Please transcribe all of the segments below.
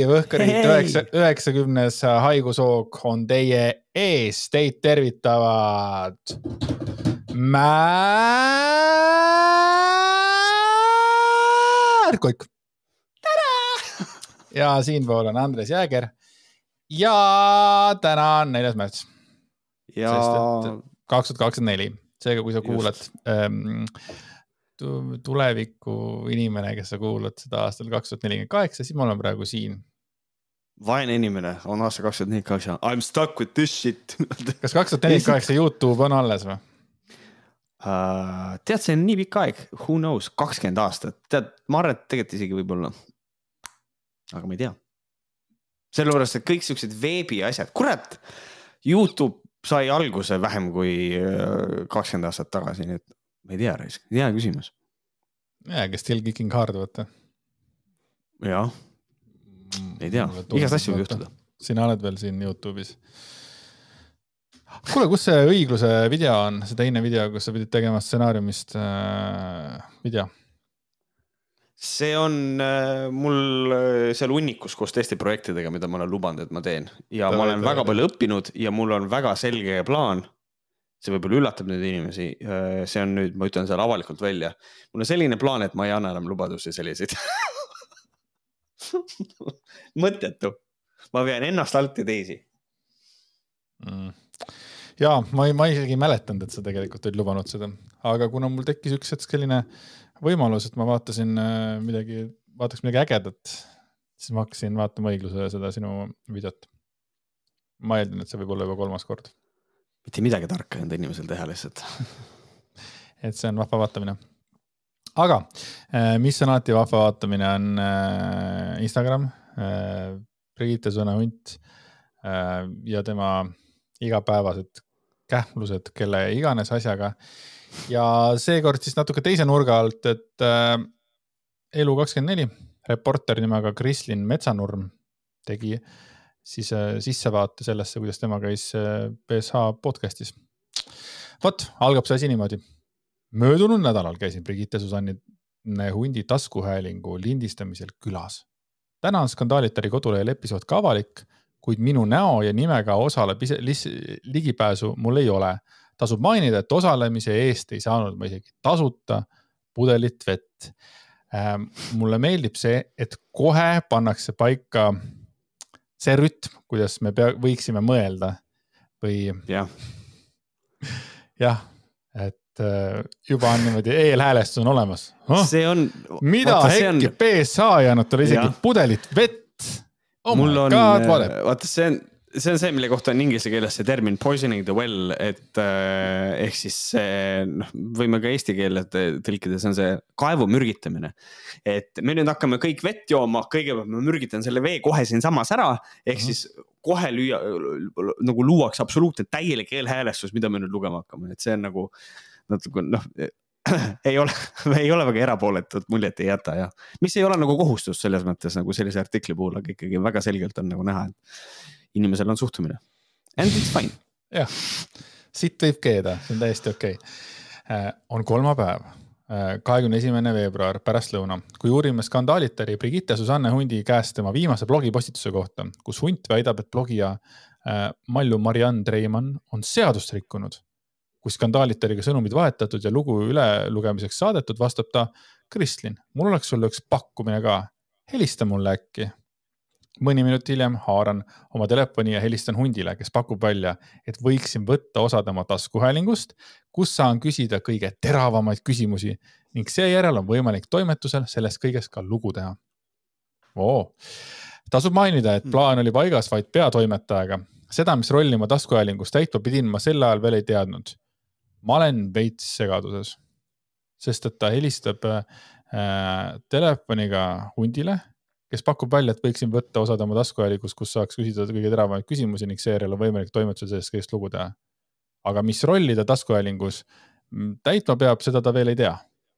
Võhkarid, 90. haigushoog on teie ees. Teid tervitavad Märkoik. Ja siinpool on Andres Jääger. Ja täna on 4. märts. Ja 2024. Seega, kui sa kuulad tuleviku inimene, kes sa kuulad seda aastal 2048, siis ma olen praegu siin. Vaene inimene on aasta 2048. I'm stuck with this shit. Kas 2048 YouTube on alles või? Tead, see on nii pikk aeg. Who knows? 20 aastat. Tead, ma arvan, et tegelikult isegi võib-olla. Aga ma ei tea. Sellepärast, et kõik sellised veebi asjad. Kurat, YouTube sai alguse vähem kui 20 aastat tagasi. Nii et ma ei tea, raisk. Hea küsimus. Ja, kes still kicking hard võtta. Jah. Ei tea. Igast asju võib juhtuda. Sina oled veel siin YouTube'is. Kuule, kus see õigluse video on? See teine video, kus sa pidid tegema stsenaariumist video? See on mul seal hunnikus koos teiste projektidega, mida ma olen lubanud, et ma teen. Ja ma olen väga palju õppinud ja mul on väga selge plaan. See võib-olla üllatab nüüd inimesi. See on nüüd, ma ütlen seal avalikult välja. Mul on selline plaan, et ma ei anna enam lubadusi selliseid. Mõttetu. Ma vean ennast alt ja teisi. Jaa, ma isegi mäletanud, et sa tegelikult olid lubanud seda. Aga kuna mul tekkis üks hetk selline võimalus, et ma vaataks midagi ägedat, siis ma hakkasin vaatama õigluse seda sinu videot. Ma eeldan, et see võib olla juba 3. kord. Mitte midagi tarka enda inimesel teha lihtsalt. Et see on vahva vaatamine. Aga mis on alati vahva vaatamine on Instagram, Brigitte Sõna Hunt ja tema igapäevased kähmlused, kelle iganes asjaga. Ja seekord siis natuke teise nurga alt, et Elu24 reporter nimega Krislin Metsanurm tegi siis sissevaate sellesse, kuidas tema käis PSH podcastis. Vot, algab see asi niimoodi. Möödunud nädalal käisin Brigitte Susanne Hundi taskuhäälingu lindistamisel külas. Täna on Skandaalitari kodulehel episood ka avalik, kuid minu näo ja nimega osaleb ligipääsu mul ei ole. Tasub mainida, et osalemise eest ei saanud ma isegi tasuta pudelit vett. Mulle meeldib see, et kohe pannakse paika see rütm, kuidas me võiksime mõelda. Või jah, et juba on niimoodi eelhäälestus on olemas. Mida hekki PSA ja nad tuli isegi pudelit vett? Oh mul on, vaata, see on see, mille kohta on inglise keeles see termin poisoning the well, et ehk siis võime ka eesti keele tõlkida, see on see kaevu mürgitamine. Et me nüüd hakkame kõik vett jooma, kõigepealt ma mürgitan selle vee kohe siin samas ära, ehk siis kohe nagu luuaks absoluutselt täielik eelhäälestus, mida me nüüd lugema hakkame. Et see on nagu ei ole väga erapooletut muljet ei jäta ja mis ei ole nagu kohustus selles mõttes nagu sellise artikli puhul, aga ikkagi väga selgelt on nagu näha, et inimesel on suhtumine and it's fine. Jah, siit võib keeda, see on täiesti okei. On kolmapäev, 21. veebruar pärast lõuna, kui uurime Skandaalitari Brigitte Susanne Hundi käest tema viimase blogipostituse kohta, kus Hunt väidab, et blogija Mallu Marianne Treimann on seadust rikkunud. Kui Skandaalitariga sõnumid vahetatud ja lugu üle lugemiseks saadetud, vastab ta Krislin, mul oleks sulle üks pakkumine ka. Helista mulle äkki. Mõni minut hiljem haaran oma telefoni ja helistan Hundile, kes pakub välja, et võiksin võtta osa tema taskuhäälingust, kus saan küsida kõige teravamaid küsimusi ning seejärel on võimalik toimetusel sellest kõigest ka lugu teha. Tasub mainida, et plaan oli paigas vaid peatoimetajaga. Seda, mis rolli ma taskuhäälingus täitma pidin, ma sel ajal veel ei teadnud. Ma olen veits segaduses, sest et ta helistab telefoniga Hundile, kes pakub välja, et võiksin võtta osa tema taskuhäälingus, kus saaks küsida kõige teravamaid küsimusi ning seejärel on võimalik toimetusel sellest kõigest lugu teha. Aga mis rolli ta taskuhäälingus täitma peab, seda ta veel ei tea.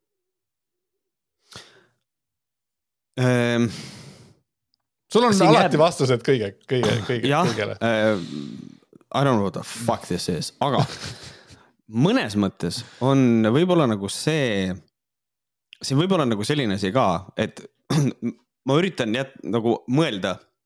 Sul on alati vastused kõigele. I don't know what the fuck this is, aga mõnes mõttes on võib-olla nagu see võib-olla nagu selline asi ka, et ma üritan nagu mõelda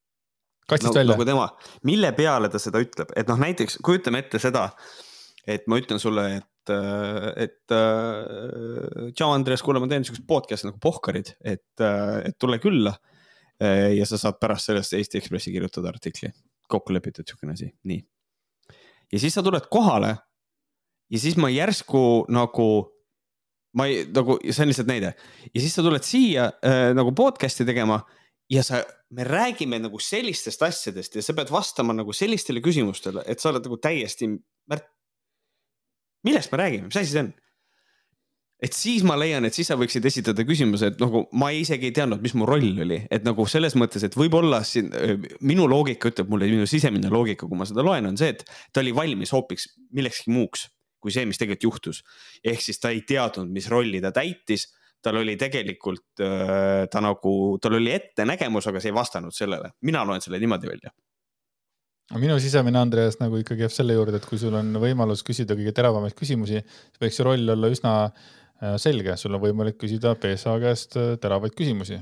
kastist välja. Nagu tema, mille peale ta seda ütleb, et noh, näiteks kujutame ette seda, et ma ütlen sulle, et tšau Andreas, kuule, ma teen niisugust podcast'i nagu Pohkarid, et tule külla ja sa saad pärast sellest Eesti Ekspressi kirjutada artikli, kokku lepitud niisugune asi, nii. Ja siis sa tuled kohale ja siis ma järsku nagu, see on lihtsalt näide, ja siis sa tuled siia nagu podcast'i tegema ja me räägime nagu sellistest asjadest ja sa pead vastama nagu sellistele küsimustele, et sa oled nagu täiesti millest me räägime, mis asi see on? Et siis ma leian, et siis sa võiksid esitada küsimuse, et nagu ma isegi ei teadnud, mis mu roll oli, et nagu selles mõttes, et võib-olla siin, minu loogika ütleb mulle, minu sisemine loogika, kui ma seda loen, on see, et ta oli valmis hoopiks millekski muuks kui see, mis tegelikult juhtus. Ehk siis ta ei teadnud, mis rolli ta täitis, tal oli tegelikult, tal oli ettenägemus, aga see ei vastanud sellele. Mina loen selle niimoodi välja. Minu sisemine Andreas nagu ikkagi jääb selle juurde, et kui sul on võimalus küsida kõige teravamaid küsimusi, siis võiks see roll olla üsna selge. Sul on võimalik küsida PSA käest teravaid küsimusi.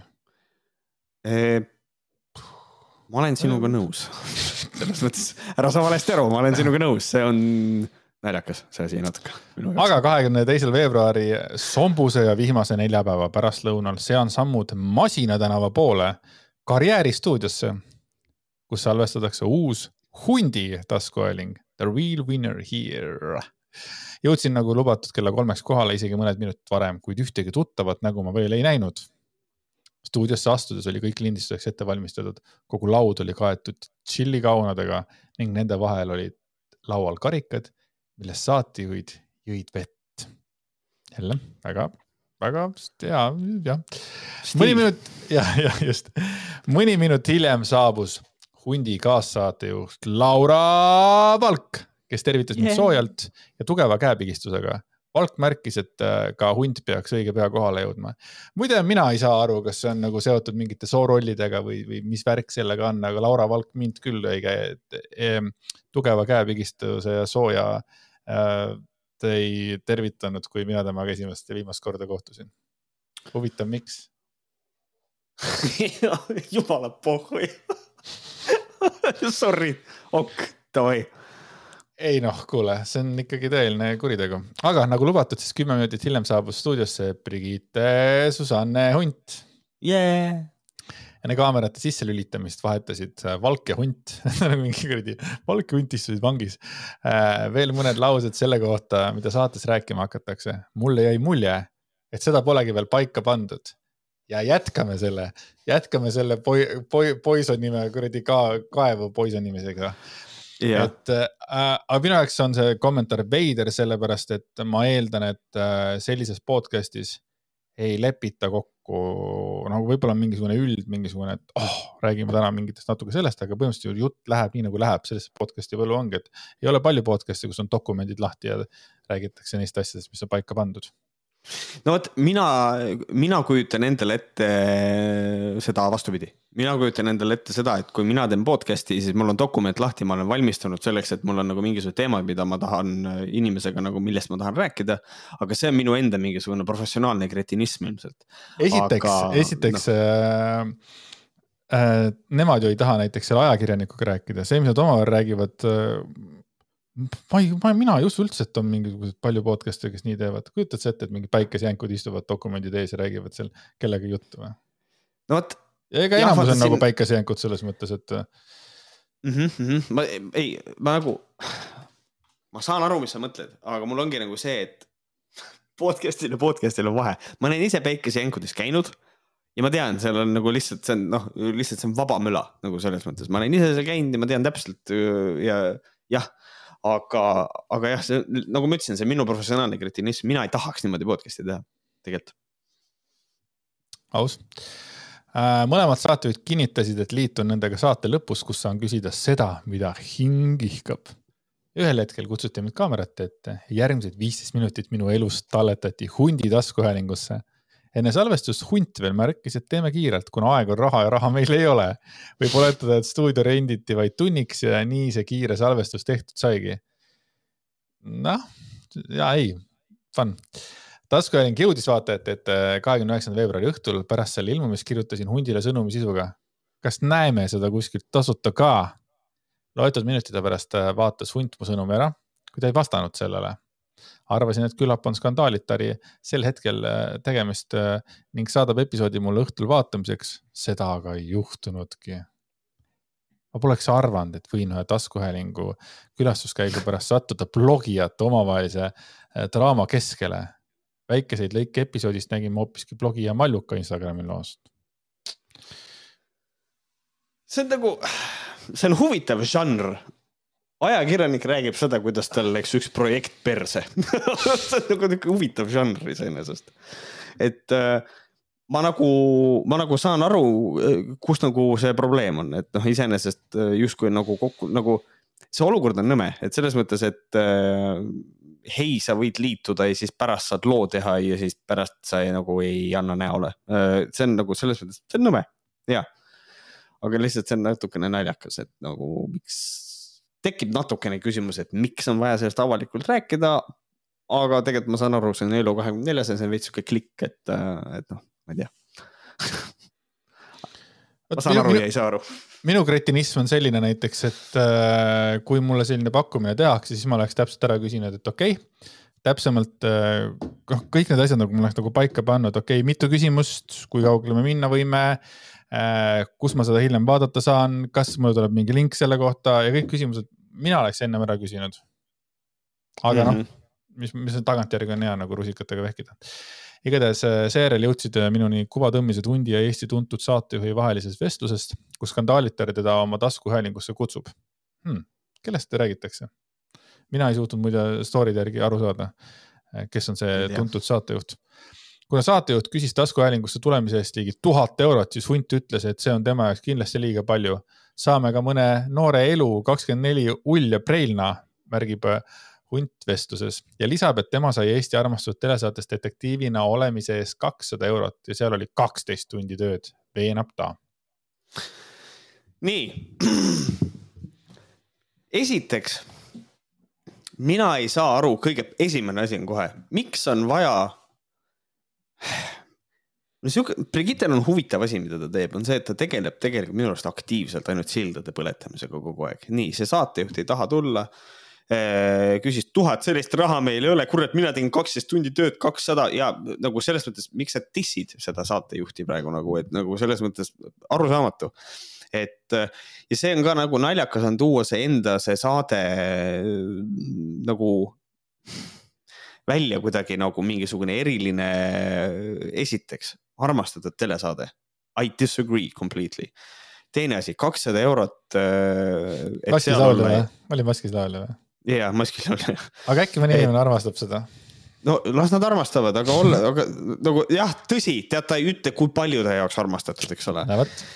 Ma olen sinuga nõus. Selles mõttes, ära sa valesti aru, ma olen sinuga nõus. See on naljakas, see asi natuke. Aga 22. veebruari sombuse ja vihmase neljapäeva pärast lõunal sean sammud Masina tänava poole karjääristuudiosse, kus salvestatakse uus Hundi taskuhääling. The real winner here. Jõudsin nagu lubatud kella 3 kohale isegi mõned minutit varem, kuid ühtegi tuttavat nägu ma veel ei näinud. Stuudiosse astudes oli kõik lindistuseks ette valmistatud. Kogu laud oli kaetud chillikaunadega ning nende vahel olid laual karikad, millest saatijuhid jõid vett. Jälle, väga, ja. Mõni minut hiljem saabus Hundi kaassaatejuht Laura Valk, kes tervitas mind soojalt ja tugeva käepigistusega. Valk märkis, et ka Hund peaks õige pea kohale jõudma. Muide, mina ei saa aru, kas see on nagu seotud mingite soorollidega või mis värk sellega on, aga Laura Valk mind küll tugeva käepigistuse ja sooja ei tervitanud, kui mina temaga esimest ja viimast korda kohtusin. Huvitav, miks? Jumala pohhui. Sorry, davai. Ei noh, kuule, see on ikkagi tõeline kuritegu. Aga nagu lubatud, siis 10 minutit hiljem saabus stuudiosse Brigitte Susanne Hunt. Enne kaamerate sisse lülitamist vahetasid Valk ja Hunt. Valk ja Hunt istusid vangis. Veel mõned laused selle kohta, mida saates rääkima hakatakse. Mulle jäi mulje, et seda polegi veel paika pandud. Ja jätkame selle Poison nime, kaevu Poison nimisega. Aga minu jaoks on see kommentaar veider sellepärast, et ma eeldan, et sellises podcastis ei lepita kokku, nagu võib-olla mingisugune, et räägime täna mingitest natuke sellest, aga põhimõtteliselt jutt läheb nii nagu läheb, selles podcasti võlu ongi, et ei ole palju podcasti, kus on dokumendid lahti ja räägitakse neist asjadest, mis on paika pandud. No võt, mina kujutan endale ette seda vastupidi. Mina kujutan endale ette seda, et kui mina teen podcasti, siis mul on dokument lahti, ma olen valmistunud selleks, et mul on nagu mingisugune teema, mida ma tahan inimesega, nagu millest ma tahan rääkida, aga see on minu enda mingisugune professionaalne kretinism ilmselt. Esiteks nemad ju ei taha näiteks selle ajakirjanikuga rääkida. See, mis nad omavahel räägivad, mina ei usu üldse, et on mingisugused palju podcast'e, kes nii teevad. Kujutad sa ette, et mingi päikesejänkud istuvad dokumendid ees ja räägivad seal kellega juttu või? No võt. Ja ega enamus on nagu päikesejänkud selles mõttes, et... Ma saan aru, mis sa mõtled, aga mul ongi nagu see, et podcastil on vahe. Ma olen ise päikesejänkudest käinud ja ma tean, seal on nagu lihtsalt see on vaba müla nagu selles mõttes. Ma olen ise seal käinud ja ma tean täpselt ja aga jah, see, nagu ma ütlesin, see minu professionaalne kretinism, mina ei tahaks niimoodi podcasti teha, tegelikult. Aus. Mõlemad saatejuhid kinnitasid, et liitun nendega saate lõpus, kus saan küsida seda, mida hing ihkab. Ühel hetkel kutsuti mind kaamerate ette. Järgmised 15 minutit minu elust talletati Hundi taskuhäälingusse. Enne salvestust Hunt veel märkis, et teeme kiirelt, kuna aeg on raha ja raha meil ei ole. Võib oletada, et stuudio renditi vaid tunniks ja nii see kiire salvestus tehtud saigi. Noh, fun. Taskuhääling jõudis vaatajate, et 29. veebruari õhtul pärast selle ilmumist kirjutasin Hundile sõnumi sisuga. kas näeme seda kuskilt tasuta ka? Loetud minutite pärast vaatas Hunt mu sõnumi ära, kui ta ei vastanud sellele. Arvasin, et küllap on skandaalitari sel hetkel tegemist ning saadab episoodi mulle õhtul vaatamiseks. Seda aga ei juhtunudki. Ma poleks arvanud, et võin ühe taskuhäälingu külastuskäigu pärast sattuda blogijate omavahelise draama keskele. Väikeseid lõike episoodist nägime hoopiski blogi ja Malluka Instagrami loost. See on huvitav žanr. Ajakirjanik räägib seda, kuidas tal läks üks projekt perse. See on nagu huvitav žanr iseenesest. Et ma nagu saan aru, kus nagu see probleem on. Et iseenesest justkui nagu kokku, nagu see olukord on nõme. Et selles mõttes, et hei, sa võid liituda ja siis pärast saad loo teha ja siis pärast sa nagu ei anna näole. See on nagu selles mõttes, see on nõme. Jaa. Aga lihtsalt see on natukene naljakas, et nagu miks tekib natukene küsimus, et miks on vaja sellest avalikult rääkida, aga tegelikult ma saan aru, see on Elo 24, see on veits siuke klikk, et noh, ma ei tea. Ma saan aru ja ei saa aru. Minu kretinism on selline näiteks, et kui mulle selline pakkumine tehakse, siis ma oleks täpselt ära küsinud, et okei, täpsemalt kõik need asjad nagu ma oleks nagu paika pannud, okei, mitu küsimust, kui kaugele me minna võime, kus ma seda hiljem vaadata saan, kas mul tuleb mingi link selle kohta ja kõik küsimused, mina oleks ennem ära küsinud. Aga mis tagantjärgi on hea nagu rusikatega vehkida. Igatahes seejärel jõudsid minuni kuvatõmmised Hundi ja Eesti tuntud saatejuhi vahelisest vestlusest, kus skandaalitar teda oma taskuhäälingusse kutsub. Kellest te räägitakse? Mina ei suutnud muide story'de järgi aru saada, kes on see tuntud saatejuht. Kuna saatejuht küsis taskuhäälingusse tulemise eest ligi 1000 eurot, siis Hunt ütles, et see on tema jaoks kindlasti liiga palju. Saame ka mõne noore elu 24 ull ja preilna, märgib Hunt vestluses ja lisab, et tema sai Eesti armastatud telesaates detektiivina olemise eest 200 eurot ja seal oli 12 tundi tööd. Veenab ta. Nii. Esiteks, mina ei saa aru, kõige esimene asi on kohe. Miks on vaja Brigittel on huvitav asi, mida ta teeb, on see, et ta tegeleb tegelikult minu arust aktiivselt ainult sildade põletamisega kogu aeg. Nii, see saatejuht ei taha tulla, küsis 1000 sellist raha meil ei ole, kurat, mina tegin 12 tundi tööd, 200 ja nagu selles mõttes, miks sa tissid seda saatejuhti praegu nagu, et nagu selles mõttes arusaamatu. Et, ja see on ka nagu naljakas on tuua see enda see saade nagu välja kuidagi nagu mingisugune eriline esiteks armastatud telesaade. I disagree completely. Teine asi, 200 eurot. Maskis laulja või? Oli Maskis laulja või? Jaa, Maskis laulja. Aga äkki mõni inimene armastab seda? No las nad armastavad, aga nagu, jah, tõsi, tead ta ei ütle, kui palju ta jaoks armastatud, eks ole.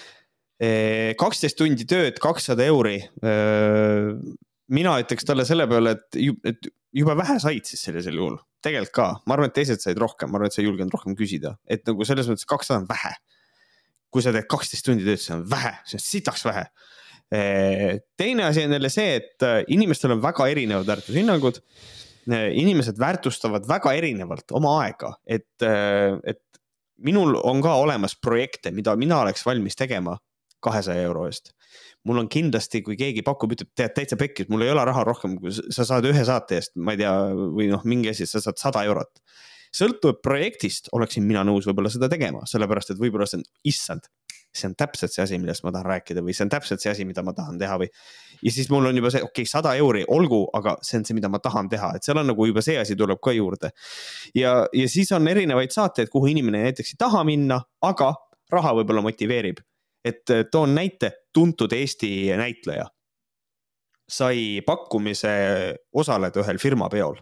12 tundi tööd, 200 euri. Mina ütleks talle selle peale, et juba vähe said siis sellisel juhul. Tegelikult ka. Ma arvan, et teised said rohkem. Ma arvan, et sa julgenud rohkem küsida. Et nagu selles mõttes 200 on vähe. Kui sa teed 12 tundi tööd, see on vähe. See on sitaks vähe. Teine asi on jälle see, et inimestel on väga erinevad väärtushinnangud. Inimesed väärtustavad väga erinevalt oma aega. Et minul on ka olemas projekte, mida mina oleks valmis tegema 200 euro eest. Mul on kindlasti, kui keegi pakub, ütleb, tead täitsa pekkis, mul ei ole raha rohkem, kui sa saad ühe saate eest, ma ei tea, või mingi asi, sa saad 100 eurot. Sõltub projektist, oleksin mina nõus võib-olla seda tegema, sellepärast, et võib-olla see on issand. See on täpselt see asi, millest ma tahan rääkida või see on täpselt see asi, mida ma tahan teha või. Ja siis mul on juba see, 100 euri, olgu, aga see on see, mida ma tahan teha, et seal on nagu juba see asi tuleb ka juurde. Ja siis on erinevaid saateid, kuhu inimene näiteks ei taha minna, aga raha võib-olla motiveerib. Et toon näite, tuntud Eesti näitleja sai pakkumise osaleda ühel firmapeol.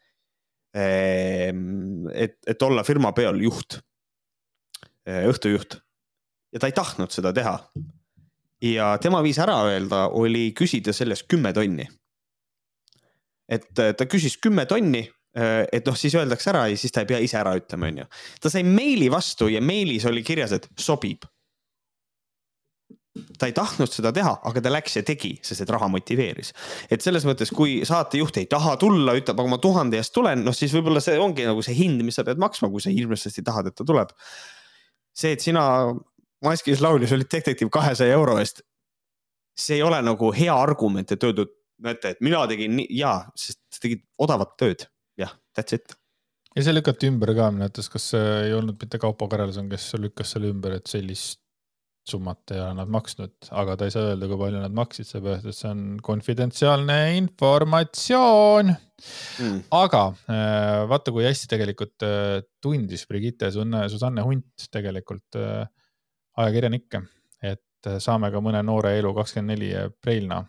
Et olla firmapeol juht, õhtujuht. Ja ta ei tahtnud seda teha. Ja tema viis ära öelda oli küsida sellest 10 tonni. Et ta küsis 10 tonni, et siis öeldakse ära ja siis ta ei pea ise ära ütlema. Ta sai meili vastu ja meilis oli kirjas, et sobib. Ta ei tahtnud seda teha, aga ta läks ja tegi, sest et raha motiveeris. Et selles mõttes, kui saatejuht ei taha tulla, ütleb, aga ma 1000 eest tulen, siis võib-olla see ongi nagu see hind, mis sa pead maksma, kui sa hirmestasti tahad, et ta tuleb. See, et sina Maskis laulis oli detektiiv 200 euro eest. See ei ole nagu hea argument, et öeldud, näete, et mina tegin sest sa tegid odavat tööd. Jah, that's it. Ja see lükati ümber ka, näitas, kas ei olnud mitte Kaupo Karelson, kes lükkas selle ümber, et sellist summat ei ole nad maksnud, aga ta ei saa öelda, kui palju nad maksid, seepärast, et see on konfidentsiaalne informatsioon. Aga vaata, kui hästi tegelikult tundis Brigitte Susanne Hunt tegelikult ajakirjanikke, et saame ka mõne noore elu 24 preilna.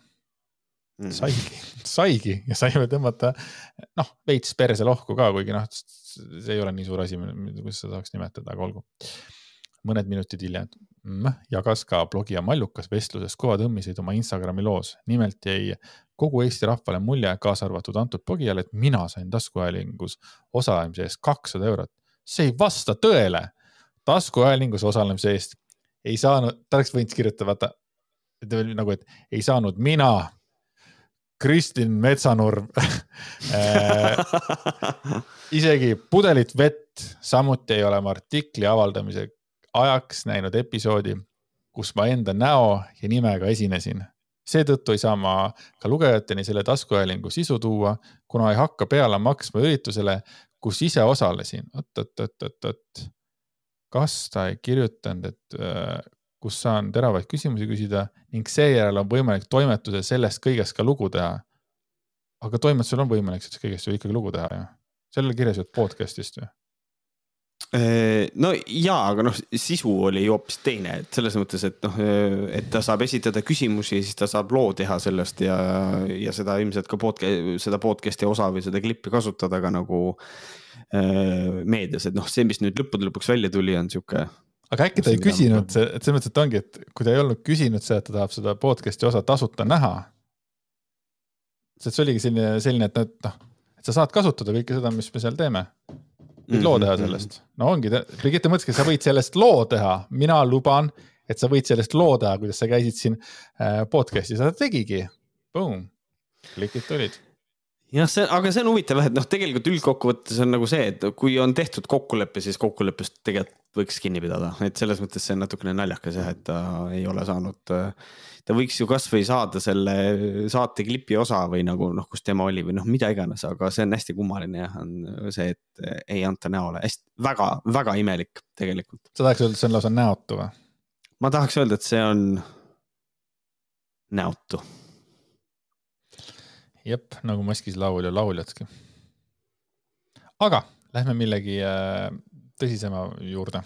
Saigi ja saime tõmmata veits perse lohku ka, kuigi see ei ole nii suur asi, kus sa saaks nimetada, aga olgu. Mõned minutid hiljem jagas ka blogija Mallukas vestluses kõva tõmmiseid oma Instagrami loos. Nimelt jäi kogu Eesti rahvale mulje, kaasa arvatud antud blogijale, et mina sain taskuhäälingus osalemise eest 200 eurot. See ei vasta tõele. Taskuhäälingus osalemise eest ei saanud, ta oleks võinud kirjutada, et ei saanud mina, Kristin Metsanurv, isegi pudelit vett, samuti ei ole ma artikli avaldamise ajaks näinud episoodi, kus ma enda näo ja nimega esinesin. Seetõttu ei saa ma ka lugejateni selle taskuhäälingu sisu tuua, kuna ei hakka peale maksma üritusele, kus ise osalesin. Kas ta ei kirjutanud, et kus saan teravaid küsimusi küsida ning seejärel on võimalik toimetuse sellest kõigest ka lugu teha. Aga toimetusel on võimalik sellest kõigest ju ikkagi lugu teha. Ja? Sellele kirjas podcastist ju. No jaa, aga sisu oli hoopis teine, et selles mõttes, et et ta saab esitada küsimusi, siis ta saab loo teha sellest ja seda ilmselt ka seda podcasti osa või seda klippi kasutada ka nagu meedias, et see, mis nüüd lõpuks välja tuli, on siuke. Aga äkki ta ei küsinud, et see mõttes, et ongi, et kui ta ei olnud küsinud see, et ta tahab seda podcasti osa tasuta näha, see oligi selline, et sa saad kasutada kõike seda, mis me seal teeme. Võid loo teha sellest. No ongi, Brigitte mõtleski, et sa võid sellest loo teha. Mina luban, et sa võid sellest loo teha, kuidas sa käisid siin podcasti. Sa tegigi. Boom. Klikid tulid. Jah, aga see on huvitav, et tegelikult üldkokkuvõttes on nagu see, et kui on tehtud kokkuleppe, siis kokkuleppest tegelikult võiks kinni pidada. Et selles mõttes see on natukene naljakas, et ta ei ole saanud, ta võiks ju kas või saada selle saate klipi osa või nagu, kus tema oli või mida iganes, aga see on hästi kummaline ja on see, et ei anta näole. Väga, väga imelik tegelikult. Sa tahaks öelda, et see on lausa näotu või? Ma tahaks öelda, et see on näotu. Jep, nagu Maskis laul ja lauljatki. Aga lähme millegi tõsisema juurde.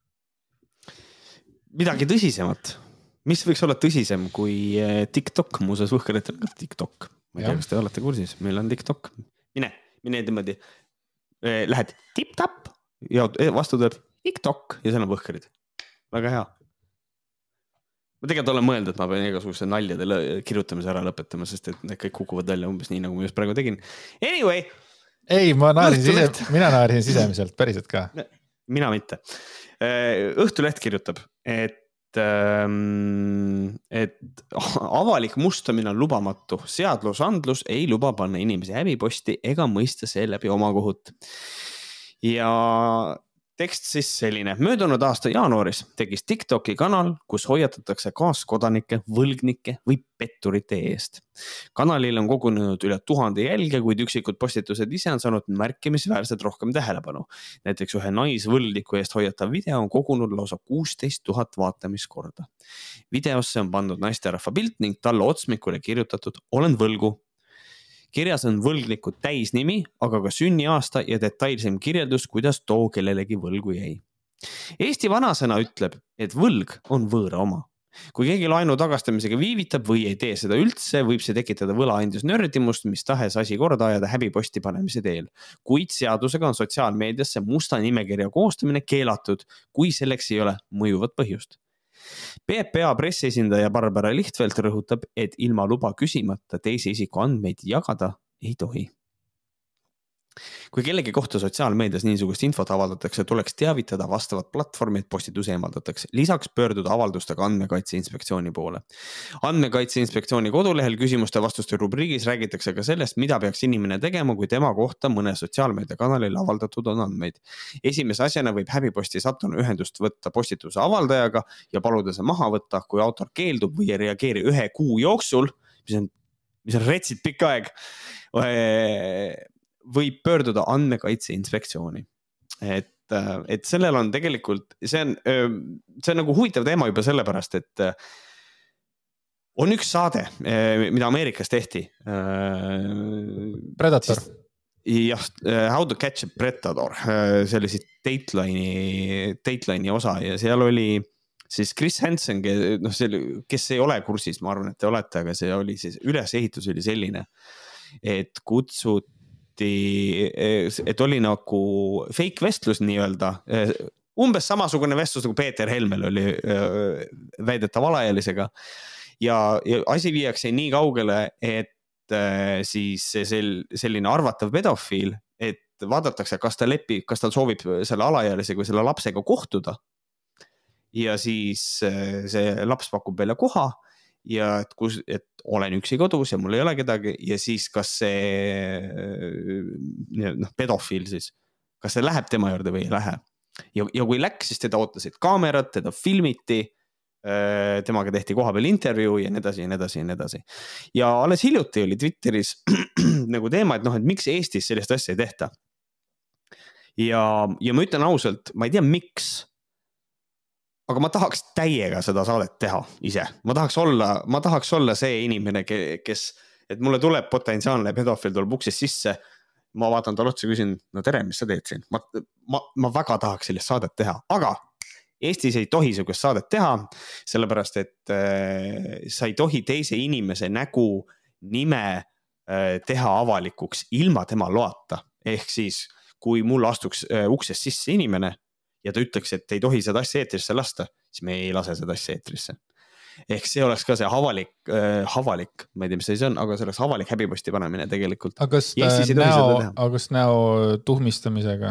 Midagi tõsisemat. Mis võiks olla tõsisem kui TikTok? Muuseas võhkõretel ka TikTok. Ma ei tea, kas te olete kursis. Meil on TikTok. Mine niimoodi. Lähed tip-tap ja vastu tuleb TikTok ja seal on võhkõrid. Väga hea. Ma tegelikult olen mõelnud, et ma pean igasuguse naljade kirjutamise ära lõpetama, sest et need kõik kukuvad välja umbes nii, nagu ma just praegu tegin. Anyway! Ei, mina naarisin sisemiselt, päriselt ka. Mina mitte. Õhtuleht kirjutab, et avalik mustamine on lubamatu. Seadusandlus ei luba panna inimesi häbiposti ega mõista see läbi oma kohut. Ja tekst siis selline. Möödunud aasta jaanuaris tegis TikToki kanal, kus hoiatatakse kaaskodanike, võlgnike või petturite eest. Kanalil on kogunenud üle 1000 jälge, kuid üksikud postitused ise on saanud märkimisväärselt rohkem tähelepanu. Näiteks ühe naisvõlgniku eest hoiatav video on kogunud lausa 16 000 vaatamiskorda. Videosse on pandud naisterahva pilt ning talle otsmikule kirjutatud olen võlgu. Kirjas on võlgniku täisnimi, aga ka sünniaasta ja detailsem kirjeldus, kuidas too kellelegi võlgu jäi. Eesti vanasõna ütleb, et võlg on võõra oma. Kui keegi laenu tagastamisega viivitab või ei tee seda üldse, võib see tekitada võlaandjus nördimust, mis tahes asi korda ajada häbiposti panemise teel. Kuid seadusega on sotsiaalmeediasse musta nimekirja koostamine keelatud, kui selleks ei ole mõjuvat põhjust. PPA pressiesindaja Barbara Lichtvelt rõhutab, et ilma luba küsimata teise isiku andmeid jagada ei tohi. kui kellegi kohta sotsiaalmeedias niisugust infot avaldatakse, tuleks teavitada vastavat platvormi, et postitus eemaldatakse. Lisaks pöörduda avaldustega Andmekaitse Inspektsiooni poole. Andmekaitse Inspektsiooni kodulehel küsimuste vastuste rubriigis räägitakse ka sellest, mida peaks inimene tegema, kui tema kohta mõne sotsiaalmeediakanalil avaldatud on andmeid. Esimese asjana võib häbiposti sattuna ühendust võtta postituse avaldajaga ja paluda see maha võtta, kui autor keeldub või ei reageeri 1 kuu jooksul, mis on retsid pikk aeg, võib pöörduda Andmekaitse Inspektsiooni. Et sellel on tegelikult, see on nagu huvitav teema juba sellepärast, et on üks saade, mida Ameerikas tehti. Predator. Jah, How to Catch a Predator. See oli siis Dateline'i osa ja seal oli siis Chris Hansen, kes ei ole kursis, ma arvan, et te olete, aga see oli siis, ülesehitus oli selline, et et oli nagu fake vestlus nii-öelda, umbes samasugune vestlus nagu Peeter Helmel oli väidetav alaealisega ja asi viiakse nii kaugele, et siis selline arvatav pedofiil, et vaadatakse, kas tal soovib selle alaealisega või selle lapsega kohtuda ja siis see laps pakub välja koha ja et olen üksi kodus ja mul ei ole kedagi ja siis kas see pedofiil siis, kas see läheb tema juurde või ei lähe. Ja kui läks, siis teda ootasid kaamerad, teda filmiti, temaga tehti kohapeal intervjuu ja nii edasi ja nii edasi ja nii edasi. Ja alles hiljuti oli Twitteris nagu teema, et miks Eestis sellist asja ei tehta. Ja ma ütlen ausalt, ma ei tea miks, aga ma tahaks täiega seda saadet teha ise. Ma tahaks olla see inimene, kes, et mulle tuleb potentsiaalne pedofiil, tuleb uksest sisse. Ma vaatan tal otsa ja küsin, no tere, mis sa teed siin? Ma väga tahaks sellist saadet teha, aga Eestis ei tohi sellist saadet teha, sellepärast, et sa ei tohi teise inimese nägu, nime teha avalikuks ilma tema loata. Ehk siis, kui mul astuks uksest sisse inimene, ja ta ütleks, et ei tohi seda asja eetrisse lasta, siis me ei lase seda asja eetrisse. Ehk see oleks ka see havalik, ma ei tea, mis see on, aga see oleks havalik häbiposti panemine tegelikult. Aga kas näo tuhmistamisega?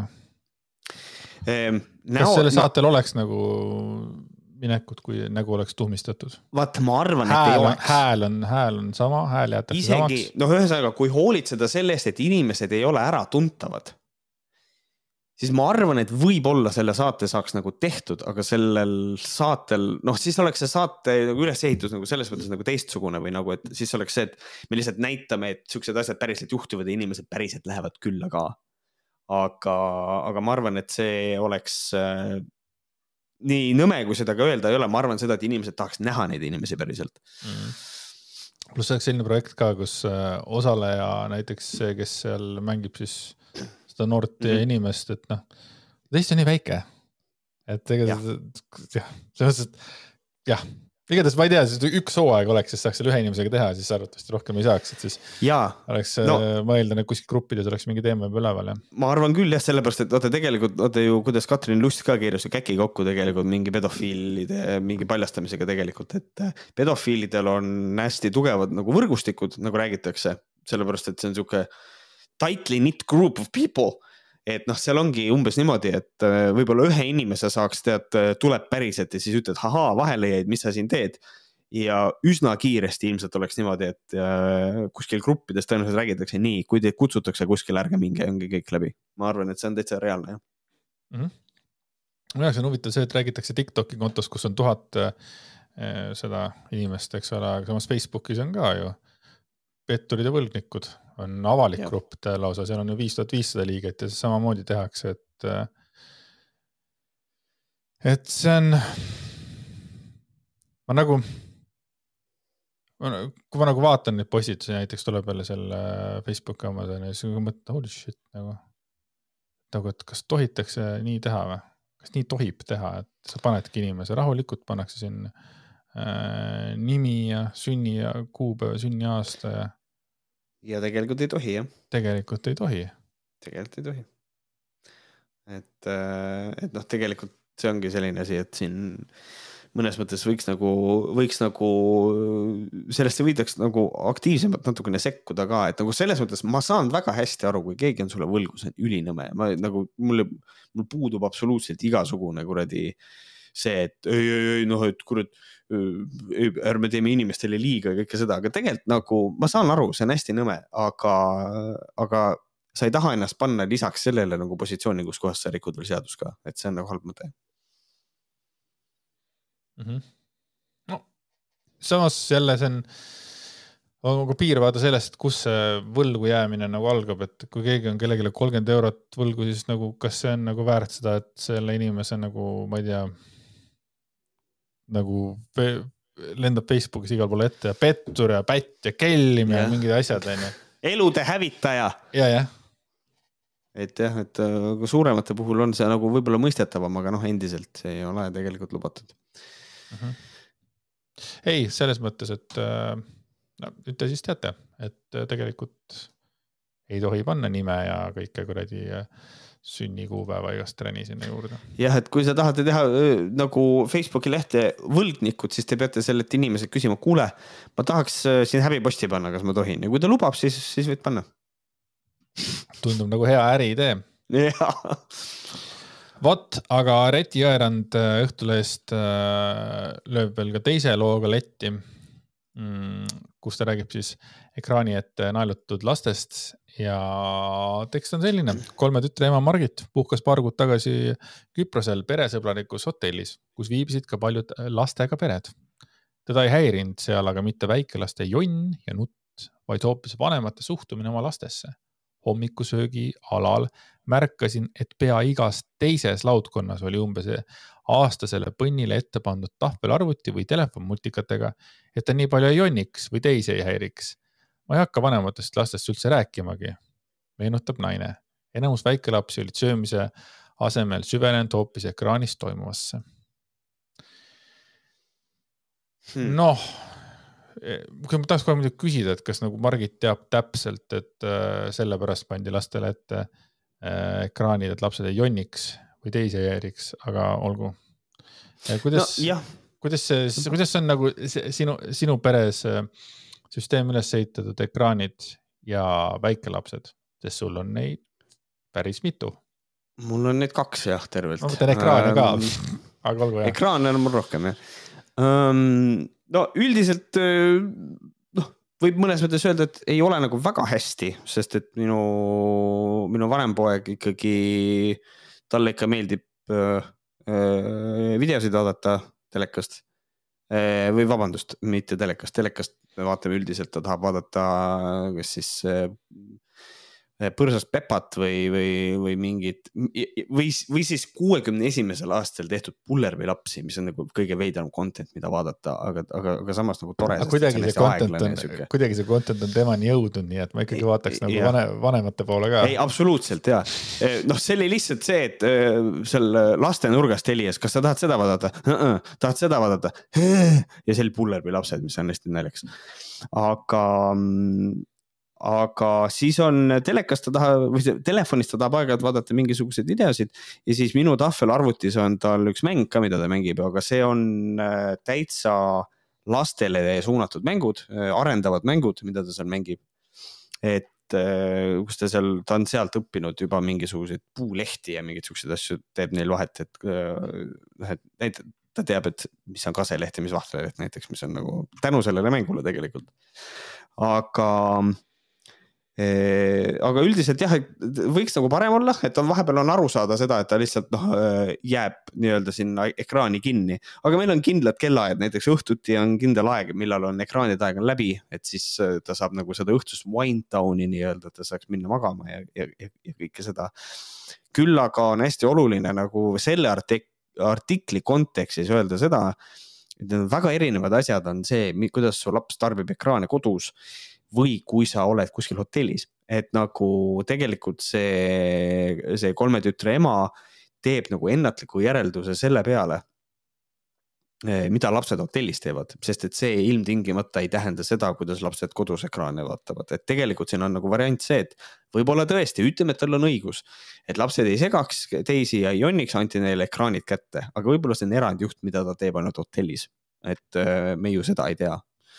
Kas selle saatel oleks nagu minekut, kui nägu oleks tuhmistatud? Vaat ma arvan, et ei oleks. Hääl on sama, hääl jätakse samaks. Ühesõnaga, kui hoolitseda sellest, et inimesed ei ole ära tuntavad, siis ma arvan, et võib-olla selle saate saaks nagu tehtud, aga sellel saatel, siis oleks see saate ülesehitus nagu selles mõttes nagu teistsugune või nagu, et siis oleks see, et me lihtsalt näitame, et sellised asjad päriselt juhtuvad ja inimesed päriselt lähevad külla ka. Aga ma arvan, et see oleks nii nõme, kui seda ka öelda ei ole, ma arvan seda, et inimesed tahaks näha neid inimesi päriselt. Plus oleks selline projekt ka, kus osaleja näiteks see, kes seal mängib siis seda noort inimest, et teist on nii väike, et tegelikult igatahes ma ei tea, üks hooaeg oleks, siis saaks selle ühe inimesega teha, siis arvatavasti rohkem ei saaks, et siis oleks ma eeldan, et kuskil gruppides oleks mingi teema üleval. Ma arvan küll sellepärast, et tegelikult ju, kuidas Katrin Lust ka keeras käki kokku tegelikult mingi pedofiilide mingi paljastamisega tegelikult, et pedofiilidel on hästi tugevad nagu võrgustikud, nagu räägitakse, sellepärast, et see on siuke tightly knit group of people, et seal ongi umbes niimoodi, et võib-olla ühe inimese saaks tuleb päriselt ja siis ütled, vahele jäid, mis sa siin teed ja üsna kiiresti ilmselt oleks niimoodi, et kuskil gruppides tõenäoliselt räägitakse nii, kui teid kutsutakse kuskil, ärge minge, ongi kõik läbi. Ma arvan, et see on täitsa reaalne. See on huvitav see, et räägitakse TikToki kontos, kus on 1000 seda inimest, eks ole, aga samas Facebookis on ka ju petturid ja võlgnikud on avalik grupp lausa, seal on ju 5500 liiget ja samamoodi tehakse, et see on kui ma nagu vaatan neid postitusi, näiteks tuleb jälle selle Facebooki omadena, siis ma mõtlen, holy shit, nagu, et kas tohitakse nii teha või? Kas nii tohib teha, et sa panedki inimese, rahulikult pannakse siin nimi ja sünni ja kuupäeva, sünni aasta ja tegelikult ei tohi, jah. Tegelikult ei tohi. Tegelikult ei tohi. Et tegelikult see ongi selline asi, et siin mõnes mõttes võiks nagu sellesse võidaks nagu aktiivsemalt natukene sekkuda ka, et nagu selles mõttes ma saan väga hästi aru, kui keegi on sulle võlgu, see on ülinõme. Ma nagu, mul puudub absoluutselt igasugune kuradi see, et ei, et kurat, ärme teeme inimestele liiga ja kõike seda, aga tegelikult nagu ma saan aru, see on hästi nõme, aga sa ei taha ennast panna lisaks sellele nagu positsiooni, kus kohas sa rikud veel seadus ka, et see on nagu halb mõte. No, samas jälle see on nagu piir vaada sellest, kus see võlgu jäämine nagu algab, et kui keegi on kellegile 30 eurot võlgu, siis nagu kas see on nagu väärt seda, et selle inimese nagu, ma ei tea, nagu lendab Facebookis igal pool ette ja pettur ja pätt ja kellim ja mingid asjad. Elude hävitaja. Ja. Et jah, et suuremate puhul on see nagu võib-olla mõistetavam, aga endiselt see ei ole tegelikult lubatud. Ei, selles mõttes, et nüüd te siis teate, et tegelikult ei tohi panna nime ja kõike kuradi sünnikuupäeva igast treni sinna juurde. Jah, et kui sa tahate teha nagu Facebooki lehte võlgnikud, siis te peate sellelt inimesed küsima, kuule, ma tahaks siin häbiposti panna, kas ma tohin. Ja kui ta lubab, siis võid panna. Tundub nagu hea äriidee. Ja. Vot, aga Reti Jõerand Õhtulehest lööb veel ka teise looga letti, kus ta räägib siis ekraani ette naelutud lastest ja tekst on selline. 3 tütre ema Margit puhkas paar kuud tagasi Küprosel peresõbralikus hotellis, kus viibisid ka paljud lastega pered. Teda ei häirinud seal aga mitte väikelaste jonn ja nutt, vaid hoopis vanemate suhtumine oma lastesse. Hommikusöögi alal märkasin, et pea igas teises laudkonnas oli umbes aastasele põnnile ette pandud tahvelarvuti või telefonmutikatega, et ta nii palju ei jonniks või teisi ei häiriks. Ma ei hakka vanematest lastest üldse rääkimagi, meenutab naine. Enamus väikelapsi olid söömise asemel süvenenud hoopis ekraanist toimuvasse. Noh, kui ma tahaks kohe muidugi küsida, et kas nagu Margit teab täpselt, et sellepärast pandi lastele ette ekraanid, et lapsed ei jonniks või teisi ei häiriks, aga olgu. Kuidas see on nagu sinu peres süsteem üles ehitatud ekraanid ja väikelapsed, sest sul on neid päris mitu? Mul on neid 2 jah, tervelt. Ma mõtlen ekraane ka, aga olgu jah. Ekraane on mul rohkem jah. No üldiselt võib mõnes mõttes öelda, et ei ole nagu väga hästi, sest et minu vanem poeg ikkagi, talle ikka meeldib videosid vaadata telekast või vabandust, mitte telekast me vaatame üldiselt, ta tahab vaadata kas siis põrsast Pepat või mingid või siis 61. aastal tehtud Pullervi lapsi, mis on nagu kõige veidram content, mida vaadata, aga samas nagu tore. Kuidagi see content on temani jõudnud, nii et ma ikkagi vaataks nagu vanemate poole ka. Ei, absoluutselt, jah. See oli lihtsalt see, et seal laste nurgast helias, kas sa tahad seda vaadata? Tahad seda vaadata? Ja see oli Pullervi lapsed, mis on hästi naljakas. Aga siis on telekast või telefonist ta tahab aeg-ajalt vaadata mingisuguseid videosid ja siis minu tahvelarvutis on tal üks mäng ka, mida ta mängib, aga see on täitsa lastele suunatud mängud, arendavad mängud, mida ta seal mängib. Et kus ta on sealt õppinud juba mingisuguseid puulehti ja mingid suksed asju teeb neil vahet, et ta teab, et mis on kaseleht ja mis vahtleleht näiteks, mis on nagu tänu sellele mängule tegelikult. Aga üldiselt jah, võiks nagu parem olla, et vahepeal on aru saada seda, et ta lihtsalt jääb nii-öelda sinna ekraani kinni, aga meil on kindlad kellaajad, näiteks õhtuti on kindel aeg, millal on ekraanide aeg on läbi, et siis ta saab nagu seda õhtust wind downi nii-öelda, et ta saaks minna magama ja kõike seda. Küll aga on hästi oluline nagu selle artikli kontekstis öelda seda, et väga erinevad asjad on see, kuidas su laps tarbib ekraane kodus või kui sa oled kuskil hotellis, et nagu tegelikult see 3 tütre ema teeb nagu ennatliku järelduse selle peale, mida lapsed hotellis teevad, sest et see ilmtingimata ei tähenda seda, kuidas lapsed kodus ekraane vaatavad, et tegelikult siin on nagu variant see, et võib-olla tõesti, ütleme, et tal on õigus, et lapsed ei segaks teisi ja ei jonniks, anti neile ekraanid kätte, aga võib-olla see on erandjuht, mida ta teeb ainult hotellis, et me ju seda ei tea.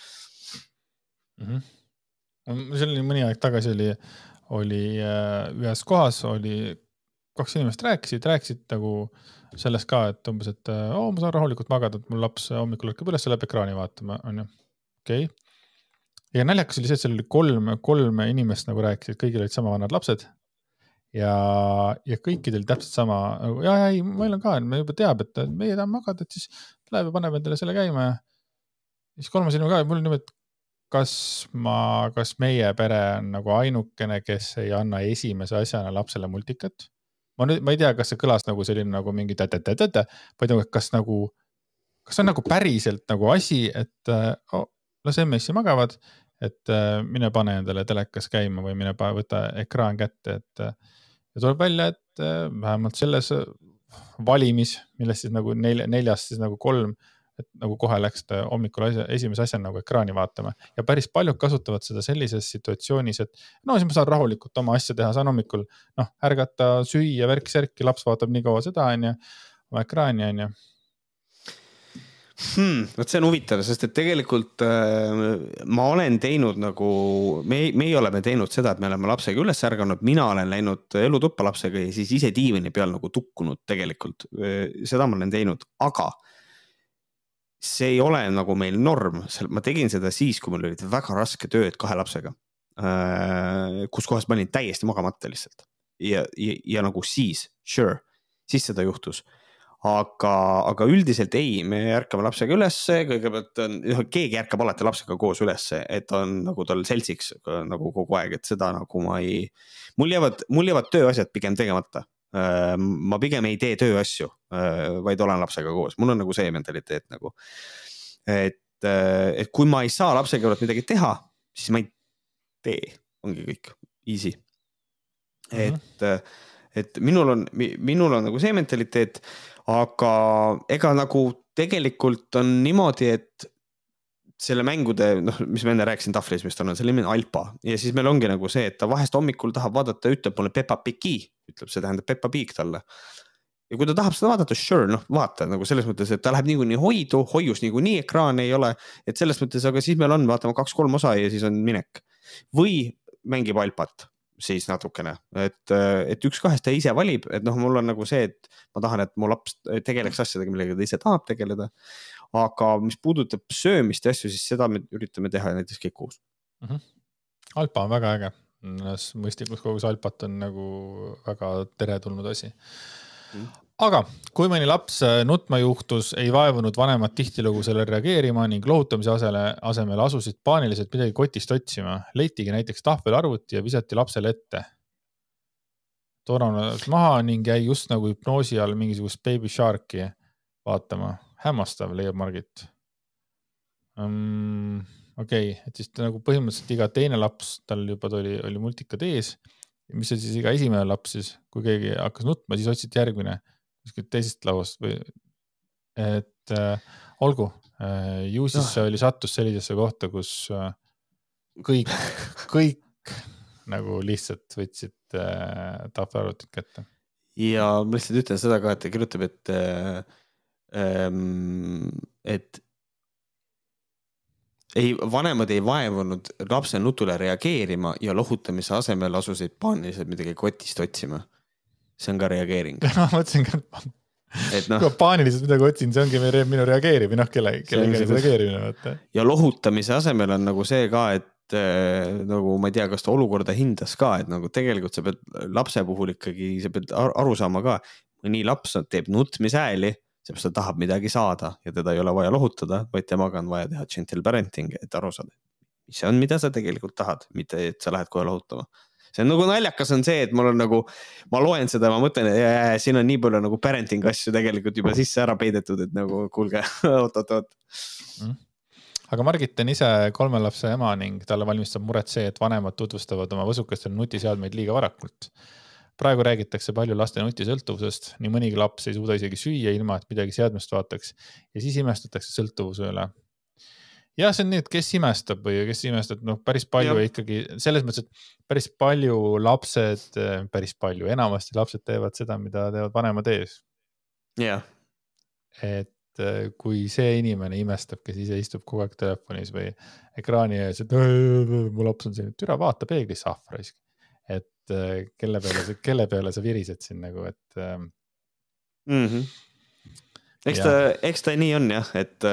See oli mõni aeg tagasi oli ühes kohas, oli 2 inimest rääkisid nagu sellest ka, et umbes, et ma saan rahulikult magada, et mul laps hommikul ärkab üles, läheb ekraani vaatama, on ju. Okei. Ja naljakas oli see, et seal oli 3 inimest nagu rääkisid, kõigil olid sama vanad lapsed ja kõikidel täpselt sama, ei, meil on ka, me juba teab, et meie tahame magada, et siis läheb ja paneb endale selle käima ja siis 3 inimene ka, mul on nimelt, kas meie pere on nagu ainukene, kes ei anna esimese asjana lapsele multikat? Ma ei tea, kas see kõlas nagu selline nagu mingi vaid kas on nagu päriselt nagu asi, et las MS-i magavad, et mine pane endale telekas käima või mine võta ekraan kätte, et ja tuleb välja, et vähemalt selles valimis, millest siis nagu 4 siis nagu 3, et nagu kohe läks hommikul esimese asjana nagu ekraani vaatama ja päris paljud kasutavad seda sellises situatsioonis, et siis ma saan rahulikult oma asja teha, saan hommikul ärgata, süüa, värki-särki, laps vaatab nii kaua seda, on ju, oma ekraani, on ju. Võt see on huvitav, sest et tegelikult ma olen teinud nagu, me oleme teinud seda, et me oleme lapsega üles ärganud, mina olen läinud elutuppa lapsega ja siis ise diivini peal nagu tukkunud tegelikult, seda ma olen teinud, aga see ei ole nagu meil norm, ma tegin seda siis, kui mul olid väga raske tööd 2 lapsega, kus kohas ma olin täiesti magamata lihtsalt ja nagu siis seda juhtus, aga üldiselt ei, me ärkame lapsega ülesse, kõigepealt keegi ärkab alati lapsega koos ülesse, et on nagu tal seltsiks nagu kogu aeg, et seda nagu mul jäävad tööasjad pigem tegemata. Ma pigem ei tee tööasju, vaid olen lapsega koos. Mul on nagu see mentaliteet nagu, et kui ma ei saa lapsega juurde midagi teha, siis ma ei tee, ongi kõik easy. Et minul on nagu see mentaliteet, aga ega nagu tegelikult on niimoodi, et selle mängude, mis ma enne rääkisin tahvlis, mis on selle nimi Alpa ja siis meil ongi nagu see, et ta vahest hommikul tahab vaadata, ütleb mulle Peppa Pigi, ütleb, see tähendab Peppa Pig talle ja kui ta tahab seda vaadata, vaata nagu selles mõttes, et ta läheb niikuinii hoius niikuinii ekraan ei ole, et selles mõttes, aga siis meil on, vaatame 2-3 osa ja siis on minek või mängib Alpat siis natukene, et üks-kahest ta ise valib, et mul on nagu see, et ma tahan, et mu laps tegeleks asjadega, millega ta ise tahab tegeleda. Aga mis puudutab söömist ja asju, siis seda me üritame teha näiteks kõik koos. Alpa on väga äge. Mõistlikus kogus Alpat on nagu väga teretulnud asi. Aga kui mõni laps nutma juhtus, ei vaevunud vanemad tihtilugu selle reageerima ning lohutamise asemel asusid paaniliselt midagi kotist otsima. Leitigi näiteks tahvelarvuti ja visati lapsele ette. Tooranas maha ning jäi just nagu hüpnoosi all mingisugust Baby Sharki vaatama. Hämmastav, leiab Margit. Okei, et siis nagu põhimõtteliselt iga teine laps, tal juba oli multikad ees. Mis on siis iga esimene laps siis, kui keegi hakkas nutma, siis otsiti järgmine teisest lauast või et olgu, ju siis oli sattus sellisesse kohta, kus kõik nagu lihtsalt võtsid tahvelarvutit kätte. Ja ma lihtsalt ütlen seda ka, et ta kirjutab, et vanemad ei vaevunud lapse nutule reageerima ja lohutamise asemel asusid paaniliselt midagi kotist otsima. See on ka reageering. Ma mõtlesin ka, kui paaniliselt midagi otsin, see ongi minu reageerimine, kellega reageerimine. Ja lohutamise asemel on nagu see ka, et nagu ma ei tea, kas ta olukorda hindas ka, et nagu tegelikult sa pead lapse puhul ikkagi, sa pead aru saama ka, mõni laps teeb nutmise ääli, seepärast ta tahab midagi saada ja teda ei ole vaja lohutada, vaid temaga on vaja teha gentle parenting, et aru saada, mis see on, mida sa tegelikult tahad, mitte et sa lähed kohe lohutama. See on nagu naljakas on see, et mul on nagu, ma loen seda, ma mõtlen, et siin on nii palju nagu parenting asju tegelikult juba sisse ära peidetud, et nagu kuulge, oot. Aga Margit on ise 3 lapse ema ning talle valmistab muret see, et vanemad tutvustavad oma võsukestele nutiseadmeid liiga varakult. praegu räägitakse palju laste nutisõltuvusest, nii mõnigi laps ei suuda isegi süüa ilma, et midagi seadmest vaataks ja siis imestatakse sõltuvuse üle. Ja see on nii, et kes imestab või kes imestab, päris palju ikkagi, selles mõttes, et päris palju lapsed, enamasti lapsed teevad seda, mida teevad vanemad ees. Jah. Et kui see inimene imestab, kes ise istub kogu aeg telefonis või ekraani ees, et mu laps on siin, türa vaata peeglis sahvraisk. Et kelle peale sa virised siin nagu, et Eks ta nii on jah, et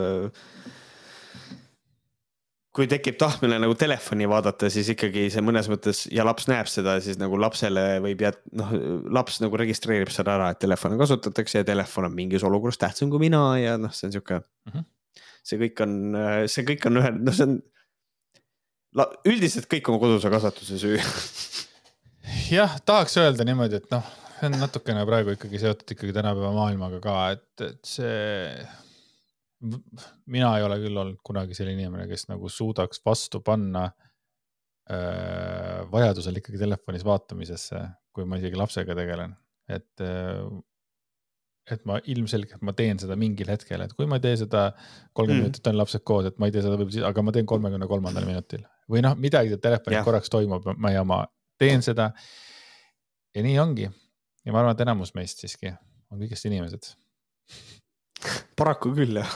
kui tekib tahtmine nagu telefoni vaadata, siis ikkagi see mõnes mõttes ja laps näeb seda, siis nagu lapsele võib laps nagu registreerib seda ära, et telefoni kasutatakse ja telefon on mingis olukorras tähtsam kui mina ja see on siuke, see kõik on ühe, see on üldiselt kõik on koduse kasvatuse süü. Jah, tahaks öelda niimoodi, et see on natukene praegu ikkagi seotud ikkagi tänapäeva maailmaga ka, et see mina ei ole küll olnud kunagi selline inimene, kes nagu suudaks vastu panna vajadusel ikkagi telefonis vaatamisesse, kui ma isegi lapsega tegelen. Et ma ilmselgelt ma teen seda mingil hetkel, et kui ma ei tee seda 30 minutit on lapsed koos, et ma ei tee seda võib-olla, aga ma teen 33. minutil. Või midagi telefoni korraks toimub, ma teen seda ja nii ongi. Ja ma arvan, et enamus meist siiski on kõigest inimesed. Paraku küll, jah.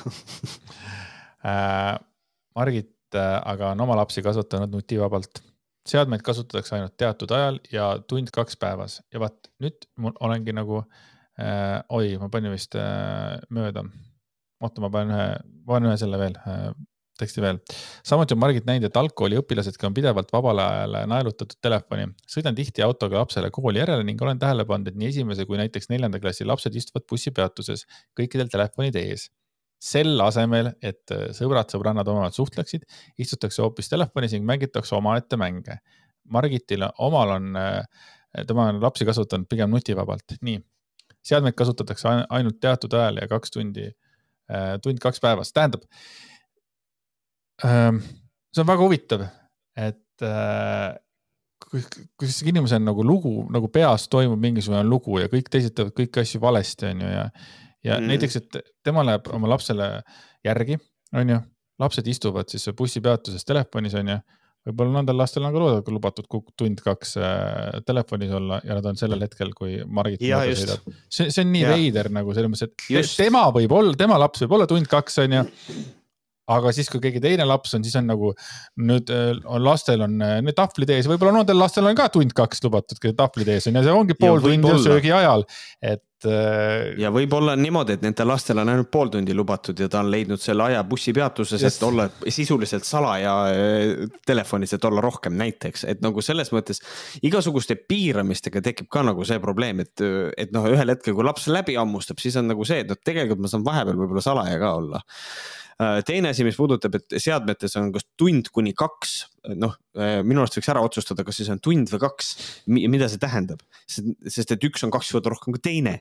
Margit aga on oma lapsi kasvatanud nutivabalt. Seadmeid kasutatakse ainult teatud ajal ja 1-2 päevas. Ja vaat, nüüd mul olengi nagu, ma panin vist mööda. Oota, ma panen ühe selle veel, teksti veel. Samuti on Margit näinud, et algkooliõpilasedki on pidevalt vabal ajal naelutatud telefoni. Sõidan tihti autoga lapsele kooli järele ning olen tähele pannud, et nii esimese kui näiteks 4. klassi lapsed istuvad bussipeatuses kõikidel telefonid ees. Sel asemel, et sõbrannad omavad suhtleksid, istutakse hoopis telefonis ning mängitakse omaette mänge. Margitil omal on, tema on lapsi kasutanud pigem nutivabalt. Nii, seadmeid kasutatakse ainult teatud ajal ja 2 tundi, 1-2 päevas. Tähendab, see on väga huvitav, et kui inimesel on nagu lugu, nagu peas toimub mingisugune lugu ja kõik teised teevad kõiki asju valesti, on ju, ja näiteks, et tema läheb oma lapsele järgi, on ju, lapsed istuvad siis bussipeatuses telefonis, on ju, võib-olla nendel lastel on ka lubatud 1-2 telefonis olla ja nad on sellel hetkel, kui Margit sõidab. See on nii veider nagu selles mõttes, et tema laps võib olla 1-2, on ju, aga siis, kui keegi teine laps on, siis on nagu, nüüd on lastel on need tahvlid ees, võib-olla nendel lastel on ka 1-2 lubatud, kui tahvlid ees on ja see ongi pool tundi söögi ajal. Ja võib olla niimoodi, et nende lastel on ainult pool tundi lubatud ja ta on leidnud selle aja bussipeatuses, et olla sisuliselt salaja telefonis, et olla rohkem näiteks. Et nagu selles mõttes igasuguste piiramistega tekib ka nagu see probleem, et ühel hetkel, kui laps läbi ammustab, siis on nagu see, et tegelikult ma saan vahepeal võib-olla salaja ka olla. Teine asi, mis puudutab, et seadmetes on kas 1-2, minu arust võiks ära otsustada, kas siis on 1 või 2, mida see tähendab, sest et 1 on 2 korda rohkem kui teine,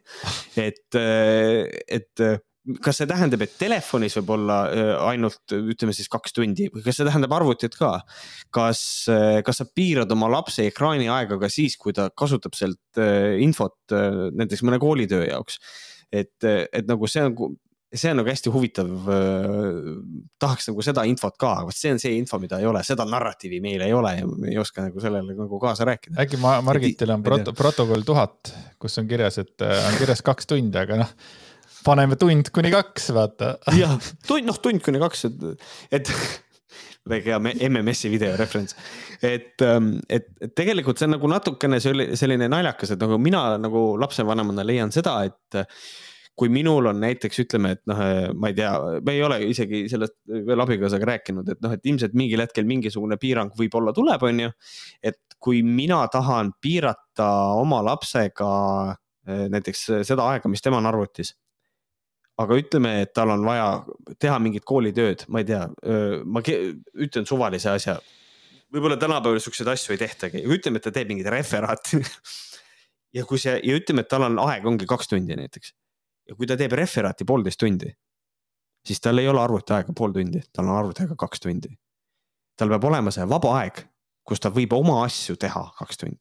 et kas see tähendab, et telefonis võib olla ainult, ütleme siis 2 tundi või kas see tähendab arvutit ka, kas sa piirad oma lapse ekraani aega ka siis, kui ta kasutab sealt infot näiteks mõne koolitöö jaoks, et nagu see on nagu hästi huvitav, tahaks nagu seda infot ka, aga see on see info, mida ei ole, seda narratiivi meil ei ole ja me ei oska nagu sellele nagu kaasa rääkida. Äkki Margitil on protokoll 1000, kus on kirjas, et on kirjas 2 tundi, aga paneme 1-2, vaata. Jah, 1-2, et väga hea MMS-i video reference, et tegelikult see on nagu natukene selline naljakas, et nagu mina nagu lapsevanemana leian seda, et kui minul on näiteks, ütleme, et ma ei tea, me ei ole isegi sellest veel abikaasaga rääkinud, et ilmselt mingil hetkel mingisugune piirang võib-olla tuleb, on ju, et kui mina tahan piirata oma lapsega näiteks seda aega, mis tema on arvutis, aga ütleme, et tal on vaja teha mingit koolitööd, ma ei tea, ma ütlen suvalise asja, võib-olla tänapäeval selliseid asju ei tehtagi, ütleme, et ta teeb mingit referaati ja ütleme, et tal on aeg ongi 2 tundi näiteks. Ja kui ta teeb referaati 1,5 tundi, siis tal ei ole arvuti aega 0,5 tundi, tal on arvuti aega 2 tundi. Tal peab olema see vaba aeg, kus ta võib oma asju teha 2 tundi.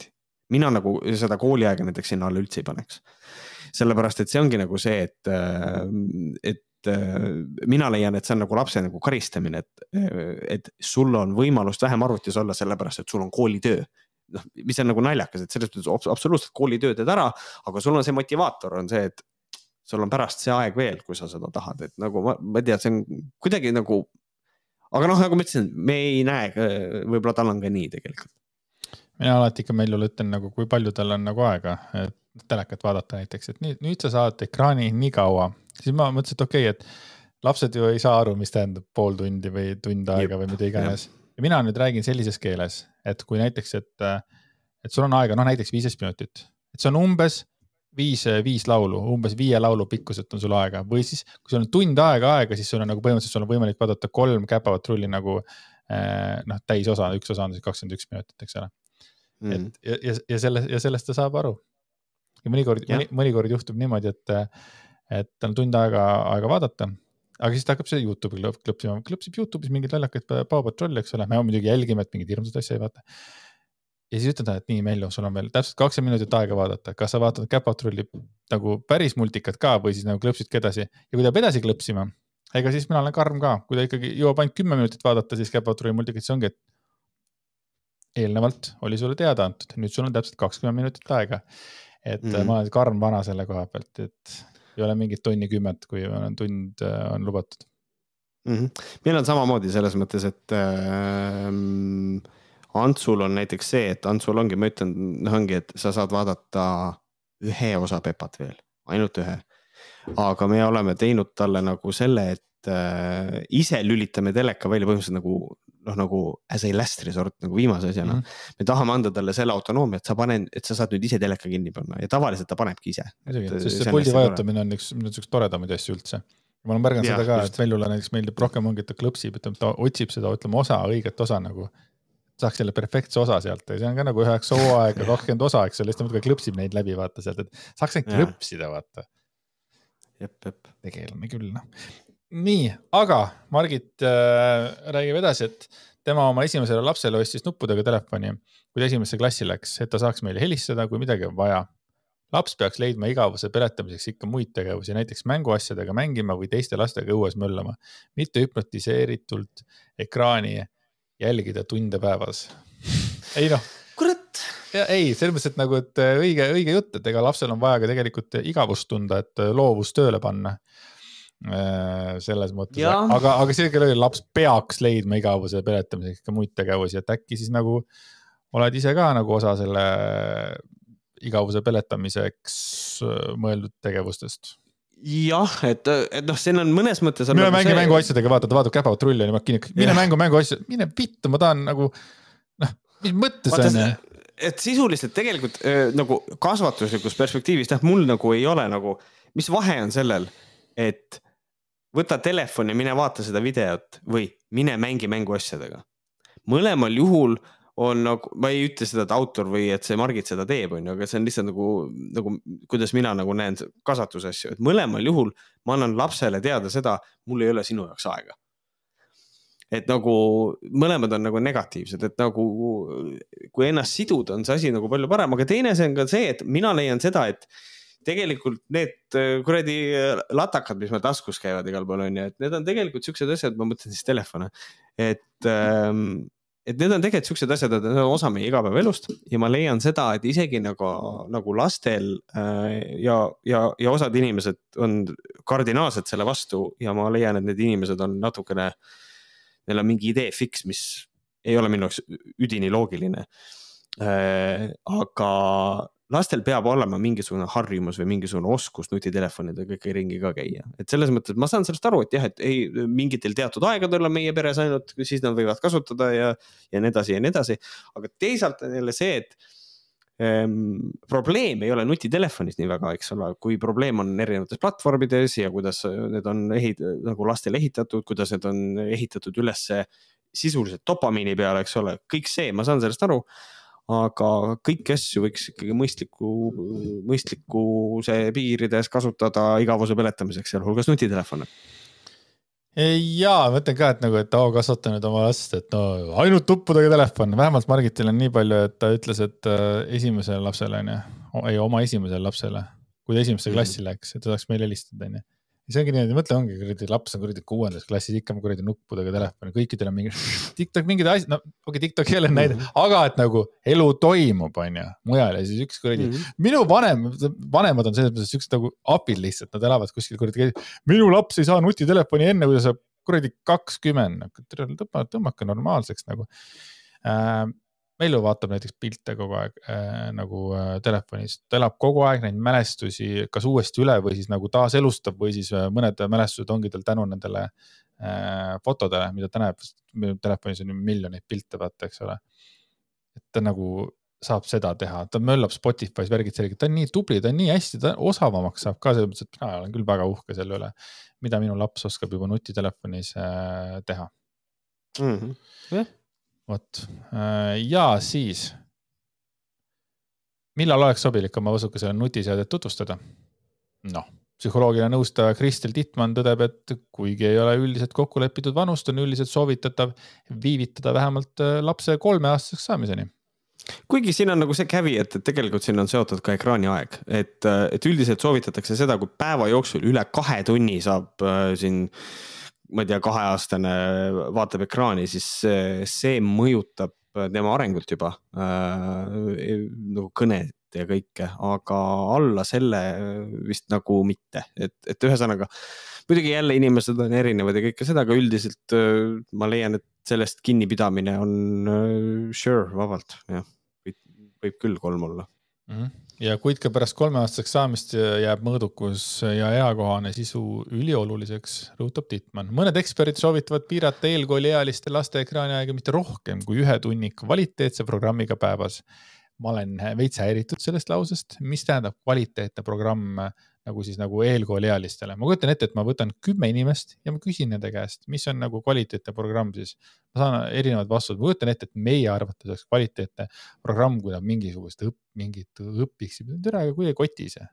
mina nagu seda kooliaega näiteks sinna alla üldse ei paneks. Sellepärast, et see ongi nagu see, et mina leian, et see on nagu lapse nagu karistamine, et sul on võimalust vähem arvutis olla sellepärast, et sul on koolitöö. No, mis on nagu naljakas, et sellest absoluutselt koolitöö teed ära, aga sul on see motivaator on see, et sul on pärast see aeg veel, kui sa seda tahad, et nagu ma ei tea, see on kuidagi nagu, aga noh, nagu ma ütlesin, me ei näe, võib-olla tal on ka nii tegelikult. Mina alati ikka Meljule ütlen nagu, kui palju tal on nagu aega, et telekat vaadata näiteks, et nüüd sa saad ekraani nii kaua, siis ma mõtlesin, et okei, et lapsed ju ei saa aru, mis tähendab pool tundi või tund aega või mida iganes. Ja mina nüüd räägin sellises keeles, et kui näiteks, et sul on aega, noh näiteks 15 minutit, et see on umbes 5 laulu, umbes 5 laulu pikkuselt on sul aega, või siis kui sul on tund aega, siis sul on nagu põhimõtteliselt sul on võimalik vaadata 3 käpapatrulli nagu täis osa, üks osa on siis 21 minutit, eks ole. Ja sellest ta saab aru. Ja mõnikord juhtub niimoodi, et ta on tund aega vaadata, aga siis ta hakkab see YouTube'i klõpsib YouTube'is mingid lollakaid Paw Patrolli, eks ole, me muidugi jälgime, et mingid hirmsad asja ei vaata. Ja siis ütlen ta, et nii Melju, sul on veel täpselt 20 minutit aega vaadata, kas sa vaatad Käpatrulli nagu päris multikat ka või siis nagu klõpsidki edasi. Ja kui ta edasi klõpsima, ega siis mina olen karm ka, kui ta ikkagi jõuab ainult 10 minutit vaadata, siis Käpatrulli multikat, see ongi, et eelnevalt oli sulle teada antud, nüüd sul on täpselt 20 minutit aega. Et ma olen karm vana selle koha pealt, et ei ole mingit tonni 10, kui tund on lubatud. Meil on samamoodi selles mõttes, et Antsul on näiteks see, et Antsul ongi, ma ütlen, ongi, et sa saad vaadata ühe osa Pepat veel, ainult ühe. Aga me oleme teinud talle nagu selle, et ise lülitame teleka välja põhimõtteliselt nagu as a last resort, nagu viimase asjana. Me tahame anda talle selle autonoomia, et sa saad nüüd ise teleka kinni panna ja tavaliselt ta panebki ise. Sest see puldi vajutamine on üks toredamaid asju üldse. Ma olen märganud seda ka, et Meljule näiteks meeldib rohkem ongi, et ta klõpsib, et ta otsib seda, ütleme, õiget osa nagu saaks selle perfektse osa sealt, see on ka nagu 9 hooaega 20 osa, eks selle, siis ta klõpsib neid läbi, vaata sealt, et saaks neid klõpsida, vaata. Jep. Tegeleme küll, noh. Nii, aga Margit räägib edasi, et tema oma esimesele lapsele ostis nuppudega telefoni, kui ta esimesse klassi läks, et ta saaks meile helistada, kui midagi on vaja. Laps peaks leidma igavuse peletamiseks ikka muid tegevusi, näiteks mänguasjadega mängima või teiste lastega õues möllama, mitte hüpnotiseeritult ekraani jälgida tunde päevas. Ei noh. Kurat! Ei, selles mõttes, et nagu, et õige jutt, et ega lapsel on vaja ka tegelikult igavust tunda, et loovus tööle panna. Selles mõttes. Aga see küll laps peaks leidma igavuse peletamiseks ikka muid tegevusi, et äkki siis nagu oled ise ka nagu osa selle igavuse peletamiseks mõeldud tegevustest. Jah, et noh, see on mõnes mõttes... Mine mängi mänguasjadega, vaatab Käpatrulli ja mine mänguasjad, mine vittu, ma tahan nagu, noh, mis mõttes on? Et sisuliselt tegelikult nagu kasvatuslikus perspektiivist, mul nagu ei ole nagu, mis vahe on sellel, et võta telefon ja mine vaata seda videot või mine mängi mänguasjadega. Mõlemal juhul on nagu, ma ei ütle seda, et autor või et see Margit seda teeb, aga see on lihtsalt nagu kuidas mina nagu näen kasvatusasju, et mõlemal juhul ma annan lapsele teada seda, mul ei ole sinu jaoks aega. Et nagu mõlemad on nagu negatiivsed, et nagu kui ennast siduda on see asi nagu palju parem, aga teine see on ka see, et mina leian seda, et tegelikult need kuradi latakad, mis meil taskus käivad igal pool on ja et need on tegelikult siuksed asjad, ma mõtlen siis telefone, et need on tegelikult siuksed asjad, et need on osa meie igapäevaelust ja ma leian seda, et isegi nagu lastel ja osad inimesed on kardinaalselt selle vastu ja ma leian, et need inimesed on natukene, neil on mingi idee fix, mis ei ole minu üdini loogiline. Aga lastel peab olema mingisugune harjumus või mingisugune oskus nutitelefonide kõik ringi ka käia. Et selles mõttes, ma saan sellest aru, et jah, et ei, mingitel teatud aegadel on meie peres ainult, siis nad võivad kasutada ja nii edasi ja nii edasi. Aga teisalt on jälle see, et probleem ei ole nutitelefonis nii väga, eks ole, kui probleem on erinevates platvormides ja kuidas need on nagu lastel ehitatud, kuidas need on ehitatud üles sisuliselt dopamiini peale, eks ole, kõik see, ma saan sellest aru, aga kõik asju võiks ikkagi mõistliku see piirides kasutada igavuse peletamiseks, seal hulgas nutitelefone. Jaa, ma ütlen ka, et nagu, et kasvata nüüd oma last, et no ainult tuppudega telefon. Vähemalt Margitil on nii palju, et ta ütles, et esimesele lapsele, oma esimesele lapsele, kui ta esimesse klassi läks, et ta saaks meile helistada, on ju. Ja see ongi nii, mõtle ongi, kuradi laps on kuradi 6. klassis, ikka kuradi nuppudega telefoni, kõikidel on mingi TikTok, mingid asjad, no okei, TikTok ei ole näide, aga et nagu elu toimub, on ju, mujal ja siis üks kuradi, minu vanemad on selles mõttes üks nagu apid lihtsalt, nad elavad kuskil kuradi, minu laps ei saa nutitelefoni enne, kui ta saab kuradi 20, tõmmake normaalseks nagu. Meilu vaatab näiteks pilte kogu aeg nagu telefonist. Ta elab kogu aeg neid mälestusi kas uuesti üle või siis nagu taas elustab või siis mõned mälestused ongi tal tänu nendele fotodele, mida ta näeb. Minu telefonis on miljoneid pilte, vaata, eks ole. Et ta nagu saab seda teha. Ta möllab Spotify's värgid sellega. Ta on nii tubli, ta on nii hästi, ta osavamaks saab ka selles mõttes, et mina olen küll väga uhke selle üle, mida minu laps oskab juba nutitelefonis teha. Võt. Ja siis, millal oleks sobilik oma vasukesele nutiseadet tutvustada? Noh, psühholoogiline nõustaja Kristel Tittmann tõdeb, et kuigi ei ole üldiselt kokku lepitud vanust, on üldiselt soovitatav viivitada vähemalt lapse 3-aastaseks saamiseni. Kuigi siin on nagu see kävi, et tegelikult siin on seotud ka ekraani aeg, et üldiselt soovitatakse seda, kui päeva jooksul üle 2 tunni saab siin ma ei tea, 2-aastane vaatab ekraani, siis see mõjutab tema arengut juba, nagu kõned ja kõike, aga alla selle vist nagu mitte. Et ühesõnaga, muidugi jälle inimesed on erinevad ja kõike seda, aga üldiselt ma leian, et sellest kinnipidamine on vabalt. Ja, võib küll 3 olla. Ja kuid ka pärast 3-aastaseks saamist jääb mõõdukus ja eakohane sisu ülioluliseks, rõhutab Tittmann. Mõned eksperdid soovitavad piirata eelkooliealiste laste ekraaniaega mitte rohkem kui 1 tunni kvaliteetse programmiga päevas. Ma olen veits häiritud sellest lausest, mis tähendab kvaliteetne programm nagu eelkooliealistele. Ma kujutan ette, et ma võtan 10 inimest ja ma küsin nende käest, mis on nagu kvaliteetne programm siis. Ma saan erinevad vastused. Ma kujutan ette, et meie arvates oleks kvaliteetne programm, kui nad mingisugust mingit õpiksid. Tere, aga kui ei koti see?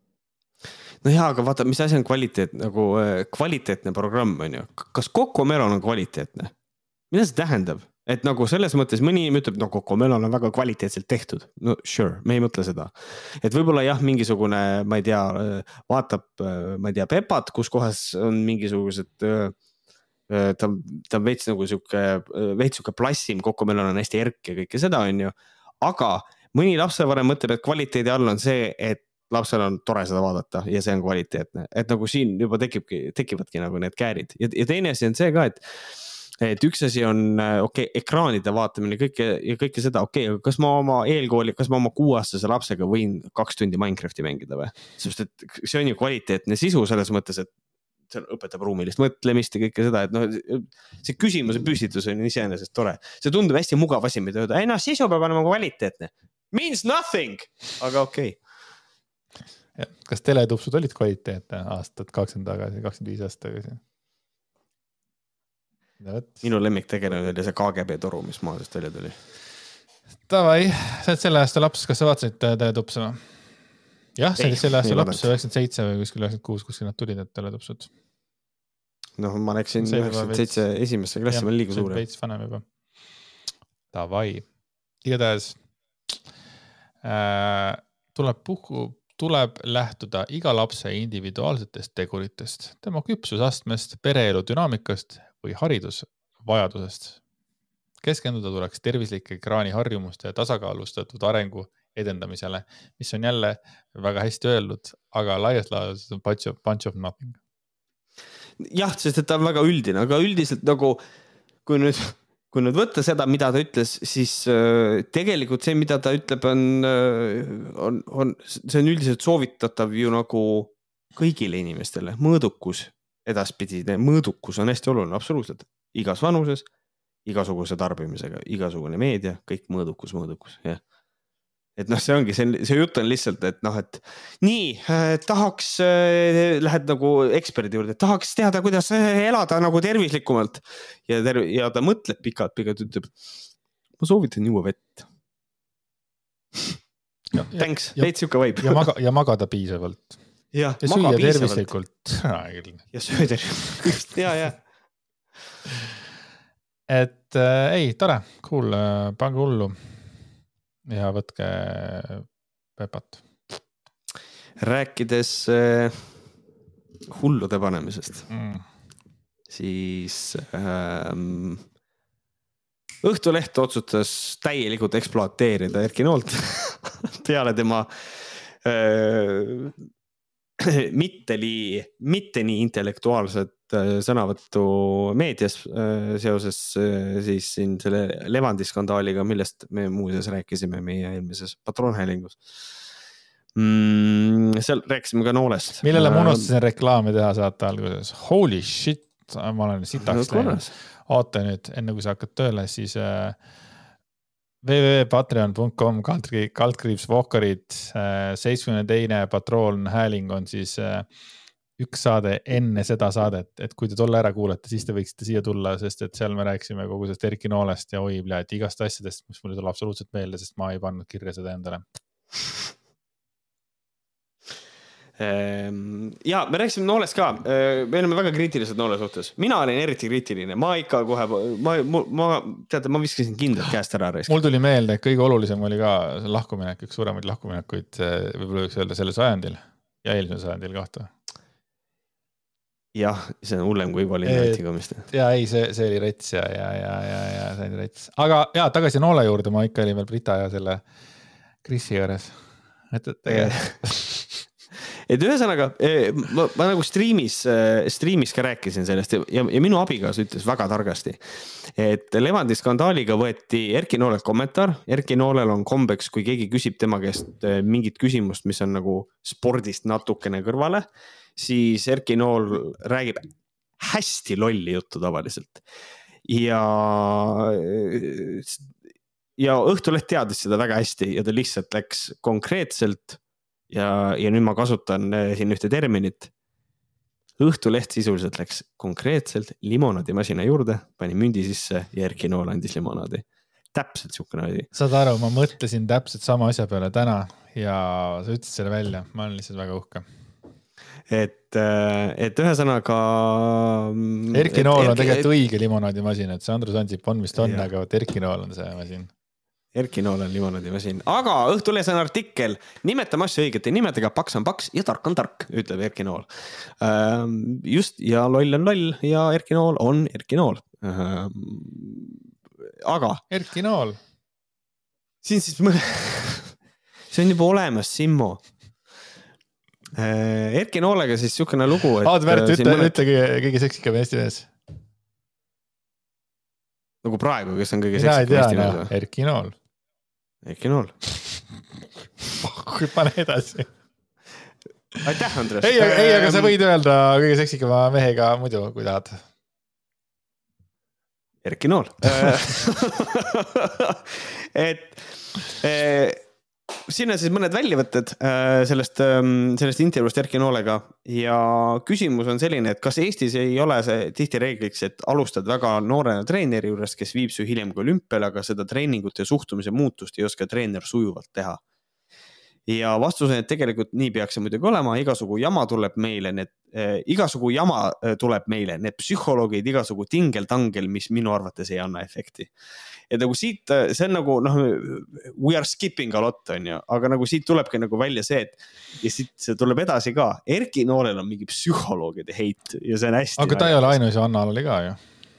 No jaa, aga vaata, mis asi on kvaliteetne programm, on ju? Kas Cocomelon on kvaliteetne? Mida see tähendab? Et nagu selles mõttes mõni ütleb, no Cocomelon on väga kvaliteetselt tehtud. No sure, me ei mõtle seda. Et võibolla jah, mingisugune, ma ei tea, vaatab, ma ei tea, Pepat, kus kohas on mingisugused, ta on veits nagu siuke plassim, Cocomelon on hästi erk ja kõike seda on ju. Aga mõni lapsevanem mõtleb, et kvaliteedi all on see, et lapsel on tore seda vaadata ja see on kvaliteetne. Et nagu siin juba tekivadki nagu need käärid. Ja teine asi on see ka, et üks asi on ekraanide vaatamine ja kõike seda, kas ma oma 6-aastase lapsega võin 2 tundi Minecrafti mängida või? Sest et see on ju kvaliteetne sisu selles mõttes, et see õpetab ruumilist mõtlemist ja kõike seda, et no, see küsimuse püstitus on iseenesest tore. See tundub hästi mugav asi, mida öelda, sisu peab olema kvaliteetne. Means nothing, aga okei. Kas teletupsud olid kvaliteetne aastat 20 tagasi, 25 aastat tagasi? Minu lemmik tegelane oli see KGB toru, mis maasest välja tuli. Tavai, sa oled selle aasta laps, kas sa vaatasid teletupsu? Jah, see oli selle aasta laps, 97 või kuskil 96, kuskil nad tulid need teletupsud. No ma läksin 97 esimesse klassi, ma liiga suure. Veits vanem juba. Tavai. Igatahes tuleb lähtuda iga lapse individuaalsetest teguritest, tema küpsusastmest, pereelu dünaamikast või haridusvajadusest. Keskenduda tuleks tervislike ekraaniharjumuste ja tasakaalustatud arengu edendamisele, mis on jälle väga hästi öeldud, aga laias laadus on bunch of nothing. Jah, sest et ta on väga üldine, aga üldiselt nagu, kui nüüd võtta seda, mida ta ütles, siis tegelikult see, mida ta ütleb, see on üldiselt soovitatav ju nagu kõigile inimestele, mõõdukus. Edaspidine mõõdukus on hästi oluline, absoluutselt. Igas vanuses, igasuguse tarbimisega, igasugune meedia, kõik mõõdukus, jah. Et noh, see ongi, see jutt on lihtsalt, et noh, et nii, tahaks, lähed nagu eksperdi juurde, tahaks teada, kuidas elada nagu tervislikumalt. Ja ta mõtleb pikalt ütleb, ma soovitan juua vett. Thanks, veits siuke vaib. Ja magada piisavalt. Ja süüa tervislikult. Ja söö tervislikult, ja. et ei, tore, cool, pange hullu ja võtke Pepat. Rääkides hullude panemisest, siis Õhtuleht otsustas täielikult ekspluateerida Erki Noolt peale tema mitte nii intellektuaalset sõnavõttu meedias seoses siis siin selle Levandi skandaaliga, millest me muuseas rääkisime meie eelmises Patronhäälingus. Seal rääkisime ka Noolest. Millele ma unustasin reklaami teha saate alguses. Holy shit, ma olen sitaks läinud. Oota nüüd, enne kui sa hakkad tööle, siis www.patreon.com /Walkerid 72. Patroon hääling on siis üks saade enne seda saadet, et kui te tolle ära kuulete, siis te võiksite siia tulla, sest et seal me rääkisime kogu sellest Erki Noolest ja et igast asjadest, mis mulle tuleb absoluutselt meelde, sest ma ei pannud kirja seda endale. Ja me rääkisime Noolest ka, me oleme väga kriitilised Noole suhtes. Mina olin eriti kriitiline, ma ikka kohe, ma viskasin kindlalt käest ära. Mul tuli meelde, et kõige olulisem oli ka lahkuminek, üks suuremaid lahkuminekuid võib-olla võiks öelda selle sajandil ja eelmisel sajandil kohta. Jah, see on hullem kui Valin Rätikomist. Ja ei, see oli rets ja see oli rets. Aga ja, tagasi Noole juurde, ma ikka olin veel Brita ja selle Krisi juures. Et ühesõnaga, ma nagu streamis ka rääkisin sellest ja minu abigaas ütles väga targasti, et Levandi skandaaliga võeti Erki Noolelt kommentaar. Erki Noolel on kombeks, kui keegi küsib tema käest mingit küsimust, mis on nagu spordist natukene kõrvale, siis Erki Nool räägib hästi lolli juttu tavaliselt. Ja Õhtuleht teadis seda väga hästi ja ta lihtsalt läks konkreetselt ja nüüd ma kasutan siin ühte terminit. Õhtuleht sisuliselt läks konkreetselt limonaadimasina juurde, pani mündi sisse ja Erki Nool andis limonaadi. Täpselt siukene asi. Saad aru, ma mõtlesin täpselt sama asja peale täna ja sa ütlesid selle välja. Ma olen lihtsalt väga uhke. Et ühesõnaga Erki Nool on tegelikult õige limonaadimasin, et see Andrus Ansip on vist on, aga Erki Nool on see masin. Erki Nool on limonaadimasin. Aga Õhtulehes on artikkel nimetame asja õiget ja nimetega paks on paks ja tark on tark, ütleb Erki Nool. Just, ja loll on loll ja Erki Nool on Erki Nool. Aga Erki Nool. Siin siis see on juba olemas, Simmo. Erki Noolega siis siukene lugu, et Aadväärt, ütle kõige seksikam Eesti mees. Nagu praegu, kes on kõige seksikam Eesti mees. Erki Nool. Erki Nool. Kui pane edasi. Aitäh, Andres. Ei, aga sa võid öelda kõige seksikama mehega muidu, kui tahad. Erki Nool. Siin on siis mõned väljavõtted sellest intervjuust Erki Noolega ja küsimus on selline, et kas Eestis ei ole see tihti reegliks, et alustad väga noorena treeneri juures, kes viib su hiljem kui olümpiale, aga seda treeningut ja suhtumise muutust ei oska treener sujuvalt teha. Ja vastus on, et tegelikult nii peaks see muidugi olema, igasugu jama tuleb meile, need psühholoogid, igasugu tingel-tangel, mis minu arvates ei anna efekti. Ja nagu siit, see on nagu, we are skipping a lot, on ju, aga nagu siit tulebki nagu välja see, et ja siit see tuleb edasi ka. Erki Noolel on mingi psühholoogide heit ja see on hästi. Aga ta ei ole ainus ja Anna oli ka ju.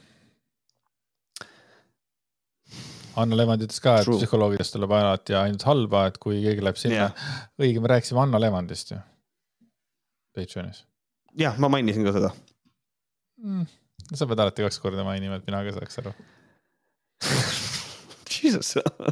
Anna Levand ütles ka, et psühholoogidest tuleb ainult ja ainult halba, et kui keegi läheb sinna. Õige, me rääkisime Anna Levandist ju. Patreonis. Jah, ma mainisin ka seda. Sa pead alati 2 korda mainima, et mina ka saaks aru. Jesus.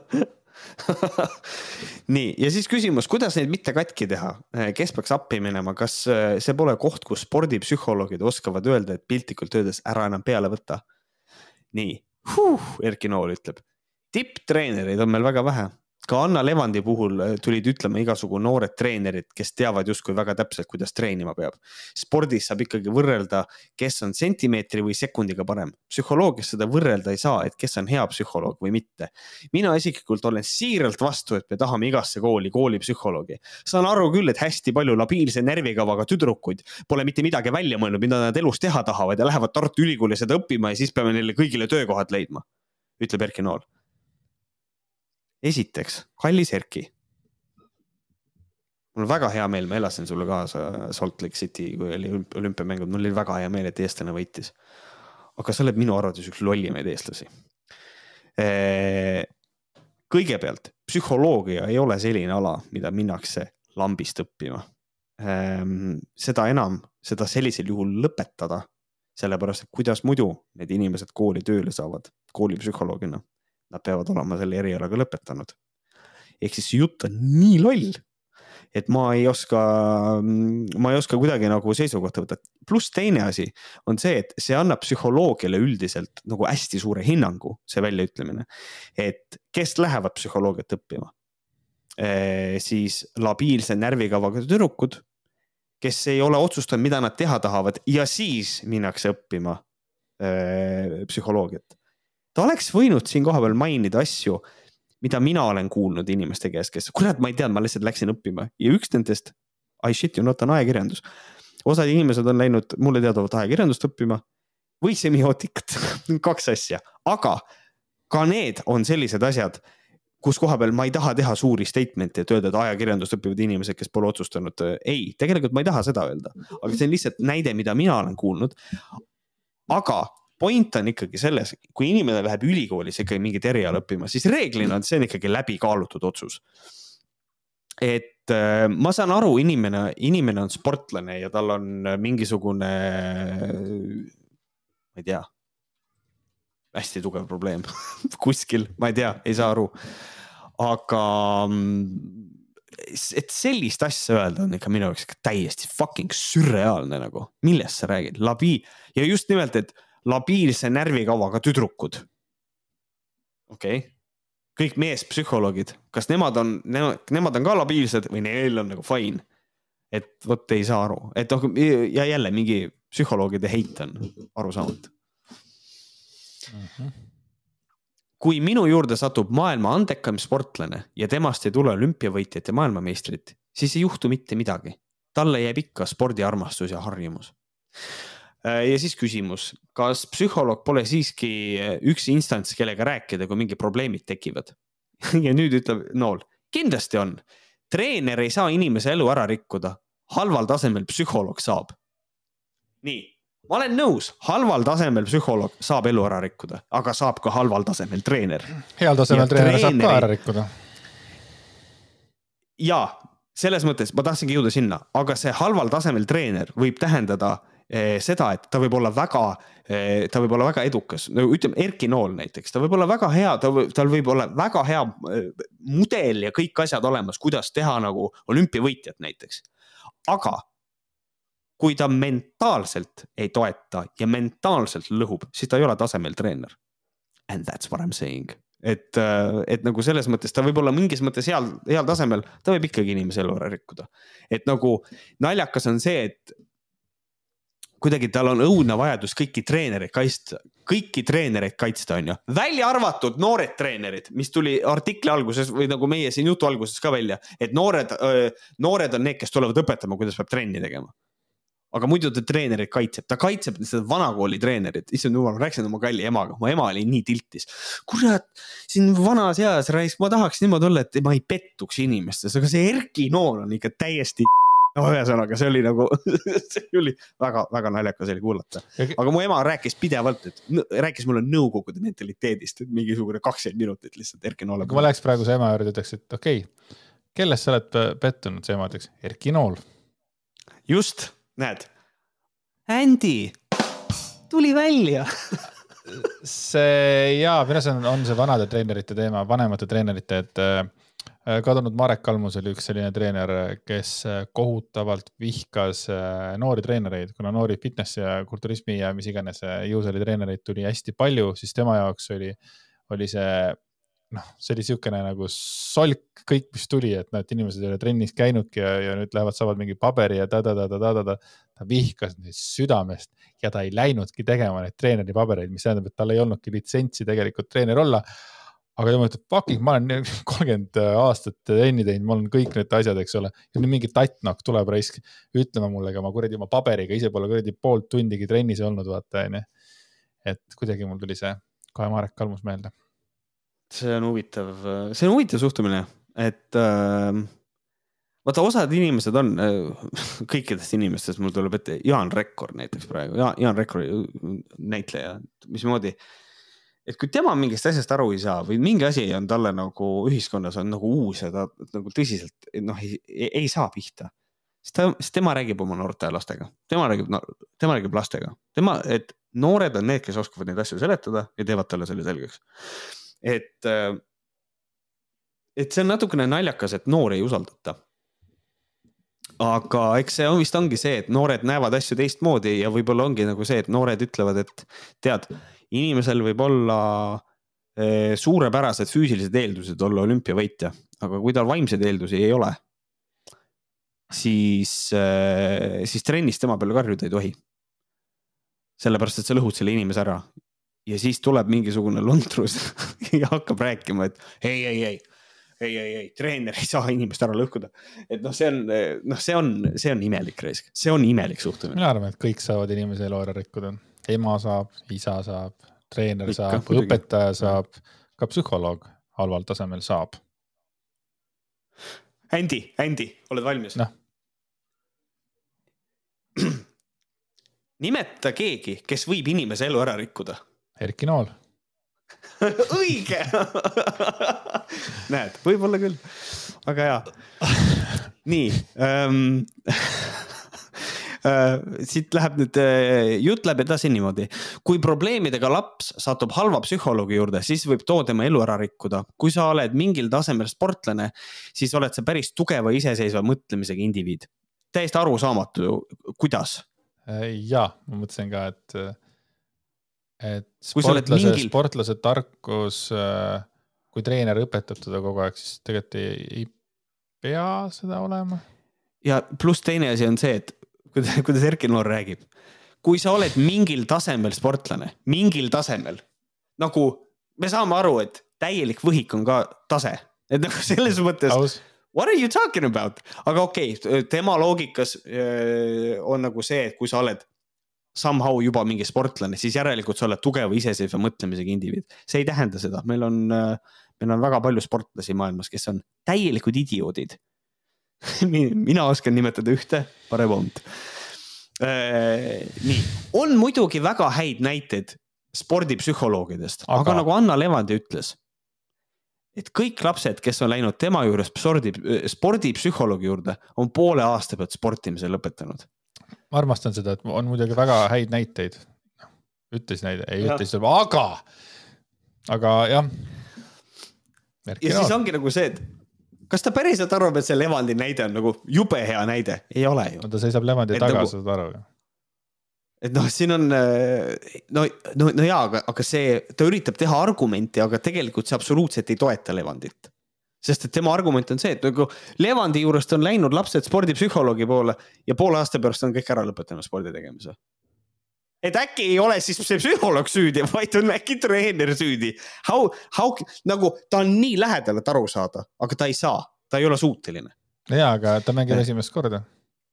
Nii, ja siis küsimus, kuidas neid mitte katki teha? Kes peaks appi minema? Kas see pole koht, kus spordipsühholoogid oskavad öelda, et piltlikult öeldes ära enam peale võtta? Nii, Erki Nool ütleb. Tipptreenereid on meil väga vähe. ka Anna Levandi puhul tulid ütlema igasugu noored treenerid, kes teavad justkui väga täpselt, kuidas treenima peab. Spordis saab ikkagi võrrelda, kes on sentimeetri või sekundiga parem. Psühholoogias seda võrrelda ei saa, et kes on hea psühholoog või mitte. Mina isiklikult olen siiralt vastu, et me tahame igasse koolipsühholoogi. Saan aru küll, et hästi palju labiilse närvikavaga tüdrukuid pole mitte midagi välja mõelnud, mida nad elus teha tahavad ja lähevad Tartu Ülikooli seda õppima ja siis peame neile kõigile töökohad leidma, ütleb Erki Nool. Esiteks, kallis Erki. Mul on väga hea meel, ma elasin sulle kaasa Salt Lake City, kui oli olümpiamängud. Mul oli väga hea meel, et eestlane võitis. Aga sa oled minu arvates üks lollimaid eestlasi. Kõigepealt, psühholoogia ei ole selline ala, mida minnakse lambist õppima. Seda enam, seda sellisel juhul lõpetada, sellepärast, et kuidas muidu need inimesed kooli tööle saavad, koolipsühholoogina. Nad peavad olema selle erialaga lõpetanud. Ehk siis jutt on nii loll, et ma ei oska kuidagi nagu seisukohta võtta. Plus teine asi on see, et see annab psühholoogiale üldiselt nagu hästi suure hinnangu, see väljaütlemine, et kes lähevad psühholoogiat õppima, siis labiilse närvikavaga tüdrukud, kes ei ole otsustanud, mida nad teha tahavad ja siis minnakse õppima psühholoogiat. Ta oleks võinud siin kohapeal mainida asju, mida mina olen kuulnud inimeste käes, kes, kurat, ma ei teadnud, ma lihtsalt läksin õppima. Ja üks nendest, I shit you not, on ajakirjandus. Osad inimesed on läinud mulle teadavat ajakirjandust õppima või semiootikat, 2 asja. Aga ka need on sellised asjad, kus kohapeal ma ei taha teha suuri statemente, et öelda, et ajakirjandust õppivad inimesed, kes pole otsustanud. Ei, tegelikult ma ei taha seda öelda. Aga see on lihtsalt näide, mida mina olen kuulnud. Aga point on ikkagi selles, kui inimene läheb ülikoolis ikkagi mingit eriala õppima, siis reeglina see on ikkagi läbi kaalutud otsus. Et ma saan aru, inimene on sportlane ja tal on mingisugune, ma ei tea, hästi tugev probleem kuskil, ma ei tea, ei saa aru. Aga et sellist asja öelda on ikka minu jaoks täiesti fucking sürreaalne nagu. Millest sa räägid? Ja just nimelt, et labiilse närvikavaga tüdrukud. Okei. Kõik meespsühholoogid, kas nemad on ka labiilsed või neil on nagu fine? Et võt ei saa aru. Ja jälle mingi psühholoogide heit on arusaamatu. Kui minu juurde satub maailma andekam sportlane ja temast ei tule olümpiavõitjat ja maailmameistrit, siis ei juhtu mitte midagi. Talle jääb ikka spordiarmastus ja harjumus. Ja siis küsimus, kas psühholoog pole siiski üks instants, kellega rääkida, kui mingi probleemid tekivad? Ja nüüd ütleb Nool, kindlasti on. Treener ei saa inimese elu ära rikkuda. Halval tasemel psühholoog saab. Nii, ma olen nõus, halval tasemel psühholoog saab elu ära rikkuda, aga saab ka halval tasemel treener. Heal tasemel treener saab ka ära rikkuda. Ja, selles mõttes ma tahtsingi jõuda sinna, aga see halval tasemel treener võib tähendada seda, et ta võib olla väga edukas. Ütleme, Erki Nool näiteks, ta võib olla väga hea, tal võib olla väga hea mudel ja kõik asjad olemas, kuidas teha nagu olümpiavõitjat näiteks. Aga kui ta mentaalselt ei toeta ja mentaalselt lõhub, siis ta ei ole tasemel treener. And that's what I'm saying. Et nagu selles mõttes, ta võib olla mingis mõttes heal tasemel, ta võib ikkagi inimese elu ära rikkuda. Et nagu naljakas on see, et kuidagi tal on õudne vajadus kõiki treenereid kaitsta, on ju. Välja arvatud noored treenerid, mis tuli artikli alguses või nagu meie siin jutu alguses ka välja, et noored on need, kes tulevad õpetama, kuidas peab trenni tegema. Aga muidu ta treenerid kaitseb. Ta kaitseb seda vanakooli treenerit. Issand jumal, ma rääksin oma kalli emaga. Mu ema oli nii tiltis. Kurat, siin vanas eas raisk, ma tahaks niimoodi olla, et ma ei pettuks inimestes. Aga see Erki Nool on ikka täiesti... No, ühesõnaga, see oli nagu, see oli väga, väga naljakas oli kuulata. Aga mu ema rääkis pidevalt, rääkis mulle nõukogude mentaliteedist, et mingisugune 20 minutit lihtsalt Erki Nool. Kui ma läheks praegu see ema juurde, ütleks, et okei, kelles sa oled pettunud, see ema ütleks, Erki Nool. Just, näed. Andy, tuli välja. See, jaa, minu see on see vanade treenerite teema, vanemate treenerite, et kadunud Marek Kalmus oli üks selline treener, kes kohutavalt vihkas noori treenereid, kuna noori fitness ja kulturismi ja mis iganes jõusali treenereid tuli hästi palju, siis tema jaoks oli see see oli siukene nagu solk kõik, mis tuli, et inimesed ei ole trennis käinudki ja nüüd lähevad, saavad mingi paberi ja ta vihkas neid südamest ja ta ei läinudki tegema neid treeneri pabereid, mis tähendab, et tal ei olnudki litsentsi tegelikult treener olla. Aga ta mõtleb, fucking, ma olen 30 aastat trenni teinud, ma olen kõik need asjad, eks ole. Ja nüüd mingi tattnak tuleb raisk ütlema mulle, ma kuradi oma paberiga ise pole kuradi poolt tundigi trennis olnud, vaata, et kuidagi mul tuli see Kai Marek Kalmus meelde. See on huvitav suhtumine, et vaata, osad inimesed on, kõikidest inimestest mul tuleb ette Jaan Rekkor näiteks praegu, Jaan Rekkori näitleja, mismoodi, et kui tema mingist asjast aru ei saa või mingi asi on talle nagu ühiskonnas on nagu uus ja ta nagu tõsiselt ei saa pihta, siis tema räägib oma noorte lastega, tema räägib lastega, et noored on need, kes oskavad neid asju seletada ja teevad talle selle selgeks. Et see on natukene naljakas, et noor ei usaldata. Aga eks see vist ongi see, et noored näevad asju teistmoodi ja võib-olla ongi nagu see, et noored ütlevad, et tead, inimesel võib olla suurepärased füüsilised eeldused olla olümpiavõitja, aga kui tal vaimseid eeldusi ei ole, siis trennis tema peale karjuda ei tohi. Sellepärast, et sa lõhud selle inimese ära. Ja siis tuleb mingisugune lontrus ja hakkab rääkima, et ei, treener ei saa inimest ära lõhkuda. Et see on imelik reisk. See on imelik suhtumine. Mina arvan, et kõik saavad inimese elu ära rikkuda. Ema saab, isa saab, treener saab, õpetaja saab, ka psühholoog halval tasemel saab. Andy, oled valmis? No. Nimeta keegi, kes võib inimese elu ära rikkuda. Erki Nool. Õige! Näed, võib-olla küll. Aga hea. Nii. Siit läheb nüüd, jutt läheb edasi niimoodi. Kui probleemidega laps satub halva psühholoogi juurde, siis võib too tema elu ära rikkuda. Kui sa oled mingil tasemel sportlane, siis oled sa päris tugeva iseseisva mõtlemisega indiviid. Täiesti aru saamatu, kuidas? Ja, ma mõtlesin ka, et sportlase tarkus, kui treener õpetab teda kogu aeg, siis tegelikult ei pea seda olema. Ja pluss teine asi on see, et kuidas Erki Noor räägib, kui sa oled mingil tasemel sportlane, mingil tasemel, nagu me saame aru, et täielik võhik on ka tase, et nagu selles mõttes, what are you talking about? Aga okei, tema loogikas on nagu see, et kui sa oled somehow juba mingi sportlane, siis järelikult sa oled tugeva iseseisva mõtlemisega indiviid. See ei tähenda seda. Meil on väga palju sportlasi maailmas, kes on täielikud idioodid. Mina oskan nimetada ühte, parem ond. Nii. On muidugi väga häid näiteid spordipsühholoogidest, aga nagu Anna Levandi ütles, et kõik lapsed, kes on läinud tema juures spordipsühholoogi juurde, on poole aasta pealt sportimise lõpetanud. Ma armastan seda, et on muidugi väga häid näiteid. Ütles näide, ei ütles, aga jah. Ja siis ongi nagu see, et kas ta päriselt arvab, et see Levandi näide on nagu jube hea näide? Ei ole ju. No ta seisab Levandi taga, saad aru. Et siin on, no jaa, aga see, ta üritab teha argumenti, aga tegelikult see absoluutselt ei toeta Levandit. Sest et tema argument on see, et nagu Levandi juurest on läinud lapsed spordipsühholoogi poole ja poole aasta pärast on kõik ära lõpetanud spordi tegemise. Et äkki ei ole siis see psühholoog süüdi, vaid on äkki treener süüdi. Nagu ta on nii lähedal, et aru saada, aga ta ei saa, ta ei ole suuteline. Jaa, aga ta mängib esimest korda.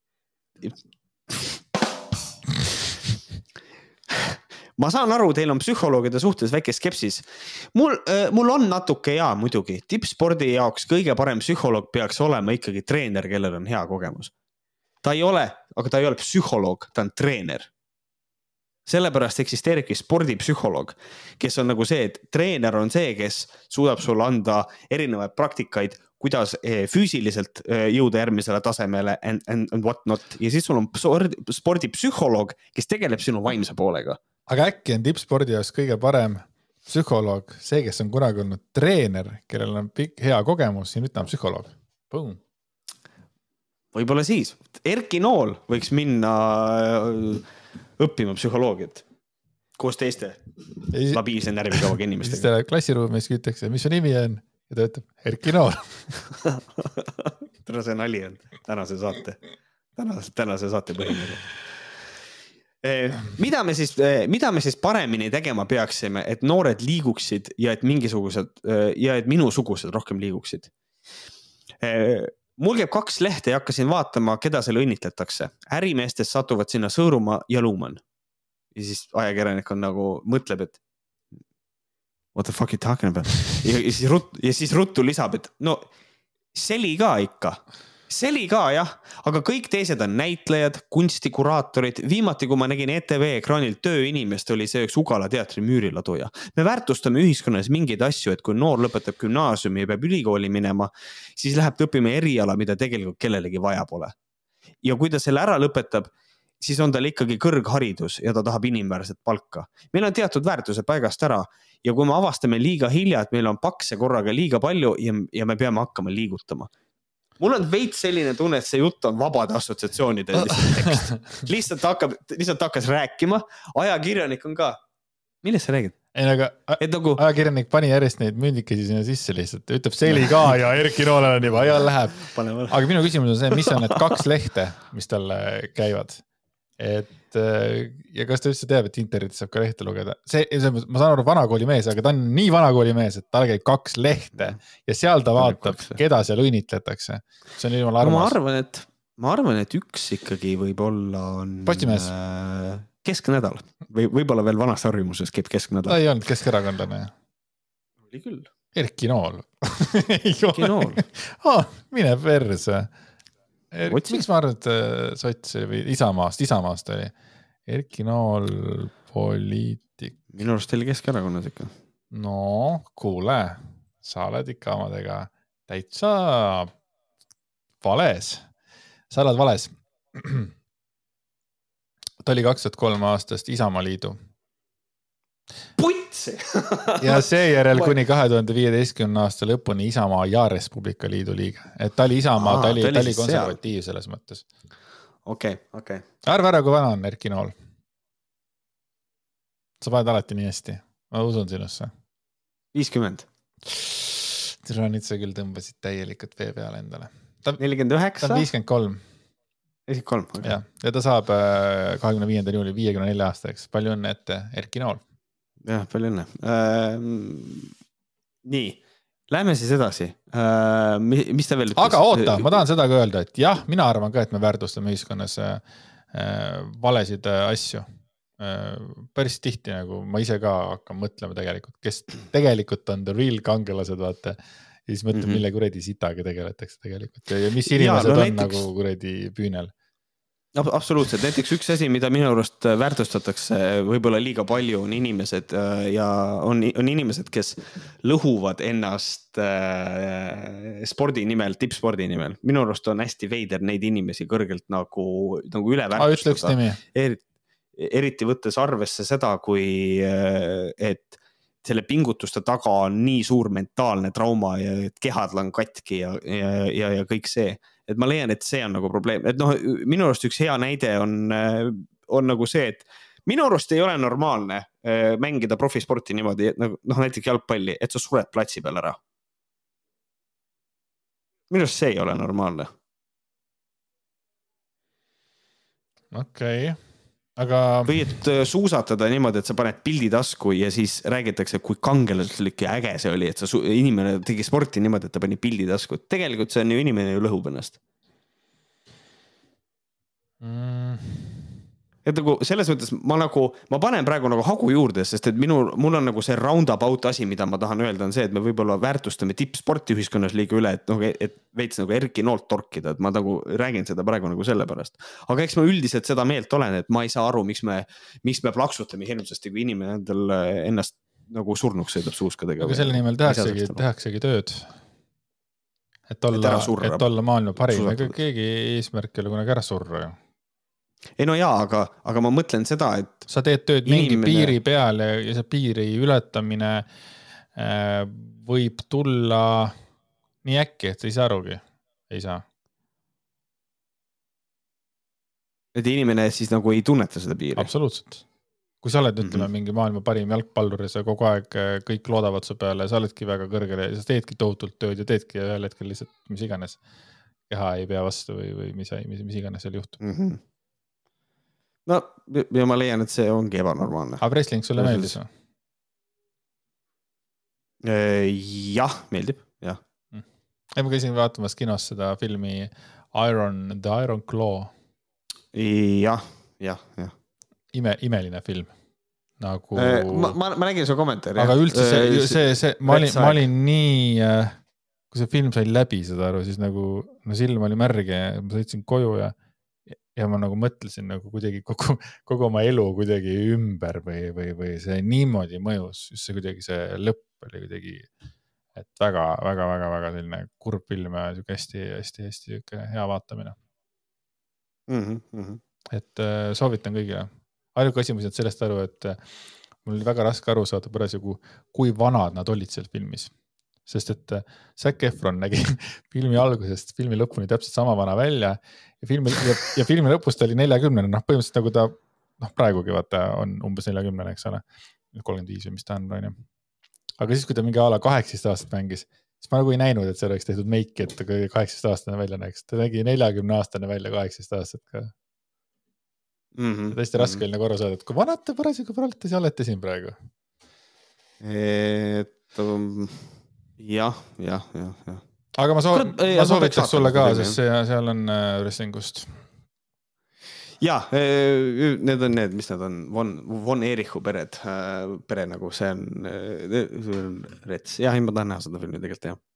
Ma saan aru, teil on psühholoogide suhtes väike skepsis. Mul on natuke muidugi. Tippspordi jaoks kõige parem psühholoog peaks olema ikkagi treener, kellel on hea kogemus. Ta ei ole psühholoog, ta on treener. Sellepärast eksisteeribki spordipsühholoog, kes on nagu see, et treener on see, kes suudab sulle anda erinevaid praktikaid, kuidas füüsiliselt jõuda järgmisele tasemele and what not. Ja siis sul on spordipsühholoog, kes tegeleb sinu vaimse poolega. Aga äkki on tippspordi jaoks kõige parem psühholoog, see, kes on kunagi olnud treener, kellel on hea kogemus, ja nüüd ta on psühholoog. Boom. Võib-olla siis. Erki Nool võiks minna õppima psühholoogiat. koos teiste labiilse närvikavaga inimestega. Siis ta klassiruumis küsitakse, mis su nimi on? Ja ta ütleb, Erki Nool. See nali on tänase saate põhimõte. Mida me siis paremini tegema peaksime, et noored liiguksid ja et minusugused rohkem liiguksid? Mul käib 2 lehte ja hakkasin vaatama, keda seal õnnitletakse. Ärimeestest satuvad sinna Sõõrumaa ja Luumann. Ja siis ajakirjanik on nagu mõtleb, et what the fuck you talking about? Ja siis ruttu lisab, et no seli ka ikka. Seli ka jah, aga kõik teised on näitlejad, kunstikuraatorid. Viimati, kui ma nägin ETV ekraanil tööinimest, oli see üks Ugala teatri müüriladuja. Me väärtustame ühiskonnas mingeid asju, et kui noor lõpetab gümnaasiumi ja peab ülikooli minema, siis läheb ta õppima eriala, mida tegelikult kellelegi vaja pole. Ja kui ta selle ära lõpetab, siis on tal ikkagi kõrgharidus ja ta tahab inimväärset palka. Meil on teatud väärtused paigast ära ja kui me avastame liiga hilja, et meil on pakse korraga liiga palju ja me peame hakkama liigutama. Mul on veits selline tunne, et see jutt on vabade assotsiatsioonide tekst. Lihtsalt hakkas rääkima. Ajakirjanik on ka. Millest sa räägid? Ei, aga ajakirjanik pani järjest neid mündikesi sinna sisse lihtsalt. Ütleb seli ka ja Erki Nool on juba ja läheb. Aga minu küsimus on see, mis on need 2 lehte, mis talle käivad? Ja kas ta üldse teab, et internetis saab ka lehte lugeda? Ma saan aru vanakooli mees, aga ta on nii vanakooli mees, et tal käib 2 lehte ja seal ta vaatab, keda seal õnnitletakse. See on jumala armas. Ma arvan, et üks ikkagi võib-olla on Postimees. Kesknädal või võib-olla veel vanas harjumuses käib Kesknädal. Ta ei olnud keskerakondlane. Oli küll. Erki Nool. Erki Nool. Mine perse. Miks ma arvan, et sots või Isamaast oli? Erki Nool poliitik. Minu arust oli Keskerakonnas ikka. No, kuule, sa oled ikka omadega täitsa vales. Sa oled vales. Ta oli 2003 aastast Isamaa liidu. Putsi! Ja seejärel kuni 2015 aasta lõpuni Isamaa ja Respublika Liidu liige. Et ta oli Isamaa, ta oli konservatiiv selles mõttes. Okei. Arva ära, kui vana on Erki Nool. Sa paned alati nii hästi. Ma usun sinusse. 50. Nüüd sa küll tõmbasid täielikult vee peale endale. 49? Ta on 53. 53, okei. Ja ta saab 25. juuli 54 aastaks. Palju õnne ette, Erki Nool. Jah, palju õnne. Nii, lähme siis edasi. Mis ta veel ütles? Aga oota, ma tahan seda ka öelda, et jah, mina arvan ka, et me väärtustame ühiskonnas valesid asju. Päris tihti, nagu ma ise ka hakkan mõtlema tegelikult, kes tegelikult on the real kangelased, vaata. Ja siis mõtlem, mille kuredi sitaga tegeletakse tegelikult. Ja mis inimesed on näiteks... nagu kuredi püünel. Absoluutselt. Näiteks üks asi, mida minu arust väärtustatakse võib-olla liiga palju, on inimesed ja on inimesed, kes lõhuvad ennast spordi nimel, tippspordi nimel. Minu arust on hästi veider neid inimesi kõrgelt nagu üle väärtustada. Eriti võttes arvesse seda, kui et selle pingutuste taga on nii suur mentaalne trauma ja et kehad on katki ja kõik see. Et ma leian, et see on nagu probleem. Et minu arust üks hea näide on nagu see, et minu arust ei ole normaalne mängida profisporti niimoodi, näiteks jalgpalli, et sa sured platsi peal ära. Minu arust see ei ole normaalne. Okei. Aga... Või et suusatada niimoodi, et sa paned pildi tasku ja siis räägitakse, kui kangelaslik ja äge see oli, et inimene tegi sporti niimoodi, et ta pani pildi tasku. Tegelikult see on ju inimene ju lõhub ennast. Et nagu selles mõttes ma panen praegu nagu hagu juurde, sest et mul on nagu see roundabout asi, mida ma tahan öelda, on see, et me võib-olla väärtustame tippsporti ühiskonnas liiga üle, et veits nagu Erki Noolt torkida, et ma nagu räägin seda praegu nagu selle pärast. Aga eks ma üldiselt seda meelt olen, et ma ei saa aru, miks me plaksutame hirmsasti, kui inimene endal ennast nagu surnuks sõidab suuskadega. Aga selle nimel tehaksegi tööd. Et olla maailma parim. Keegi eesmärk ei ole kunagi ära surra ju. Ei no jaa, aga ma mõtlen seda, et sa teed tööd mingi piiri peal ja see piiri ületamine võib tulla nii äkki, et ei saa arugi. Ei saa. Et inimene siis nagu ei tunneta seda piiri. Absoluutselt. kui sa oled, ütleme, mingi maailma parim jalgpallur ja sa kogu aeg kõik loodavad su peale ja sa oledki väga kõrgel ja sa teedki tohutult tööd ja teedki ühel hetkel lihtsalt mis iganes keha ei pea vastu või mis iganes seal juhtub. No, ja ma leian, et see ongi ebanormaalne. Aga wrestling sulle meeldis või? Jah, meeldib, jah. Ma käisin vaatamas kinos seda filmi The Iron Claw. Jah. Imeline film. Nagu... ma nägin su kommentaari. Aga üldse ma olin nii, kui see film sai läbi seda aru, siis nagu silm oli märge ja ma sõitsin koju ja ma nagu mõtlesin nagu kuidagi kogu oma elu kuidagi ümber või see niimoodi mõjus, just see kuidagi see lõpp oli kuidagi, et väga selline kurb film ja hästi hea vaatamine. Et soovitan kõigile. Ainuke asi, ma sain sellest aru, et mul oli väga raske aru saada parasjagu, kui vanad nad olid seal filmis. Sest et Zac Efron nägi filmi algusest filmi lõpuni täpselt sama vana välja ja filmi lõpust oli 40, põhimõtteliselt nagu ta praegugi vaata on umbes 40, eks ole, 35 või mis ta on. Aga siis, kui ta mingi ala 18 aastat mängis, siis ma nagu ei näinud, et see oleks tehtud meiki, et ta 18 aastane välja näeks. Ta nägi 40 aastane välja 18 aastat ka. Tõesti raske oli nagu aru saada, et kui vanad te parasjagu olete, siis olete siin praegu. Jah. Aga ma soovitaks sulle ka, sest seal on wrestlingust. Jah, need on need, mis nad on, Von Erichu pere nagu see on rets. Jah, ma tahan näha seda filmi tegelikult, jah.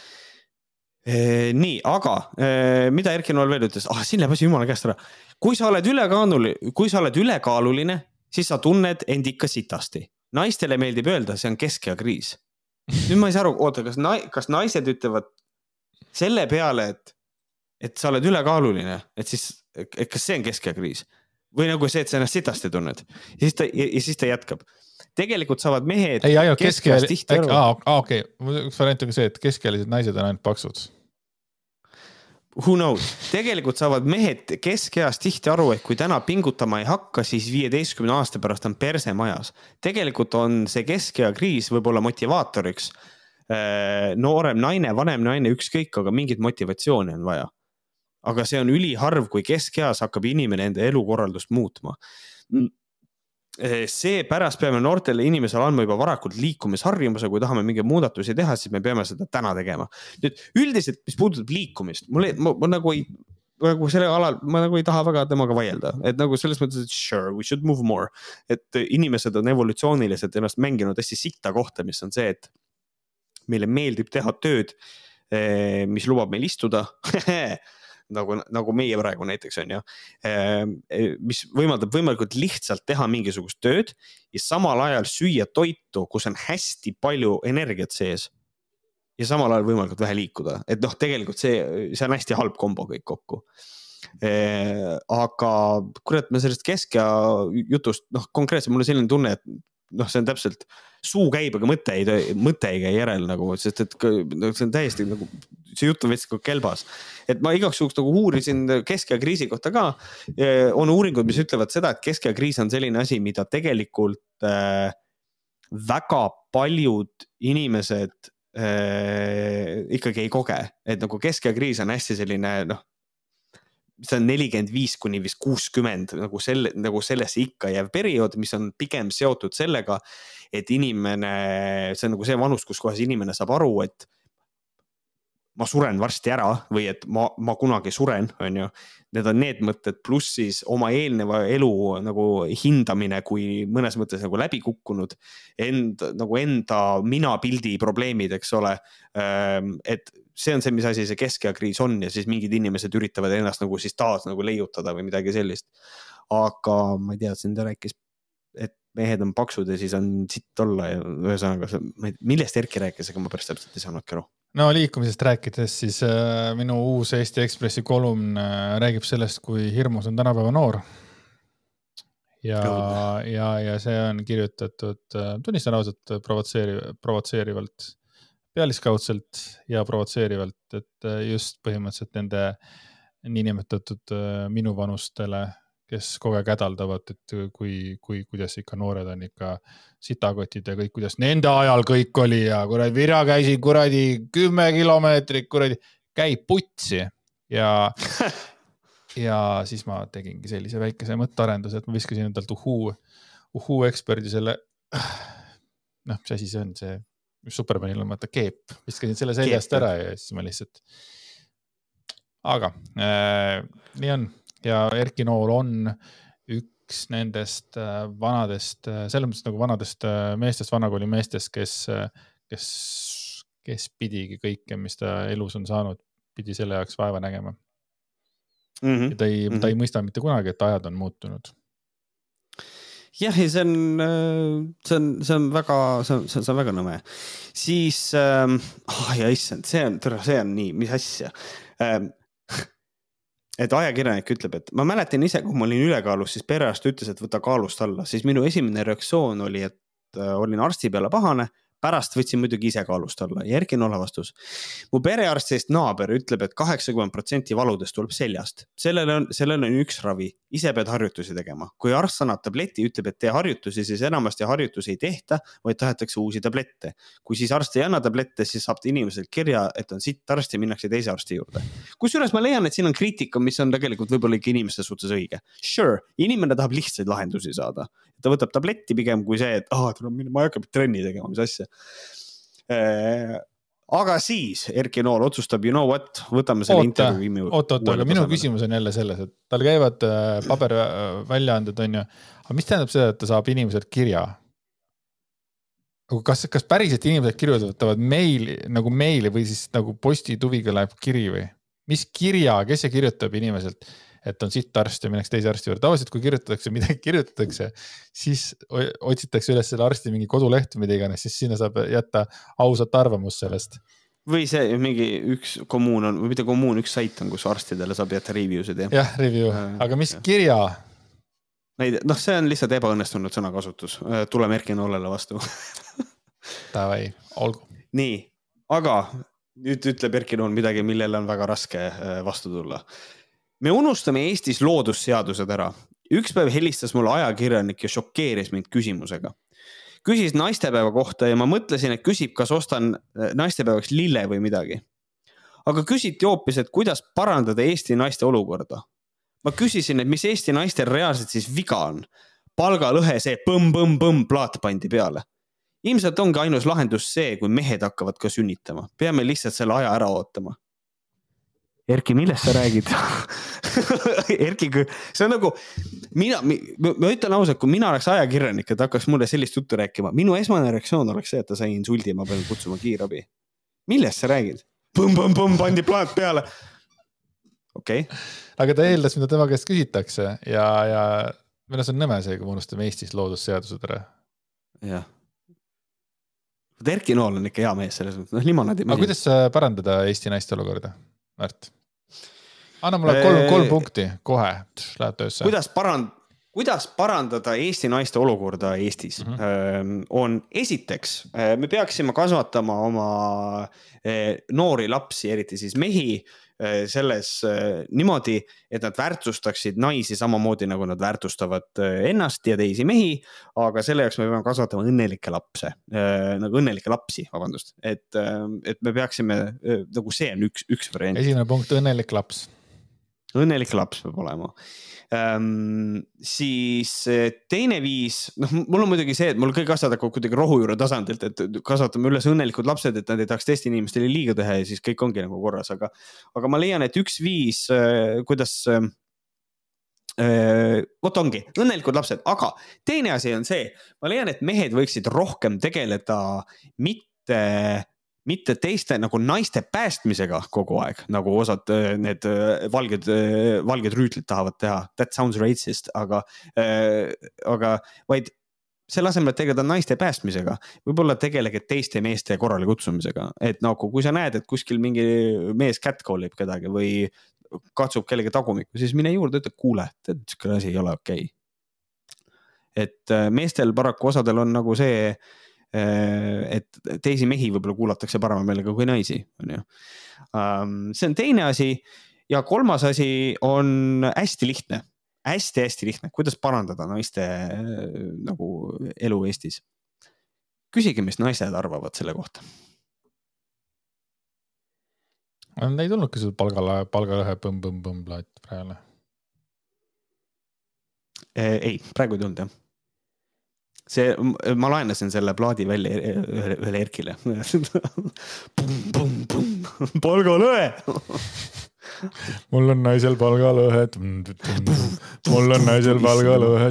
Nii, aga mida Erki Nool veel ütles? Siin läheb asi jumala käest ära. Kui sa oled ülekaaluline, siis sa tunned end ikka sitasti. Naistele meeldib öelda, see on keskea kriis. Nüüd ma ei saa aru, oota, kas naised ütlevad selle peale, et sa oled ülekaaluline, et kas see on keskea kriis? Või nagu see, et sa ennast sitasti tunned. Ja siis ta jätkab. Tegelikult saavad mehed keskeast tihti aru. Okei. Üks variant on see, et keskealised naised on ainult paksud. Who knows? Tegelikult saavad mehed keskeast tihti aru, et kui täna pingutama ei hakka, siis 15 aasta pärast on perse majas. Tegelikult on see keskea kriis võib-olla motivaatoriks. Noorem naine, vanem naine, ükskõik, aga mingit motivatsiooni on vaja. Aga see on üliharv, kui keskeas hakkab inimene enda elukorraldust muutma. See pärast peame noortele inimesele andma juba varakult liikumisharjumuse, kui tahame mingi muudatusi teha, siis me peame seda täna tegema. Nüüd üldiselt, mis puudutab liikumist, ma nagu selle alal, ma nagu ei taha väga temaga vaielda, et nagu selles mõttes, et sure, we should move more, et inimesed on evolutsiooniliselt ennast mänginud hästi sitta kohta, mis on see, et meile meeldib teha tööd, mis lubab meil istuda, nagu meie praegu näiteks on, mis võimaldab võimalikult lihtsalt teha mingisugust tööd ja samal ajal süüa toitu, kus on hästi palju energiat sees ja samal ajal võimalikult vähe liikuda. Et tegelikult see on hästi halb kombo kõik kokku. Aga kurat, me sellest keskea jutust, konkreetselt mulle selline tunne, et see on täpselt suu käib, aga mõte ei käi järel nagu, sest et see on täiesti nagu, see jutt on veits kui kelbas. Et ma igaks juhuks nagu uurisin keskea kriisi kohta ka. On uuringud, mis ütlevad seda, et keskea kriis on selline asi, mida tegelikult väga paljud inimesed ikkagi ei koge. Et nagu keskea kriis on hästi selline, see on 45 kuni 60 nagu sellesse ikka jääv periood, mis on pigem seotud sellega, et inimene, see on nagu see vanus, kus kohas inimene saab aru, et ma suren varsti ära või et ma kunagi suren, on ju. Need on need mõtted, pluss siis oma eelneva elu nagu hindamine, kui mõnes mõttes nagu läbi kukkunud, enda minapildi probleemid, eks ole, et see on see, mis asi see keskea kriis on ja siis mingid inimesed üritavad ennast nagu siis taas nagu leiutada või midagi sellist. Aga ma ei tea, siin ta rääkis, et mehed on paksud ja siis on sitt olla ja ühesõnaga, millest Erki rääkis, aga ma pärast täpselt ei saanudki aru. No liikumisest rääkides, siis minu uus Eesti Ekspressi kolumn räägib sellest, kui hirmus on tänapäeva noor. Ja see on kirjutatud, tunnistan ausalt, provotseerivalt, pealiskaudselt ja provotseerivalt, et just põhimõtteliselt nende niinimetatud minuvanustele kes kogu aeg hädaldavad, et kuidas ikka noored on ikka sitakotid ja kõik, kuidas nende ajal kõik oli ja mina käisin 10 kilomeetrit, käib putsi ja siis ma tegingi sellise väikese mõttearenduse, et ma viskasin endalt uhuu eksperdi selle, mis asi see on, see Supermanil on keep, viskasin selle seljast ära ja siis ma lihtsalt, aga nii on ja Erki Nool on üks nendest vanadest, selles mõttes nagu vanadest meestest, vanakooli meestest, kes pidigi kõike, mis ta elus on saanud, pidi selle jaoks vaeva nägema. Ja ta ei mõista mitte kunagi, et ajad on muutunud. Jah, ja see on väga nõme. Siis, ja issand, see on nii, mis asja. Et ajakirjanik ütleb, et ma mäletan ise, kui ma olin ülekaalus, siis perearst ütles, et võta kaalust alla. Siis minu esimene reaktsioon oli, et olin arsti peale pahane, pärast võtsin muidugi ise kaalust alla. Ja Erki Noola vastus. Mu perearstist naaber ütleb, et 80% valudest tuleb seljast. Sellel on üks ravi. Ise pead harjutusi tegema. Kui arst annab tableti, ütleb, et tee harjutusi, siis enamasti harjutusi ei tehta, vaid tahetakse uusi tablette. Kui siis arst ei anna tablette, siis saab inimeselt kirja, et on sitt arst ja minnakse teise arsti juurde. Kusjuures ma leian, et siin on kriitika, mis on tegelikult võib-olla ikka inimeste suhtes õige. Sure, inimene tahab lihtsaid lahendusi saada. Ta võtab tabletti pigem kui see, et ma ei hakka trenni tegema, mis asja. Aga siis Erki Nool otsustab, you know what, võtame selle intervjuu. Oota, aga minu küsimus on jälle selles, et tal käivad paberväljaanded on ju, aga mis tähendab seda, et ta saab inimesed kirja? Kas päriselt inimesed kirjutavad meili või siis nagu postituviga läheb kiri või? Mis kirja, kes see kirjutab inimeselt? Et on sitt arst ja minnakse teise arsti juurde. Tavaliselt, kui midagi kirjutatakse, siis otsitakse üles selle arsti mingi koduleht või mida iganes, siis sinna saab jätta ausat arvamust sellest. Või see mingi üks kommuun on, või mitte kommuun, üks sait on, kus arstidele saab jätta reviewsid. Jah, review. Aga mis kirja? See on lihtsalt ebaõnnestunud sõnakasutus. Tuleme Erki Noolele vastu. Tavai, olgu. Nii, aga nüüd ütleb Erki Nool midagi, millele on väga raske vastu tulla. Me unustame Eestis loodusseadused ära. Üks päev helistas mulle ajakirjanik ja šokeeris mind küsimusega. Küsis naistepäeva kohta ja ma mõtlesin, et küsib, kas ostan naistepäevaks lille või midagi. Aga küsiti hoopis, et kuidas parandada Eesti naiste olukorda. Ma küsisin, et mis Eesti naistel reaalselt siis viga on. Palgalõhe see põmm plaat pandi peale. Ilmselt ongi ainus lahendus see, kui mehed hakkavad ka sünnitama. Peame lihtsalt selle aja ära ootama. Erki, millest sa räägid? Erki, see on nagu, ma ütlen ausalt, kui mina oleks ajakirjanik, et hakkaks mulle sellist juttu rääkima, minu esmane reaktsioon oleks see, et ta sai insuldi ja ma pean kutsuma kiirabi. Millest sa räägid? Põmm, pandi plaat peale. Okei. Aga ta eeldas, mida tema käest küsitakse ja meil on nõme see, kui me unustame Eestis loodusseadused ära. Jah. Erki Nool on ikka hea mees selles mõttes. Aga kuidas parandada Eesti naiste olukorda? Märt. Anna mulle 3 punkti kohe, läheb töösse. Kuidas parandada Eesti naiste olukorda Eestis? On esiteks, me peaksime kasvatama oma noori lapsi, eriti siis mehi, selles niimoodi, et nad väärtustaksid naisi samamoodi, nagu nad väärtustavad ennast ja teisi mehi, aga selle jaoks me peame kasvatama õnnelikke lapsi, vabandust. Et me peaksime, nagu see on üks variant. Esimene punkt, õnnelik laps. Õnnelik laps peab olema. Siis teine viis, mul on muidugi see, et mul kõik asjad hakkavad kuidagi rohujuure tasandilt, et kasvatame üles õnnelikud lapsed, et nad ei tahaks teiste inimestele liiga teha ja siis kõik ongi nagu korras, aga ma leian, et üks viis, kuidas ongi, õnnelikud lapsed, aga teine asi on see, ma leian, et mehed võiksid rohkem tegeleda mitte teiste nagu naiste päästmisega kogu aeg, nagu osad need valged rüütlid tahavad teha. That sounds racist, aga vaid selle asemel tegeleda naiste päästmisega, võib-olla tegelege teiste meeste korrale kutsumisega. Et nagu, kui sa näed, et kuskil mingi mees catcallib kedagi või katsub kellegi tagumikku, siis mine juurde, ütle, kuule, see asi ei ole okei. Et meestel paraku osadel on nagu see, et teisi mehi võib-olla kuulatakse parema meelega kui naisi. See on teine asi ja kolmas asi on hästi lihtne. hästi lihtne, kuidas parandada naiste nagu elu Eestis. Küsige, mis naised arvavad selle kohta. Ei tulnudki sul palgalõhe põmm-põmm-põmm-plaat praegu? Ei, praegu ei tulnud jah. Ma laenasin selle plaadi välja ühele Erkile. Palgalõhe! Mul on naisel palgalõhe. Mul on naisel palgalõhe.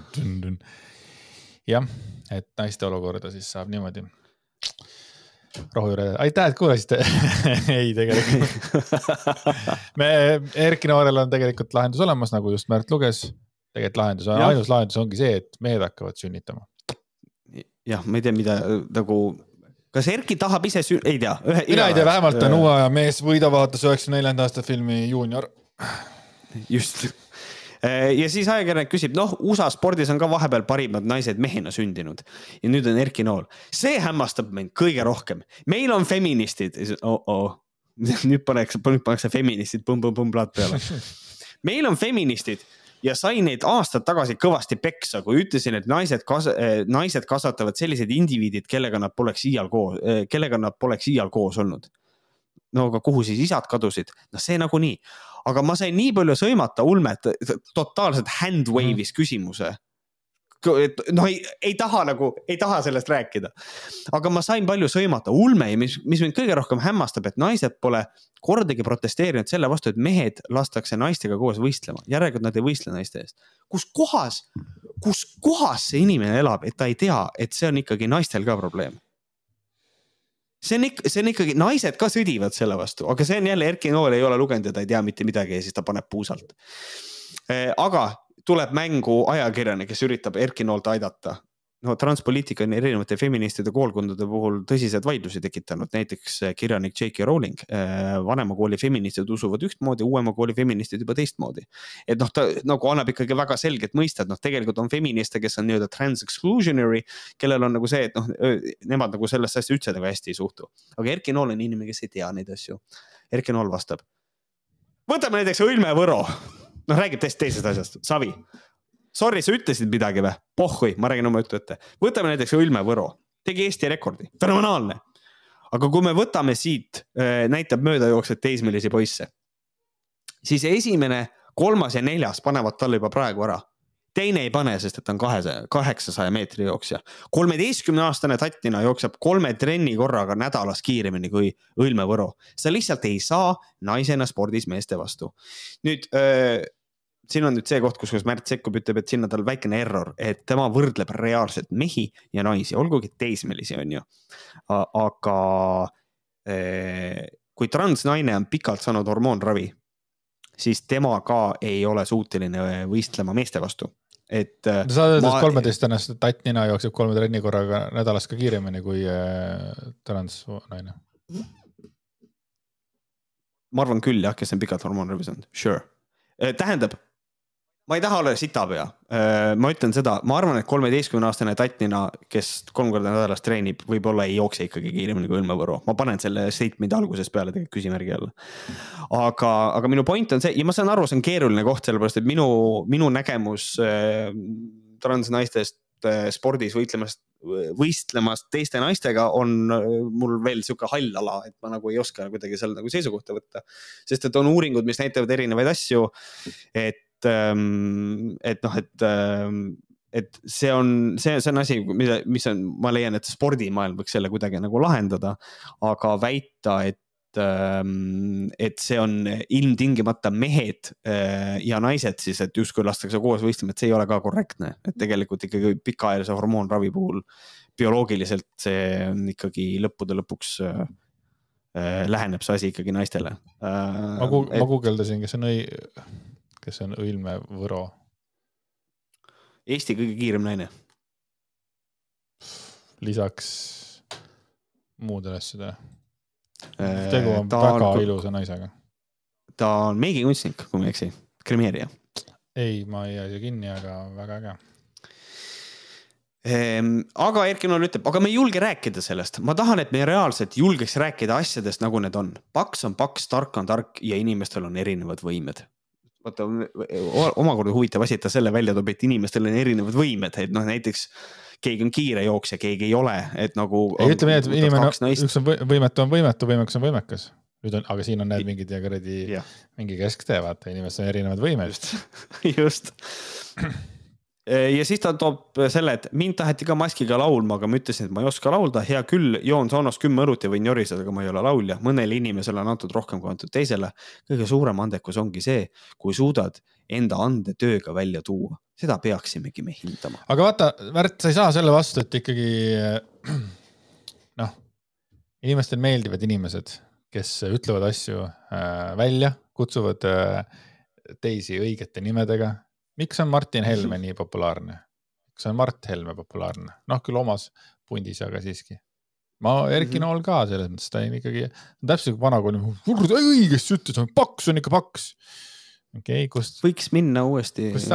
Jah, et naiste olukorda siis saab niimoodi. Rohujuure. Aitäh, et kuulasite. Ei, tegelikult. Erki Noorel on tegelikult lahendus olemas, nagu just Märt luges. Tegelikult ainus lahendus ongi see, et mehed hakkavad sünnitama. Jah, ma ei tea, mida nagu... Kas Erki tahab ise ei tea? Mina ei tea, vähemalt on uue mees võida vaatas 94. aasta filmi Junior. Just. Ja siis ajakirjanik küsib, USA spordis on ka vahepeal parimad naised mehena sündinud. Ja nüüd on Erki Nool. See hämmastab mind kõige rohkem. Meil on feministid. Nüüd paneks feministid põmm-põmm-põmm-plaat peale. Meil on feministid ja sai neid aastad tagasi kõvasti peksa, kui ütlesin, et naised kasvatavad sellised indiviidid, kellega nad poleks iial koos olnud. No aga kuhu siis isad kadusid? See nagu nii. Aga ma sain nii palju sõimata Ulmet totaalselt handwave'is küsimuse. Ei taha sellest rääkida. Aga ma sain palju sõimata Ulme, mis mind kõige rohkem hämmastab, et naised pole kordagi protesteerinud selle vastu, et mehed lastakse naistega koos võistlema. Järelikult nad ei võistle naiste eest. Kus kohas see inimene elab, et ta ei tea, et see on ikkagi naistel ka probleem? See on ikkagi, naised ka sõdivad selle vastu, aga see on jälle Erki Nool ei ole lugenud ja ta ei tea mitte midagi ja siis ta paneb puusalt. Aga tuleb mängu ajakirjane, kes üritab Erki Noolt aidata. Transpoliitika on erinevate feministide koolkondade puhul tõsised vaidlusi tekitanud. Näiteks kirjanik J.K. Rowling. Vanema kooli feministid usuvad ühtmoodi, uuema kooli feministid juba teistmoodi. Et ta nagu annab ikkagi väga selget mõista, et tegelikult on feministe, kes on nii-öelda trans-exclusionary, kellel on nagu see, et nemad nagu sellest asja üldse nagu hästi ei suhtu. Aga Erki Nool on inimene, kes ei tea neid asju. Erki Nool vastab. Võtame näiteks Õilme Võro. Räägib teisest asjast. Savi. Sorry, sa ütlesid midagi või? Pohhui, ma räägin oma juttu ette. Võtame näiteks Õilme Võro. Tegi Eesti rekordi. Fenomenaalne. Aga kui me võtame siit, näitab mööda jooksed teismelisi poisse, siis esimene, 3. ja 4. panevad talle juba praegu ära. Teine ei pane, sest et on 800 meetri jooksja. 13-aastane Tattina jookseb 3 trenni korraga nädalas kiiremini kui Õilme Võro. Sa lihtsalt ei saa naisena spordis meeste vastu. Nüüd... siin on nüüd see koht, kus Märt sekkub, ütleb, et sinna tal väikene error, et tema võrdleb reaalselt mehi ja naisi, olgugi teismelisi on ju. Aga kui transnaine on pikalt saanud hormoonravi, siis tema ka ei ole suuteline võistlema meeste vastu. Sa öeldes 13-st Tatnina jookseb 3 trenni korraga nädalas ka kiiremini kui transnaine. Ma arvan küll, jah, kes on pikalt hormoonravi saanud. Sure. Tähendab, ma ei taha olla sitapea. Ma ütlen seda, ma arvan, et 13-aastane Tatnina, kes 3 korda nädalas treenib, võib-olla ei jookse ikkagi kiiremini kui Õilme Võro. Ma panen selle statement'i alguses peale tegelikult küsimärgi alla. Aga minu point on see, ja ma saan aru, see on keeruline koht, sellepärast, et minu nägemus transnaistest spordis võistlemast teiste naistega on mul veel siuke hall ala, et ma nagu ei oska kuidagi seal nagu seisukohta võtta. Sest et on uuringud, mis näitavad erinevaid asju, et see on asi, mis on, ma leian, et spordimaailm võiks selle kuidagi nagu lahendada, aga väita, et see on ilmtingimata mehed ja naised siis, et just kui lastakse koos võistlema, et see ei ole ka korrektne, et tegelikult ikkagi pikaajalise hormoonravi puhul bioloogiliselt see on ikkagi lõppude lõpuks läheneb see asi ikkagi naistele. Ma guugeldasin, kes on Õilme Võro. Eesti kõige kiirem naine. Lisaks muudele asjadele. Tegu on väga ilusa naisega. Ta on meigikunstnik, kui ma ei eksi. Kremeerija. Ei, ma ei jää kinni, aga väga äge. Aga Erki Nool ütleb, aga me ei julge rääkida sellest. Ma tahan, et me reaalselt julgeks rääkida asjadest, nagu need on. Paks on paks, tark on tark ja inimestel on erinevad võimed. vaata, omakorda huvitav asi, et ta selle välja toob, et inimestel on erinevad võimed, et noh, näiteks keegi on kiire jooksja, keegi ei ole, et nagu. Ei ütleme nii, et inimene, üks on võimetu, võimekas on võimekas. Nüüd on, aga siin on need mingid ja kuradi mingi kesktee, vaata, inimesed on erinevad võimed. Just. Ja siis ta toob selle, et mind taheti ka maskiga laulma, aga ma ütlesin, et ma ei oska laulda. Hea küll, joon saunas 10 õlut ja võin joriseda, aga ma ei ole laulja. Mõnele inimesele on antud rohkem kui antud teisele. Kõige suurem andekus ongi see, kui suudad enda ande tööga välja tuua. Seda peaksimegi me hindama. Aga vaata, Märt, sa ei saa selle vastu, et ikkagi inimestel meeldivad inimesed, kes ütlevad asju välja, kutsuvad teisi õigete nimedega. Miks on Martin Helme nii populaarne? Miks on Mart Helme populaarne? Noh, küll omas pundis, aga siiski. Erki Nool ka selles mõttes, ta on ikkagi täpselt kui vanakooli, õigest ütles, paks on ikka paks. Okay, võiks minna uuesti. Kust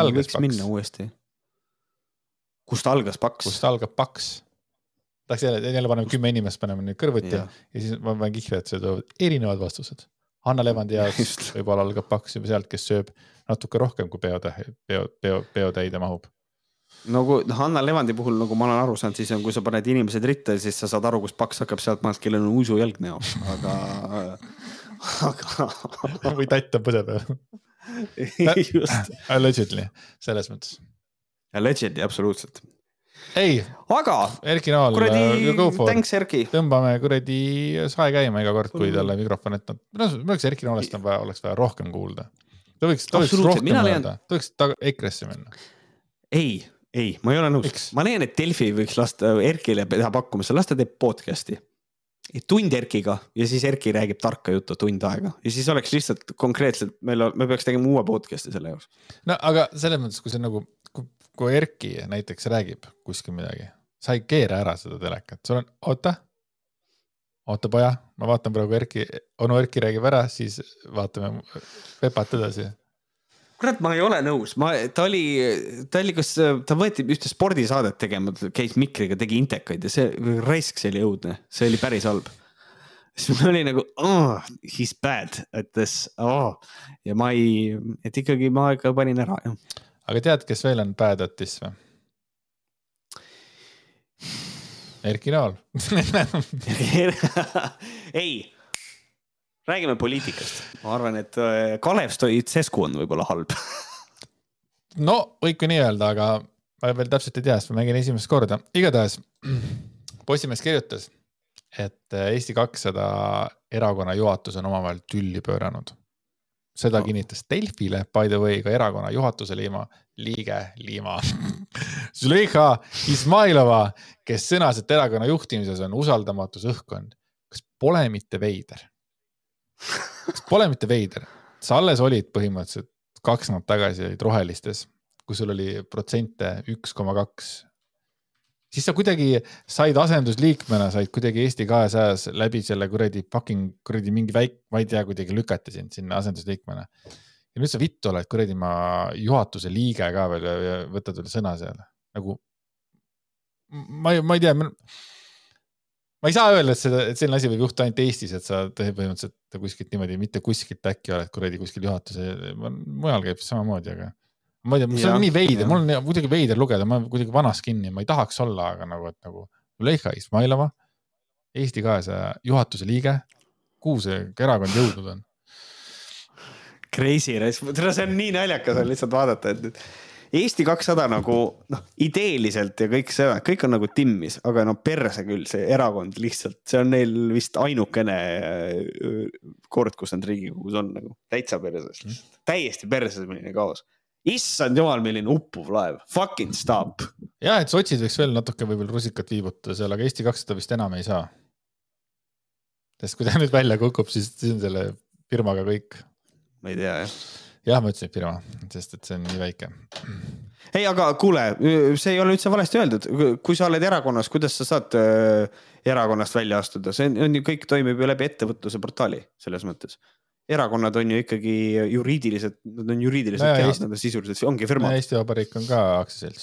algas paks? Kust algab paks? Tahaks jälle paneme 10 inimest, paneme nüüd kõrvuti ja siis ma võin kihve, et see toovad erinevad vastused. Hanna Levandi jaoks võib-olla algab paks juba sealt, kes sööb natuke rohkem, kui peotäide mahub. No kui Hanna Levandi puhul, nagu ma olen aru saanud, siis on, kui sa paned inimesed ritta, siis sa saad aru, kus paks hakkab sealt maast, kellel on uisu jalg näo. Aga... või tatt on põse peal. Just. Allegedly, selles mõttes. Allegedly, absoluutselt. Ei, aga Erki Nool, thanks Erki. Tõmbame kuradi sae käima iga kord, kui talle mikrofon, et mõneks Erki Noolest oleks vaja rohkem kuulda. Ta võiks rohkem öelda, ta võiks EKRE-sse minna. Ei, ma ei ole nõus. Ma leian, et Delfi võiks lasta Erkile teha pakkumise, lasta teeb podcasti. Tund Erkiga ja siis Erki räägib tarka juttu tund aega. Ja siis oleks lihtsalt konkreetselt, me peaks tegema uue podcasti selle jaoks. No aga selles mõttes, kui see nagu kui Erki näiteks räägib kuskil midagi, sa ei keera ära seda telekat. Sul on, oota poja, ma vaatan praegu onu Erki räägib ära, siis vaatame Pepat edasi. Kurat, ma ei ole nõus. Ta võeti ühte spordisaadet tegema, käis mikriga, tegi intekaid ja see raisk, see oli õudne. See oli päris halb. Siis ma oli nagu, he's bad at this. Ja et ikkagi ma ikka panin ära. Ja. Aga tead, kes veel on bad at this või? Erki Nool. Ei, räägime poliitikast. Ma arvan, et Kalev Stoicescu on võib-olla halb. No, võib ka nii öelda, aga ma veel täpselt ei tea, sest ma mängin esimest korda. Igatahes Postimees kirjutas, et Eesti 200 erakonna juhatus on omavahel tülli pööranud. Seda kinnitas Delfile, by the way, ka erakonna juhatuse liige Züleyxa Izmailova, kes sõnas, et erakonna juhtimises on usaldamatus õhkkond. Kas pole mitte veider? Sa alles olid põhimõtteliselt 2 nädalat tagasi olid rohelistes, kui sul oli protsente 1,2. Siis sa kuidagi said asendusliikmena, said kuidagi Eesti 200 läbi selle kuradi mingi ma ei tea, kuidagi lükati sind sinna asendusliikmena. Ja nüüd sa vittu oled kuradi ma juhatuse liige ka veel ja võtad veel sõna seal. Nagu, ma ei tea, ma ei saa öelda, et selline asi võib juhtuda ainult Eestis, et sa põhimõtteliselt kuskilt niimoodi, mitte kuskilt äkki oled kuradi kuskil juhatuse, mujal käib samamoodi, aga ma ei tea, see on nii veider, mul on kuidagi veider lugeda, ma kuidagi vanas kinni, ma ei tahaks olla, aga nagu Züleyxa Izmailova, Eesti 200 juhatuse liige, kuhu see erakond jõudnud on? Crazy, see on nii naljakas on lihtsalt vaadata, et Eesti 200 nagu ideeliselt ja kõik on nagu timmis, aga perse küll, see erakond lihtsalt, see on neil vist ainukene kord, kus nad Riigikogus on nagu täitsa perses, täiesti perses milline kaos. Issand jumal, milline uppuv laev. Fucking stop. Ja, et sotsid võiks veel natuke võib-olla rusikat viibutada seal, aga Eesti 200 vist enam ei saa. Sest kui ta nüüd välja kukub, siis on selle firmaga kõik. Ma ei tea, jah. Jah, ma ütlesin firma, sest et see on nii väike. Ei, aga kuule, see ei ole üldse valesti öeldud. Kui sa oled erakonnas, kuidas sa saad erakonnast välja astuda? See on ju kõik toimib ju läbi ettevõtluse portaali selles mõttes. Erakonnad on ju ikkagi juriidiliselt, nad on juriidiliselt tead, nad on sisuliselt, ongi firma. Eesti Vabariik on ka aktsiaselts.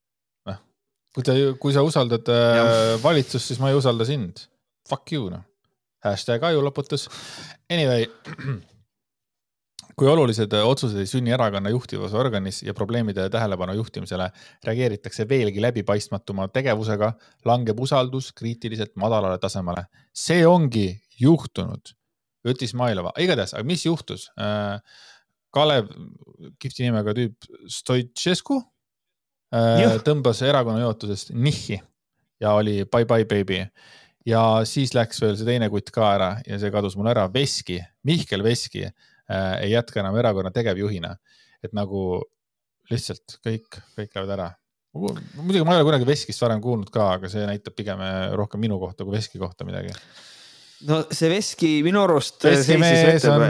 Kui sa usaldad valitsust, siis ma ei usalda sind. Fuck you, #aju lõputus. Anyway, kui olulised otsused ei sünni erakonna juhtivas organis ja probleemide tähelepanu juhtimisele reageeritakse veelgi läbipaistmatuma tegevusega, langeb usaldus kriitiliselt madalale tasemele. See ongi juhtunud, ütles Izmailova. Igatahes, aga mis juhtus? Kalev, kihvti nimega tüüp Stoicescu, tõmbas erakonna juhatusest nihhi ja oli bye bye baby. Ja siis läks veel see teine kutt ka ära ja see kadus mul ära. Veski, Mihkel Veski ei jätka enam erakonna tegevjuhina. Et nagu lihtsalt kõik lähevad ära. Muidugi ma ei ole kunagi Veskist varem kuulnud ka, aga see näitab pigem rohkem minu kohta kui Veski kohta midagi. No see Veski minu arust Veski mees on...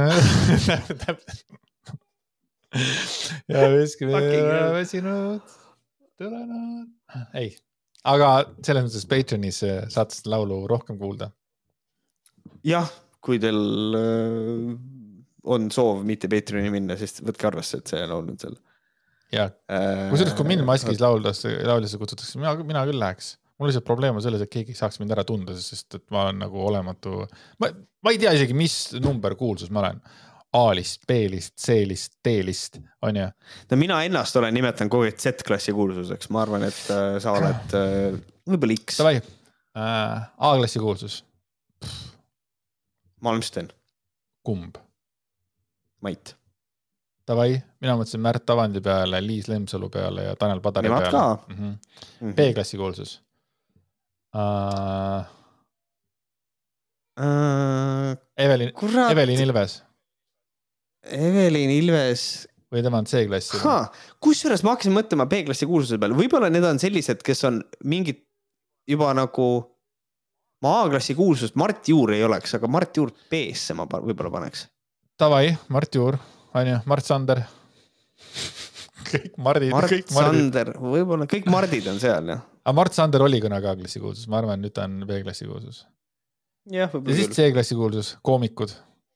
ja Veski mees on väsinud. Ei, aga selles mõttes Patreonis saate laulu rohkem kuulda. Jah, kui teil on soov mitte Patreoni minna, siis võtke arvesse, et see on olnud seal. Ja, kui mind maskis lauljasse kutsutakse, mina küll läheks. Mul lihtsalt probleem on selles, et keegi saaks mind ära tunda, sest et ma olen nagu olematu. Ma ei tea isegi, mis number kuulsus ma olen. A-list, B-list, C-list, D-list, on ju? No mina ennast olen nimetanud kogu Z-klassi kuulsuseks. Ma arvan, et sa oled võib-olla X. Tavai, A-klassi kuulsus. Malmsten. Kumb? Mait. Tavai, mina mõtlesin Märt Avandi peale, Liis Lemsalu peale ja Tanel Padari Nemad peale. Ka. B-klassi kuulsus. Evelin Ilves. Evelin Ilves. Või tema on C-klassi. Kusjuures ma hakkasin mõtlema B-klassi kuulsuse peale. Võib-olla need on sellised, kes on mingid juba nagu ma A-klassi kuulsust Mart Juur ei oleks, aga Mart Juur B-sse ma võib-olla paneks. Tavai, Mart Juur, on ju, Mart Sander. Kõik Mardid. Mart Sander, võib-olla kõik Mardid on seal, jah. Aga Mart Sander oli kõne A-klassi kuulsus, ma arvan, nüüd on B-klassi kuulsus. Jah, ja siis C-klassi kuulsus, koomikud.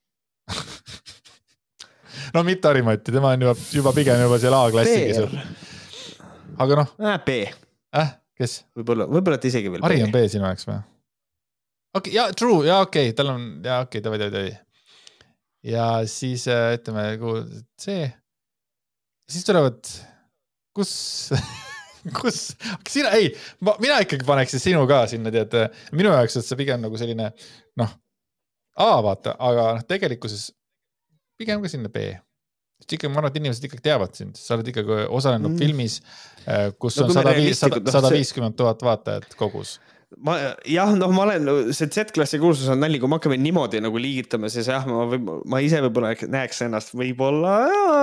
No mitte Harimati, tema on juba pigem juba seal A-klassi. Aga noh. B. Kes? Võib-olla et isegi veel B. Hari on B sinu eks või? Okei, ja true, ja okei, tal on, ja okei, tavai. Ja siis ütleme, see, siis tulevad, kus sina, ei, mina ikkagi paneks sinu ka sinna, tead, minu jaoks, et see pigem nagu selline, vaata, aga tegelikkuses pigem ka sinna B. Ikkagi, ma arvan, et inimesed ikkagi teavad sind, sa oled ikkagi osalenud filmis, kus on 150 000 vaatajat kogus. Ma olen, see Z-klassi kuulsus on nalli, kui ma hakkame niimoodi nagu liigitama, siis jah, ma ise võib-olla näeks ennast võib-olla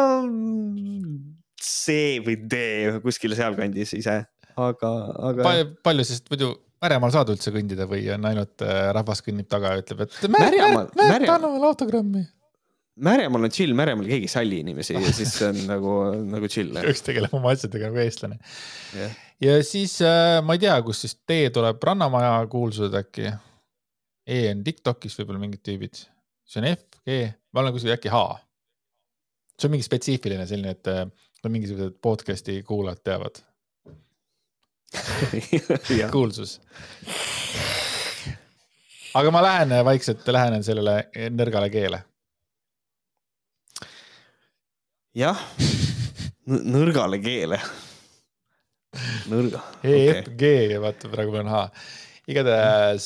C või D kuskil sealkandis ise, aga... Palju siis muidu Märjamaal saad üldse kõndida või on ainult rahvas kõnnib taga ja ütleb, et Märt, anname autogrammi. Märjamaal on chill, Märjamaal keegi salli inimesi ja siis see on nagu chill. Üks tegeleb oma asjadega nagu eestlane. Yeah. Ja siis ma ei tea, kus siis D tuleb Rannamaja kuulsused äkki. E on TikTokis võib-olla mingid tüübid. See on F, G, ma olen kuskil äkki H. See on mingi spetsiifiline selline, et mingisugused podcasti kuulajad teavad. Kuulsus. Aga ma lähenen sellele nõrgale keele. Jah, nõrgale keele. Nõrga. E, G ja vaata, praegu on H. Igatahes...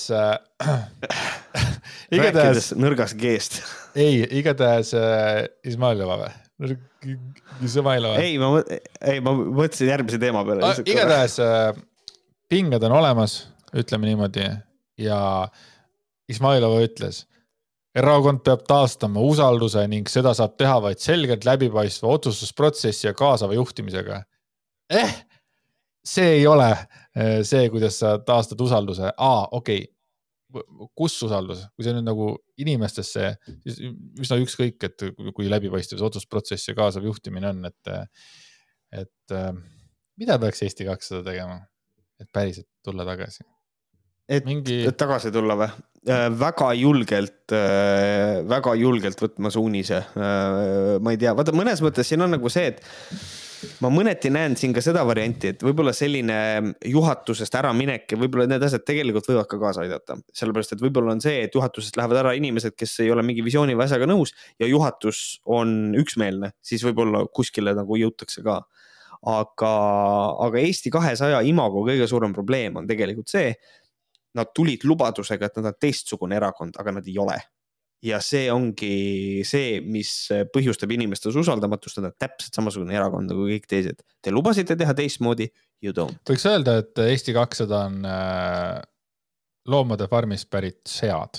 Rääkides nõrgas G-st. Ei, igatahes Izmailova või? Izmailova. Ei, ma mõtlesin järgmise teema peale. Igatahes pinged on olemas, ütleme niimoodi, ja Izmailova ütles, erakond peab taastama usalduse ning seda saab teha vaid selgelt läbipaistva otsustusprotsessi ja kaasava juhtimisega. See ei ole see, kuidas sa taastad usalduse. Okei. Kus usaldus? Kui see nüüd nagu inimestesse, siis üsna ükskõik, et kui läbipaistvus otsustusprotsessi ja kaasav juhtimine on, et mida peaks Eesti 200 tegema, et päriselt tulla tagasi? Et tagasi tulla või? Väga julgelt võtma suunise. Ma ei tea, vaata mõnes mõttes siin on nagu see, et ma mõneti näen siin ka seda varianti, et võib-olla selline juhatusest ära minek ja võib-olla need asjad tegelikult võivad ka kaasa aidata. Sellepärast, et võib-olla on see, et juhatusest lähevad ära inimesed, kes ei ole mingi visiooni või asjaga nõus ja juhatus on üksmeelne, siis võib-olla kuskile nagu jõutakse ka. Aga Eesti 200 imago kõige suurem probleem on tegelikult see, nad tulid lubadusega, et nad on teistsugune erakond, aga nad ei ole. Ja see ongi see, mis põhjustab inimestes usaldamatust, nad on täpselt samasugune erakond nagu kõik teised. Te lubasite teha teistmoodi, you don't. Võiks öelda, et Eesti 200 on loomade farmist pärit sead.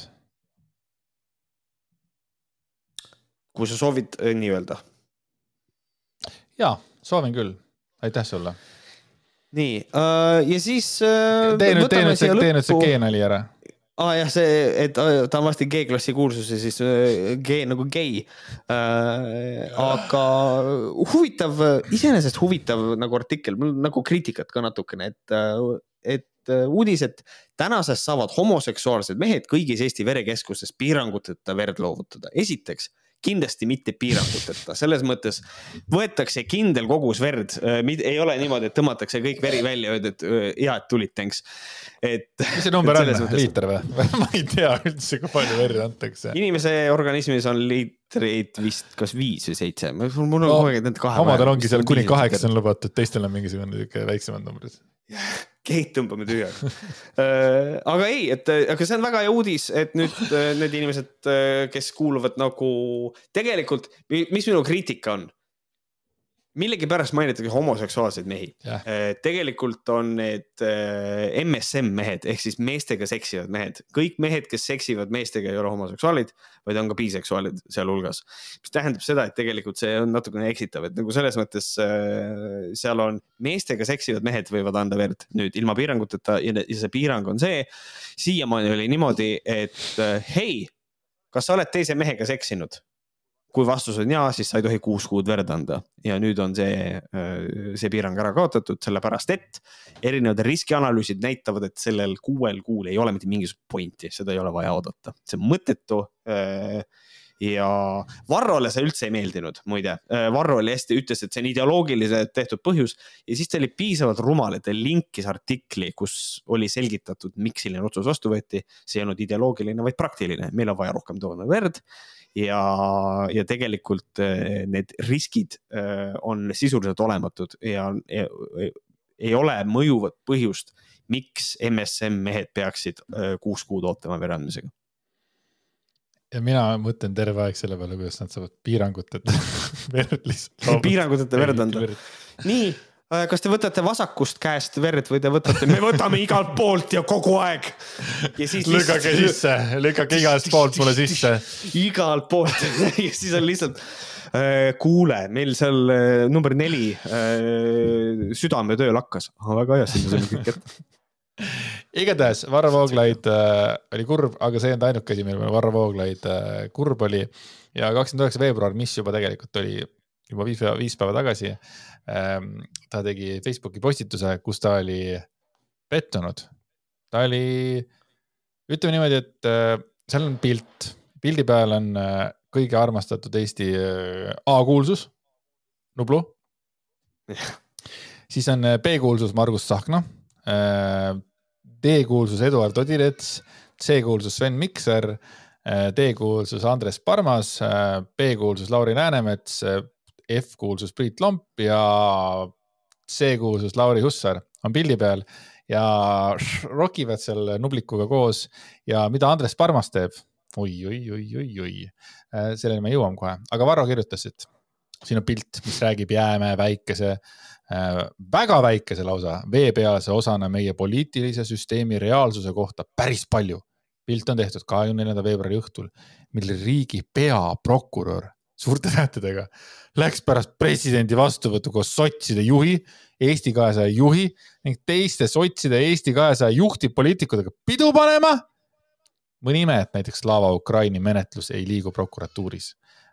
Kui sa soovid nii öelda. Jaa, soovin küll. Aitäh sulle. Nii, ja siis teenud see G-nali ära. Jah, see, et ta on vasti G-klassi kuulsus ja siis G nagu gei. Aga huvitav, iseenesest huvitav nagu artikkel, nagu kriitikat ka natukene, et uudis, et tänasest saavad homoseksuaalsed mehed kõigis Eesti verekeskustes piiranguteta verd loovutada. Esiteks, kindlasti mitte piiranguteta, selles mõttes võetakse kindel kogus verd, ei ole niimoodi, et tõmmatakse kõik veri välja ja öelda, et et tulid, thanks. Mis see number on? Liiter või? Ma ei tea üldse, kui palju veri antakse. Inimese organismis on liitreid vist kas 5 või 7. Omadel ongi seal kuni 8 on lubatud, teistel on mingisugune väiksemad numbrid. Keit tõmbame tühjaks. Aga ei, aga see on väga hea uudis, et nüüd need inimesed, kes kuuluvad nagu tegelikult, mis minu kriitika on? Millegi pärast mainitakse homoseksuaalseid mehi. Tegelikult on need MSM mehed, ehk siis meestega seksivad mehed. Kõik mehed, kes seksivad meestega ei ole homoseksuaalid, vaid on ka biseksuaalid seal hulgas. Mis tähendab seda, et tegelikult see on natukene eksitav, et nagu selles mõttes seal on meestega seksivad mehed võivad anda verd nüüd ilma piiranguteta ja see piirang on see, siiamaani oli niimoodi, et hei, kas sa oled teise mehega seksinud? Kui vastus on jaa, siis sa ei tohi 6 kuud verd anda ja nüüd on see piirang ära kaotatud, sellepärast et erinevad riskianalüüsid näitavad, et sellel 6 kuul ei ole mitte mingisugust pointi, seda ei ole vaja oodata. See on mõttetu ja Varrole see üldse ei meeldinud, muide. Varro oli hästi ütles, et see on ideoloogiliselt tehtud põhjus ja siis ta oli piisavalt rumal, et ta linkis artikli, kus oli selgitatud, miks selline otsus vastu võeti. See ei olnud ideoloogiline, vaid praktiline. Meil on vaja rohkem toona verd ja tegelikult need riskid on sisuliselt olematud ja ei ole mõjuvat põhjust, miks MSM mehed peaksid 6 kuud ootama verandmisega. Ja mina mõtlen terve aeg selle peale, kuidas nad saavad piiranguteta verd lihtsalt. Piiranguteta verd anda. Nii, kas te võtate vasakust käest verd või te võtate, me võtame igalt poolt ja kogu aeg. Ja siis lükake sisse, lükake igalt poolt mulle sisse. Igalt poolt ja siis on lihtsalt kuule, meil seal number 4 südametöö lakkas. Väga hea, sinna see kõik ette. Igatahes Varro Vooglaid oli kurb, aga see on ainuke asi, mille Varro Vooglaid kurb oli ja 29. veebruar, mis juba tegelikult oli juba 5 päeva tagasi, ta tegi Facebooki postituse, kus ta oli pettunud. Ta oli, ütleme niimoodi, et seal on pildi peal on kõige armastatud Eesti A-kuulsus, Nublu. Siis on B-kuulsus Margus Tsahkna, D-kuulsus Eduard Odinets, C-kuulsus Sven Mikser, D-kuulsus Andres Parmas, B-kuulsus Lauri Läänemets, F-kuulsus Priit Lomp ja C-kuulsus Lauri Hussar on pildi peal ja rokivad seal Nublikuga koos ja mida Andres Parmas teeb? Oi. Selleni me jõuame kohe. Aga Varro kirjutas, et siin on pilt, mis räägib jäämäe väikese, väga väikese lausa veepealse osana meie poliitilise süsteemi reaalsuse kohta päris palju. Pilt on tehtud 24. veebruari õhtul, mille riigi peaprokurör suurte tähtedega läks pärast presidendi vastuvõttu koos sotside juhi, Eesti 200 juhi ning teiste sotside Eesti 200 juhtivpoliitikutega pidu panema. Mõni ime, et näiteks Slava Ukraini menetlus ei liigu prokuratuuris.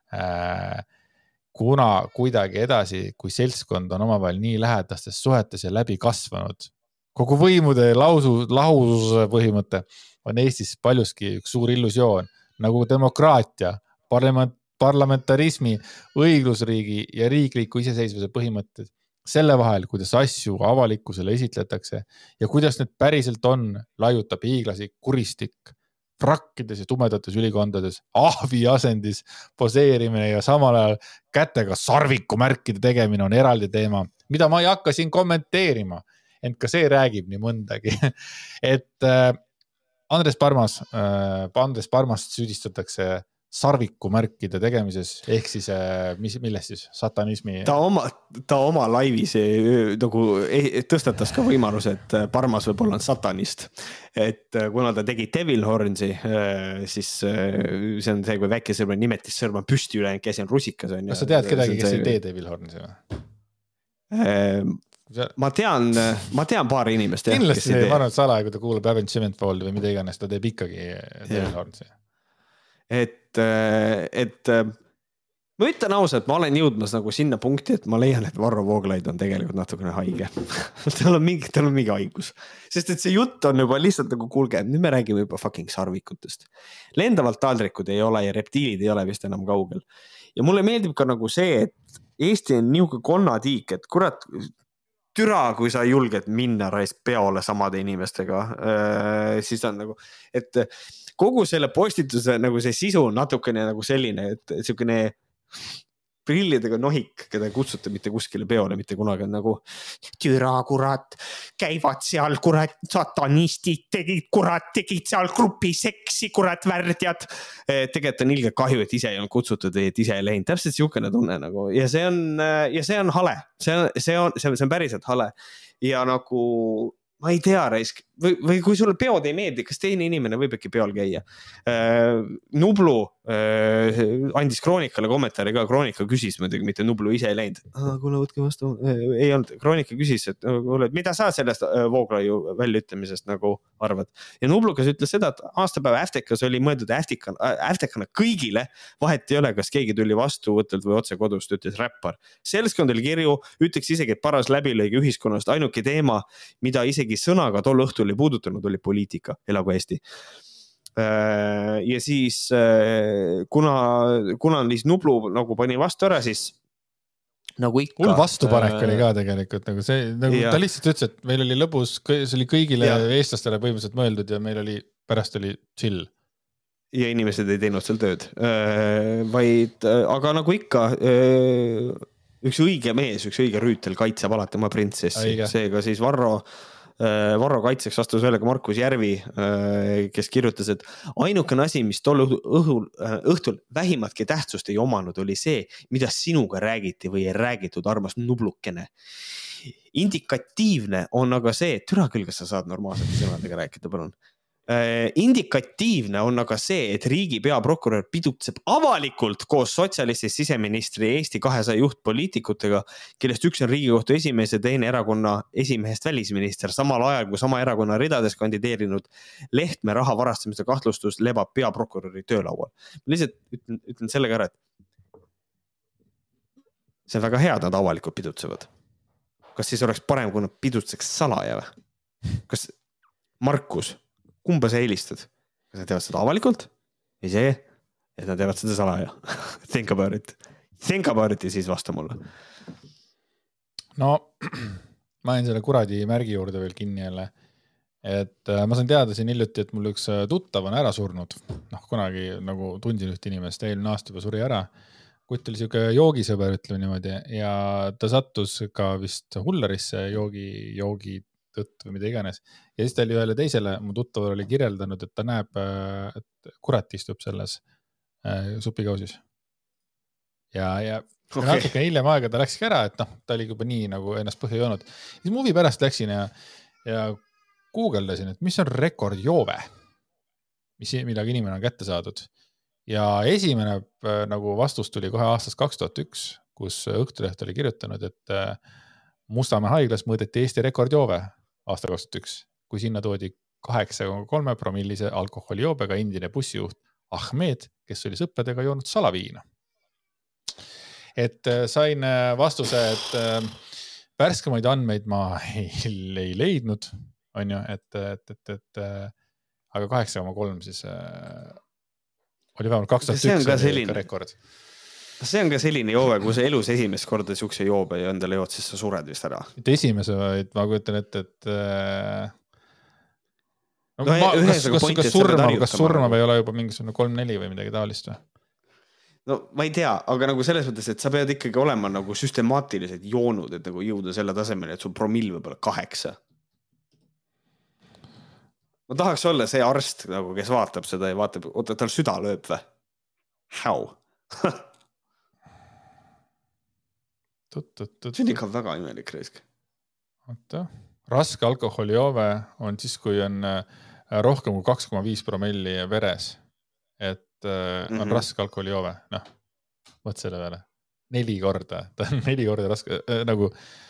Kuna kuidagi edasi, kui seltskond on omavahel nii lähedastes suhetes ja läbi kasvanud, kogu võimude lahususe põhimõte on Eestis paljuski üks suur illusioon, nagu demokraatia, parlamentarismi, õiglusriigi ja riikliku iseseisvuse põhimõtted selle vahel, kuidas asju avalikkusele esitletakse ja kuidas need päriselt on, laiutab hiiglasi kuristik, frakkides ja tumedates ülikondades, ahvi asendis poseerimine ja samal ajal kätega sarvikumärkide tegemine on eraldi teema, mida ma ei hakka siin kommenteerima, ent ka see räägib nii mõndagi. Et Andres Parmast süüdistatakse sarvikumärkide tegemises, ehk siis millest siis satanismi? Ta oma laivis nagu tõstatas ka võimaluse, et Parmas võib-olla on satanist. Et kuna ta tegi Devil Hornsi, siis see on see, kui väike sõrm nimetis sõrm on püsti üle, käsi on rusikas. Kas sa tead kedagi, kes ei tee Devil Hornsi või? Ma tean paari inimest. Kindlasti see ma arvan, et salaja, kui ta kuulab Avenged Sevenfold või mida iganes, ta teeb ikkagi Devil Hornsi. Et ma ütlen ausalt, ma olen jõudmas nagu sinna punkti, et ma leian, et Varro Vooglaid on tegelikult natukene haige. tal on mingi haigus. Sest et see jutt on juba lihtsalt nagu, kuulge, nüüd me räägime juba fucking sarvikutest. Lendavalt taldrikud ei ole ja reptiilid ei ole vist enam kaugel. Ja mulle meeldib ka nagu see, et Eesti on niuke konnatiik, et kurat, türa, kui sa julged minna peole samade inimestega, siis on nagu, et kogu selle postituse nagu see sisu on natukene nagu selline, et selline prillidega nohik, keda kutsute mitte kuskile peole, mitte kunagi on nagu türa, kurat, käivad seal, kurat, satanistid tegid seal grupi seksi, kurat, värdjad. Tegelikult on ilge kahju, et ise ei olnud kutsutud või et ise ei läinud. Täpselt siukene tunne nagu ja see on hale. See on päriselt hale ja nagu ma ei tea, Raisk, või kui sulle peod ei meeldi, kas teine inimene võib äkki peol käia? Nublu andis Kroonikale kommentaari ka, Kroonika küsis muidugi, mitte Nublu ise ei läinud. Kuule, võtke vastu. Ei olnud, Kroonika küsis, et mida sa sellest Vooglaiu väljaütlemisest nagu arvad? Ja Nublukas ütles seda, et aastapäeva Äftekas oli mõeldud Äftekana kõigile, vahet ei ole, kas keegi tuli vastu võtelt või otse kodust, ütles räppar. Selskond oli kirju, ütleks isegi, et paras läbilõige ühiskonnast, ainuke teema, mida isegi sõnaga tol õhtul ei puudutanud, oli poliitika, elagu Eesti. Ja siis, kuna Nublu nagu pani vastu ära, siis nagu ikka. Hull vastupanek oli ka tegelikult, nagu see, nagu ta lihtsalt ütles, et meil oli lõbus, see oli kõigile eestlastele põhimõtteliselt mõeldud ja meil oli, pärast oli chill. Ja inimesed ei teinud seal tööd, aga nagu ikka, üks õige mees, üks õige rüütel kaitseb alati oma printsessi, seega siis Varro kaitseks astus välja ka Markus Järvi, kes kirjutas, et ainukene asi, mis tol õhtul vähimatki tähtsust ei omanud, oli see, mida sinuga räägiti või ei räägitud, armas Nublukene. Indikatiivne on aga see, et türa küll, kas sa saad normaalselt sõnadega rääkida, palun. Indikatiivne on aga see, et riigi peaprokurör pidutseb avalikult koos sotsialistist siseministri Eesti 200 juhtpoliitikutega, kellest üks on Riigikohtu esimees ja teine erakonna esimehest välisminister, samal ajal kui sama erakonna ridades kandideerinud Lehtme raha varastamise kahtlustus lebab peaprokuröri töölaual. Lihtsalt ütlen sellega ära, et see on väga hea, et nad avalikult pidutsevad. Kas siis oleks parem, kui nad pidutseks salaja või? Kas Markus, kumba sa eelistad? Kas nad teevad seda avalikult? Või see, et nad teevad seda salaja? Think about it. Think about it ja siis vasta mulle. No, ma jäin selle kuradi märgi juurde veel kinni jälle. Et ma sain teada siin hiljuti, et mul üks tuttav on ära surnud. Kunagi nagu tundsin üht inimest, eelmine aasta juba suri ära. Kutt oli siuke joogisõber, ütleme niimoodi. Ja ta sattus ka vist hullarisse joogi tõtt või mida iganes. Ja siis ta oli ühele teisele, mu tuttaval oli kirjeldanud, et ta näeb, et kurat istub selles supikausis. Ja natuke hiljem aega ta läkski ära, et ta oli juba nii nagu ennast põhja joonud. Siis mu huvi pärast läksin ja guugeldasin, et mis on rekordjoove, millega inimene on kätte saadud. Ja esimene nagu vastus tuli kohe aastast 2001, kus Õhtuleht oli kirjutanud, et Mustamäe haiglas mõõdeti Eesti rekordjoove aasta 2001, kui sinna toodi 8,3 promillise alkoholijoobega endine bussijuht Ahmed, kes oli sõppedega joonud salaviina. Et sain vastuse, et värskemaid andmeid ma ei leidnud, on ju, et aga 8,3 siis oli vähemalt 2001 oli rekord. See on ka selline joobe, kui sa elus esimest korda siukse joobe ja endale jood, siis sa sured vist ära. Mitte esimese, vaid ma kujutan ette, et kas surmav ei ole juba mingisugune 3-4 või midagi taolist või? No ma ei tea, aga nagu selles mõttes, et sa pead ikkagi olema nagu süstemaatiliselt joonud, et nagu jõuda selle tasemele, et sul promill võib olla 8. Ma tahaks olla see arst, nagu, kes vaatab seda ja vaatab, oota, tal süda lööb või? How? See on ikka väga imelik reisk. Oota. Raske alkoholijoove on siis, kui on rohkem kui 2,5 promilli veres. Et on raske alkoholijoove. Noh, võt selle peale. 4 korda. Ta on 4 korda raske. Nagu...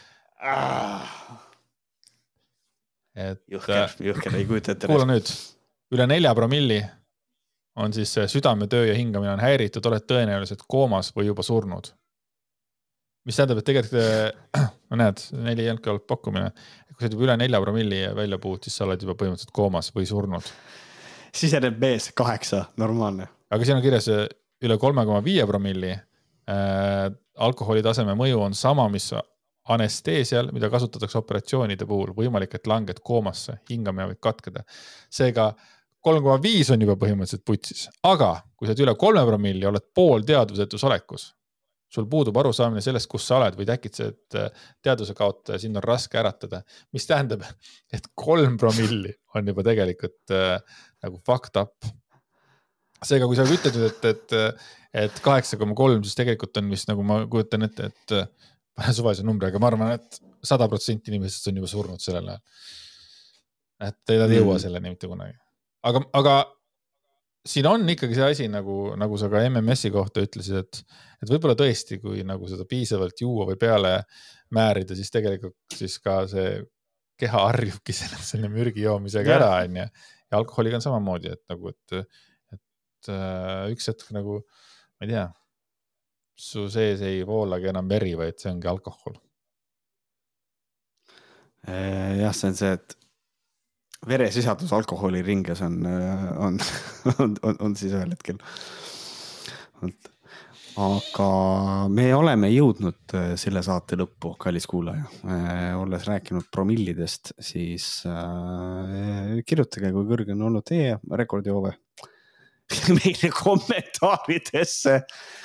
Jõhker, ei kujuta ette. Kuula nüüd. Üle 4 promilli on siis südametöö ja hingamine on häiritud, oled tõenäoliselt koomas või juba surnud. Mis tähendab, et tegelikult, no näed, 4 jälke olnud pakkumine. Kui sa üle 4 promilli välja puhud, siis sa oled juba põhimõtteliselt koomas või surnud. Siis jääb mees 8, normaalne. Aga siin on kirjas üle 3,5 promilli. Alkoholitaseme mõju on sama, mis anesteesial, mida kasutatakse operatsioonide puhul. Võimalik, et langed koomasse, hingamine võib katkeda. Seega 3,5 on juba põhimõtteliselt putsis. Aga kui sa üle 3 promilli oled pool teadvusetus olekus, sul puudub arusaamine sellest, kus sa oled või äkitselt teadvuse kaotaja, sind on raske äratada. Mis tähendab, et 3 promilli on juba tegelikult nagu fucked up. Seega, kui sa ütled, et 8,3, siis tegelikult on vist, nagu ma kujutan ette, et pane suvalise numbri, aga ma arvan, et 100% inimesest on juba surnud sellel ajal. Et nad ei jõua selleni mitte kunagi. Aga siin on ikkagi see asi, nagu sa ka MMS-i kohta ütlesid, et võib-olla tõesti, kui nagu seda piisavalt juua või peale määrida, siis tegelikult siis ka see keha harjubki selle mürgi joomisega ära, on ja alkoholiga on samamoodi, et nagu, et üks hetk nagu, ma ei tea, su sees ei voolagi enam veri, vaid see ongi alkohol. Jah, see on see, et veresisaldus alkoholi ringes on siis ühel hetkel. Aga me oleme jõudnud selle saate lõppu, kallis kuulaja. Olles rääkinud promillidest, siis kirjutage, kui kõrge on olnud teie rekordjoove meile kommentaaridesse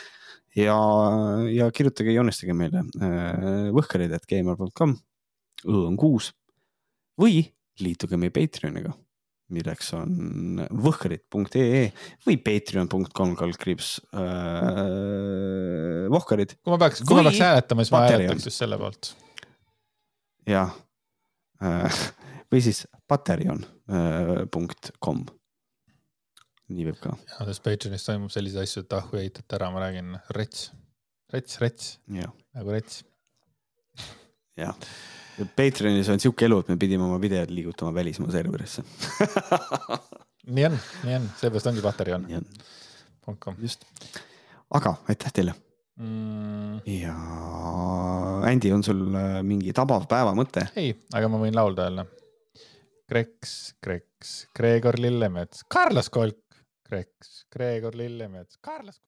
ja kirjutage, joonistage meile võhkarid@gmail.com on 6 või liituge meie Patreoniga, milleks on võhkarid.ee või patreon.com/vohkarid. Kui ma peaks hääletama, siis ma hääletaks just selle poolt. Jah. Või siis patreon.com. Nii võib ka. Ja, sest Patreonis toimub selliseid asju, et ahu eitate ära, ma räägin rets. Nagu rets. Jah. Patreonis on siuke elu, et me pidime oma videod liigutama välismaa serverisse. Nii on. Seepärast ongi Patreon. Just. Aga aitäh teile. Ja Andy, on sul mingi tabav päeva mõte? Ei, aga ma võin laulda jälle. Kreks, Gregor Lillemets, Carlos Kolk. Kreks, Gregor Lillemets, Carlos Kolk.